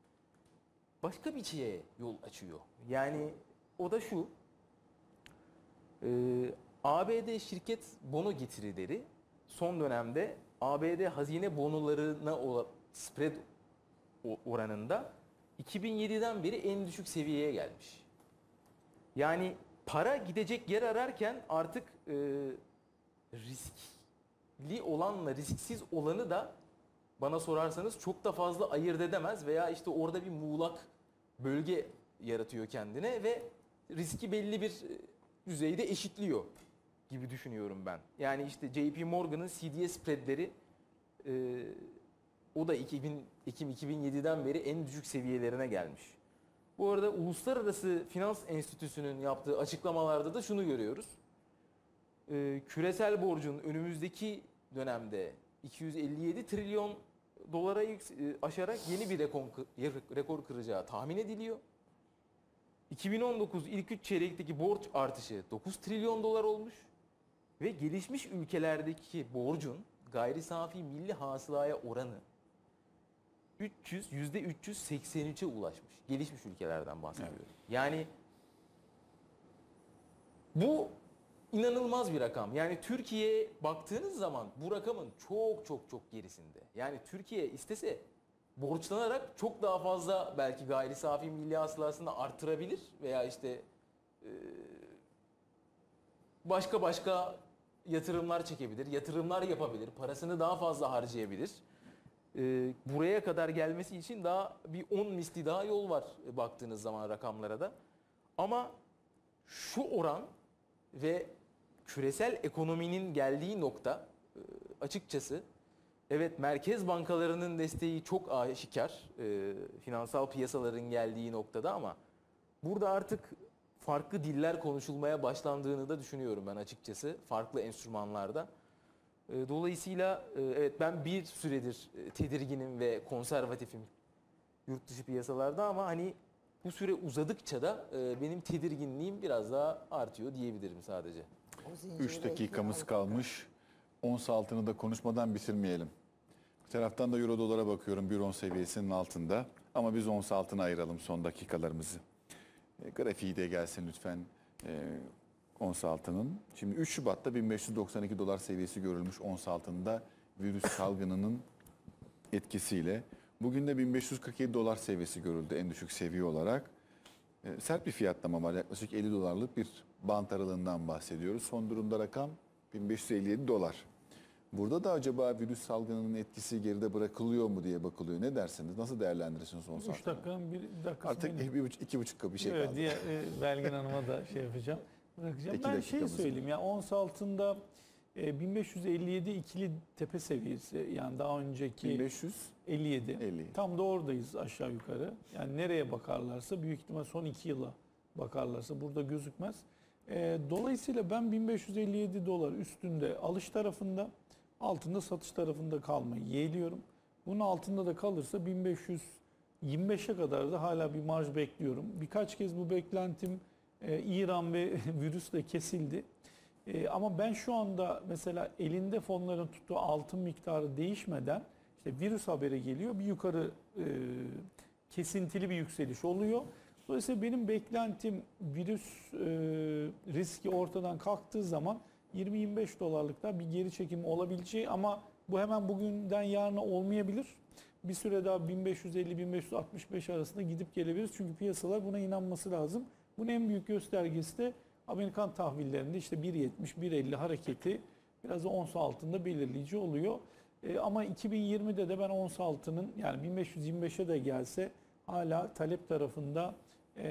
başka bir şeye yol açıyor. Yani o da şu, e, A B D şirket bono getirileri son dönemde A B D hazine bonolarına olan spread oranında iki bin yediden beri en düşük seviyeye gelmiş. Yani para gidecek yer ararken artık e, riskli olanla risksiz olanı da bana sorarsanız çok da fazla ayırt edemez veya işte orada bir muğlak bölge yaratıyor kendine ve riski belli bir düzeyde eşitliyor gibi düşünüyorum ben. Yani işte J P Morgan'ın C D S spreadleri e, o da iki bin, Ekim iki bin yediden beri en düşük seviyelerine gelmiş. Bu arada Uluslararası Finans Enstitüsü'nün yaptığı açıklamalarda da şunu görüyoruz. Ee, küresel borcun önümüzdeki dönemde iki yüz elli yedi trilyon dolara yüks- aşarak yeni bir rekor, rekor kıracağı tahmin ediliyor. iki bin on dokuz ilk üç çeyrekteki borç artışı dokuz trilyon dolar olmuş ve gelişmiş ülkelerdeki borcun gayri safi milli hasılaya oranı üç yüz yüzde üç yüz seksen üçe ulaşmış. Gelişmiş ülkelerden bahsediyorum. Evet. Yani bu inanılmaz bir rakam. Yani Türkiye'ye baktığınız zaman bu rakamın çok çok çok gerisinde. Yani Türkiye istese borçlanarak çok daha fazla belki gayri safi milli hasılasını artırabilir veya işte başka başka yatırımlar çekebilir, yatırımlar yapabilir, parasını daha fazla harcayabilir. Buraya kadar gelmesi için daha bir on misli daha yol var baktığınız zaman rakamlara da. Ama şu oran ve küresel ekonominin geldiği nokta açıkçası evet merkez bankalarının desteği çok aşikar finansal piyasaların geldiği noktada ama burada artık farklı diller konuşulmaya başlandığını da düşünüyorum ben açıkçası farklı enstrümanlarda. Dolayısıyla evet ben bir süredir tedirginim ve konservatifim yurt dışı piyasalarda ama hani bu süre uzadıkça da benim tedirginliğim biraz daha artıyor diyebilirim sadece. O zinciri üç dakikamız bekliyor. kalmış. Ons altını da konuşmadan bitirmeyelim. Bir taraftan da euro dolara bakıyorum, bir ons seviyesinin altında. Ama biz ons altına ayıralım son dakikalarımızı. E, grafiği de gelsin lütfen e, ons altının. Şimdi üç Şubat'ta bin beş yüz doksan iki dolar seviyesi görülmüş ons altında virüs salgınının etkisiyle. Bugün de bin beş yüz kırk yedi dolar seviyesi görüldü en düşük seviye olarak. E, sert bir fiyatlama var. Yaklaşık elli dolarlık bir bant aralığından bahsediyoruz. Son durumda rakam bin beş yüz elli yedi dolar. Burada da acaba virüs salgınının etkisi geride bırakılıyor mu diye bakılıyor. Ne dersiniz? Nasıl değerlendirirsiniz son üç saatleri? dakikanın bir dakikası Artık benim. bir buçuk, iki buçuk bir şey Evet, kaldı. diğer e, Belgin Hanım'a da şey yapacağım. Bırakacağım. İki Ben şey dakikamız söyleyeyim ya ons altında e, bin beş yüz elli yedi ikili tepe seviyesi, yani daha önceki bin beş yüz elli yedi. elli. Tam da oradayız aşağı yukarı. Yani nereye bakarlarsa büyük ihtimal son iki yıla bakarlarsa burada gözükmez. E, dolayısıyla ben bin beş yüz elli yedi dolar üstünde alış tarafında, altında satış tarafında kalmayı yeğliyorum. Bunun altında da kalırsa bin beş yüz yirmi beşe kadar da hala bir marj bekliyorum. Birkaç kez bu beklentim e, İran ve virüsle kesildi. E, ama ben şu anda mesela elinde fonların tuttuğu altın miktarı değişmeden işte virüs haberi geliyor. Bir yukarı e, kesintili bir yükseliş oluyor. Dolayısıyla benim beklentim virüs e, riski ortadan kalktığı zaman yirmi yirmi beş dolarlıkta bir geri çekim olabileceği, ama bu hemen bugünden yarına olmayabilir. Bir süre daha bin beş yüz elli bin beş yüz altmış beş arasında gidip gelebiliriz. Çünkü piyasalar buna inanması lazım. Bunun en büyük göstergesi de Amerikan tahvillerinde işte bir yetmiş bir elli hareketi biraz da ons altında belirleyici oluyor. E, ama iki bin yirmide de ben ons altının yani bin beş yüz yirmi beşe de gelse hala talep tarafında e,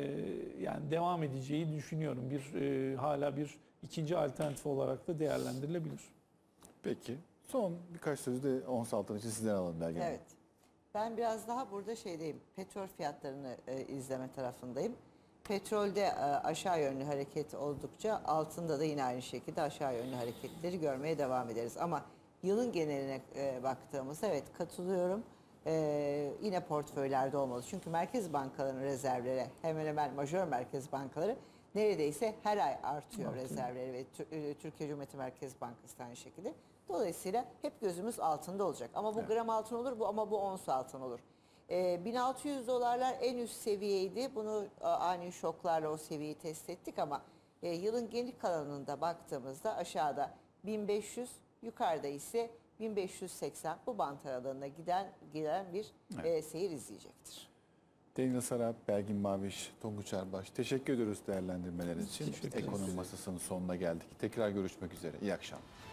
yani devam edeceği düşünüyorum. Bir e, hala bir ikinci alternatif olarak da değerlendirilebilir. Peki. Son birkaç sözü de ons altın için sizden alalım Belgin Hanım. Evet. Ben biraz daha burada şeydeyim. Petrol fiyatlarını e, izleme tarafındayım. Petrolde e, aşağı yönlü hareket oldukça altında da yine aynı şekilde aşağı yönlü hareketleri görmeye devam ederiz. Ama yılın geneline e, baktığımızda evet katılıyorum. E, yine portföylerde olmalı. Çünkü merkez bankalarının rezervleri hemen hemen majör merkez bankaları neredeyse her ay artıyor rezervleri ve Tür- Türkiye Cumhuriyeti Merkez Bankası da aynı şekilde. Dolayısıyla hep gözümüz altında olacak. Ama bu gram altın olur, bu ama bu ons altın olur. Ee, bin altı yüz dolarlar en üst seviyeydi. Bunu a, ani şoklarla o seviyeyi test ettik ama e, yılın geri kalanında baktığımızda aşağıda bin beş yüz, yukarıda ise bin beş yüz seksen bu bant aralığına giden giden bir e, seyir izleyecektir. Deniz Sarap, Belgin Maviş, Tonguç Erbaş. Teşekkür ediyoruz değerlendirmeleriniz için. Teşekkür ederiz. Ekonomi Masası'nın sonuna geldik. Tekrar görüşmek üzere. İyi akşamlar.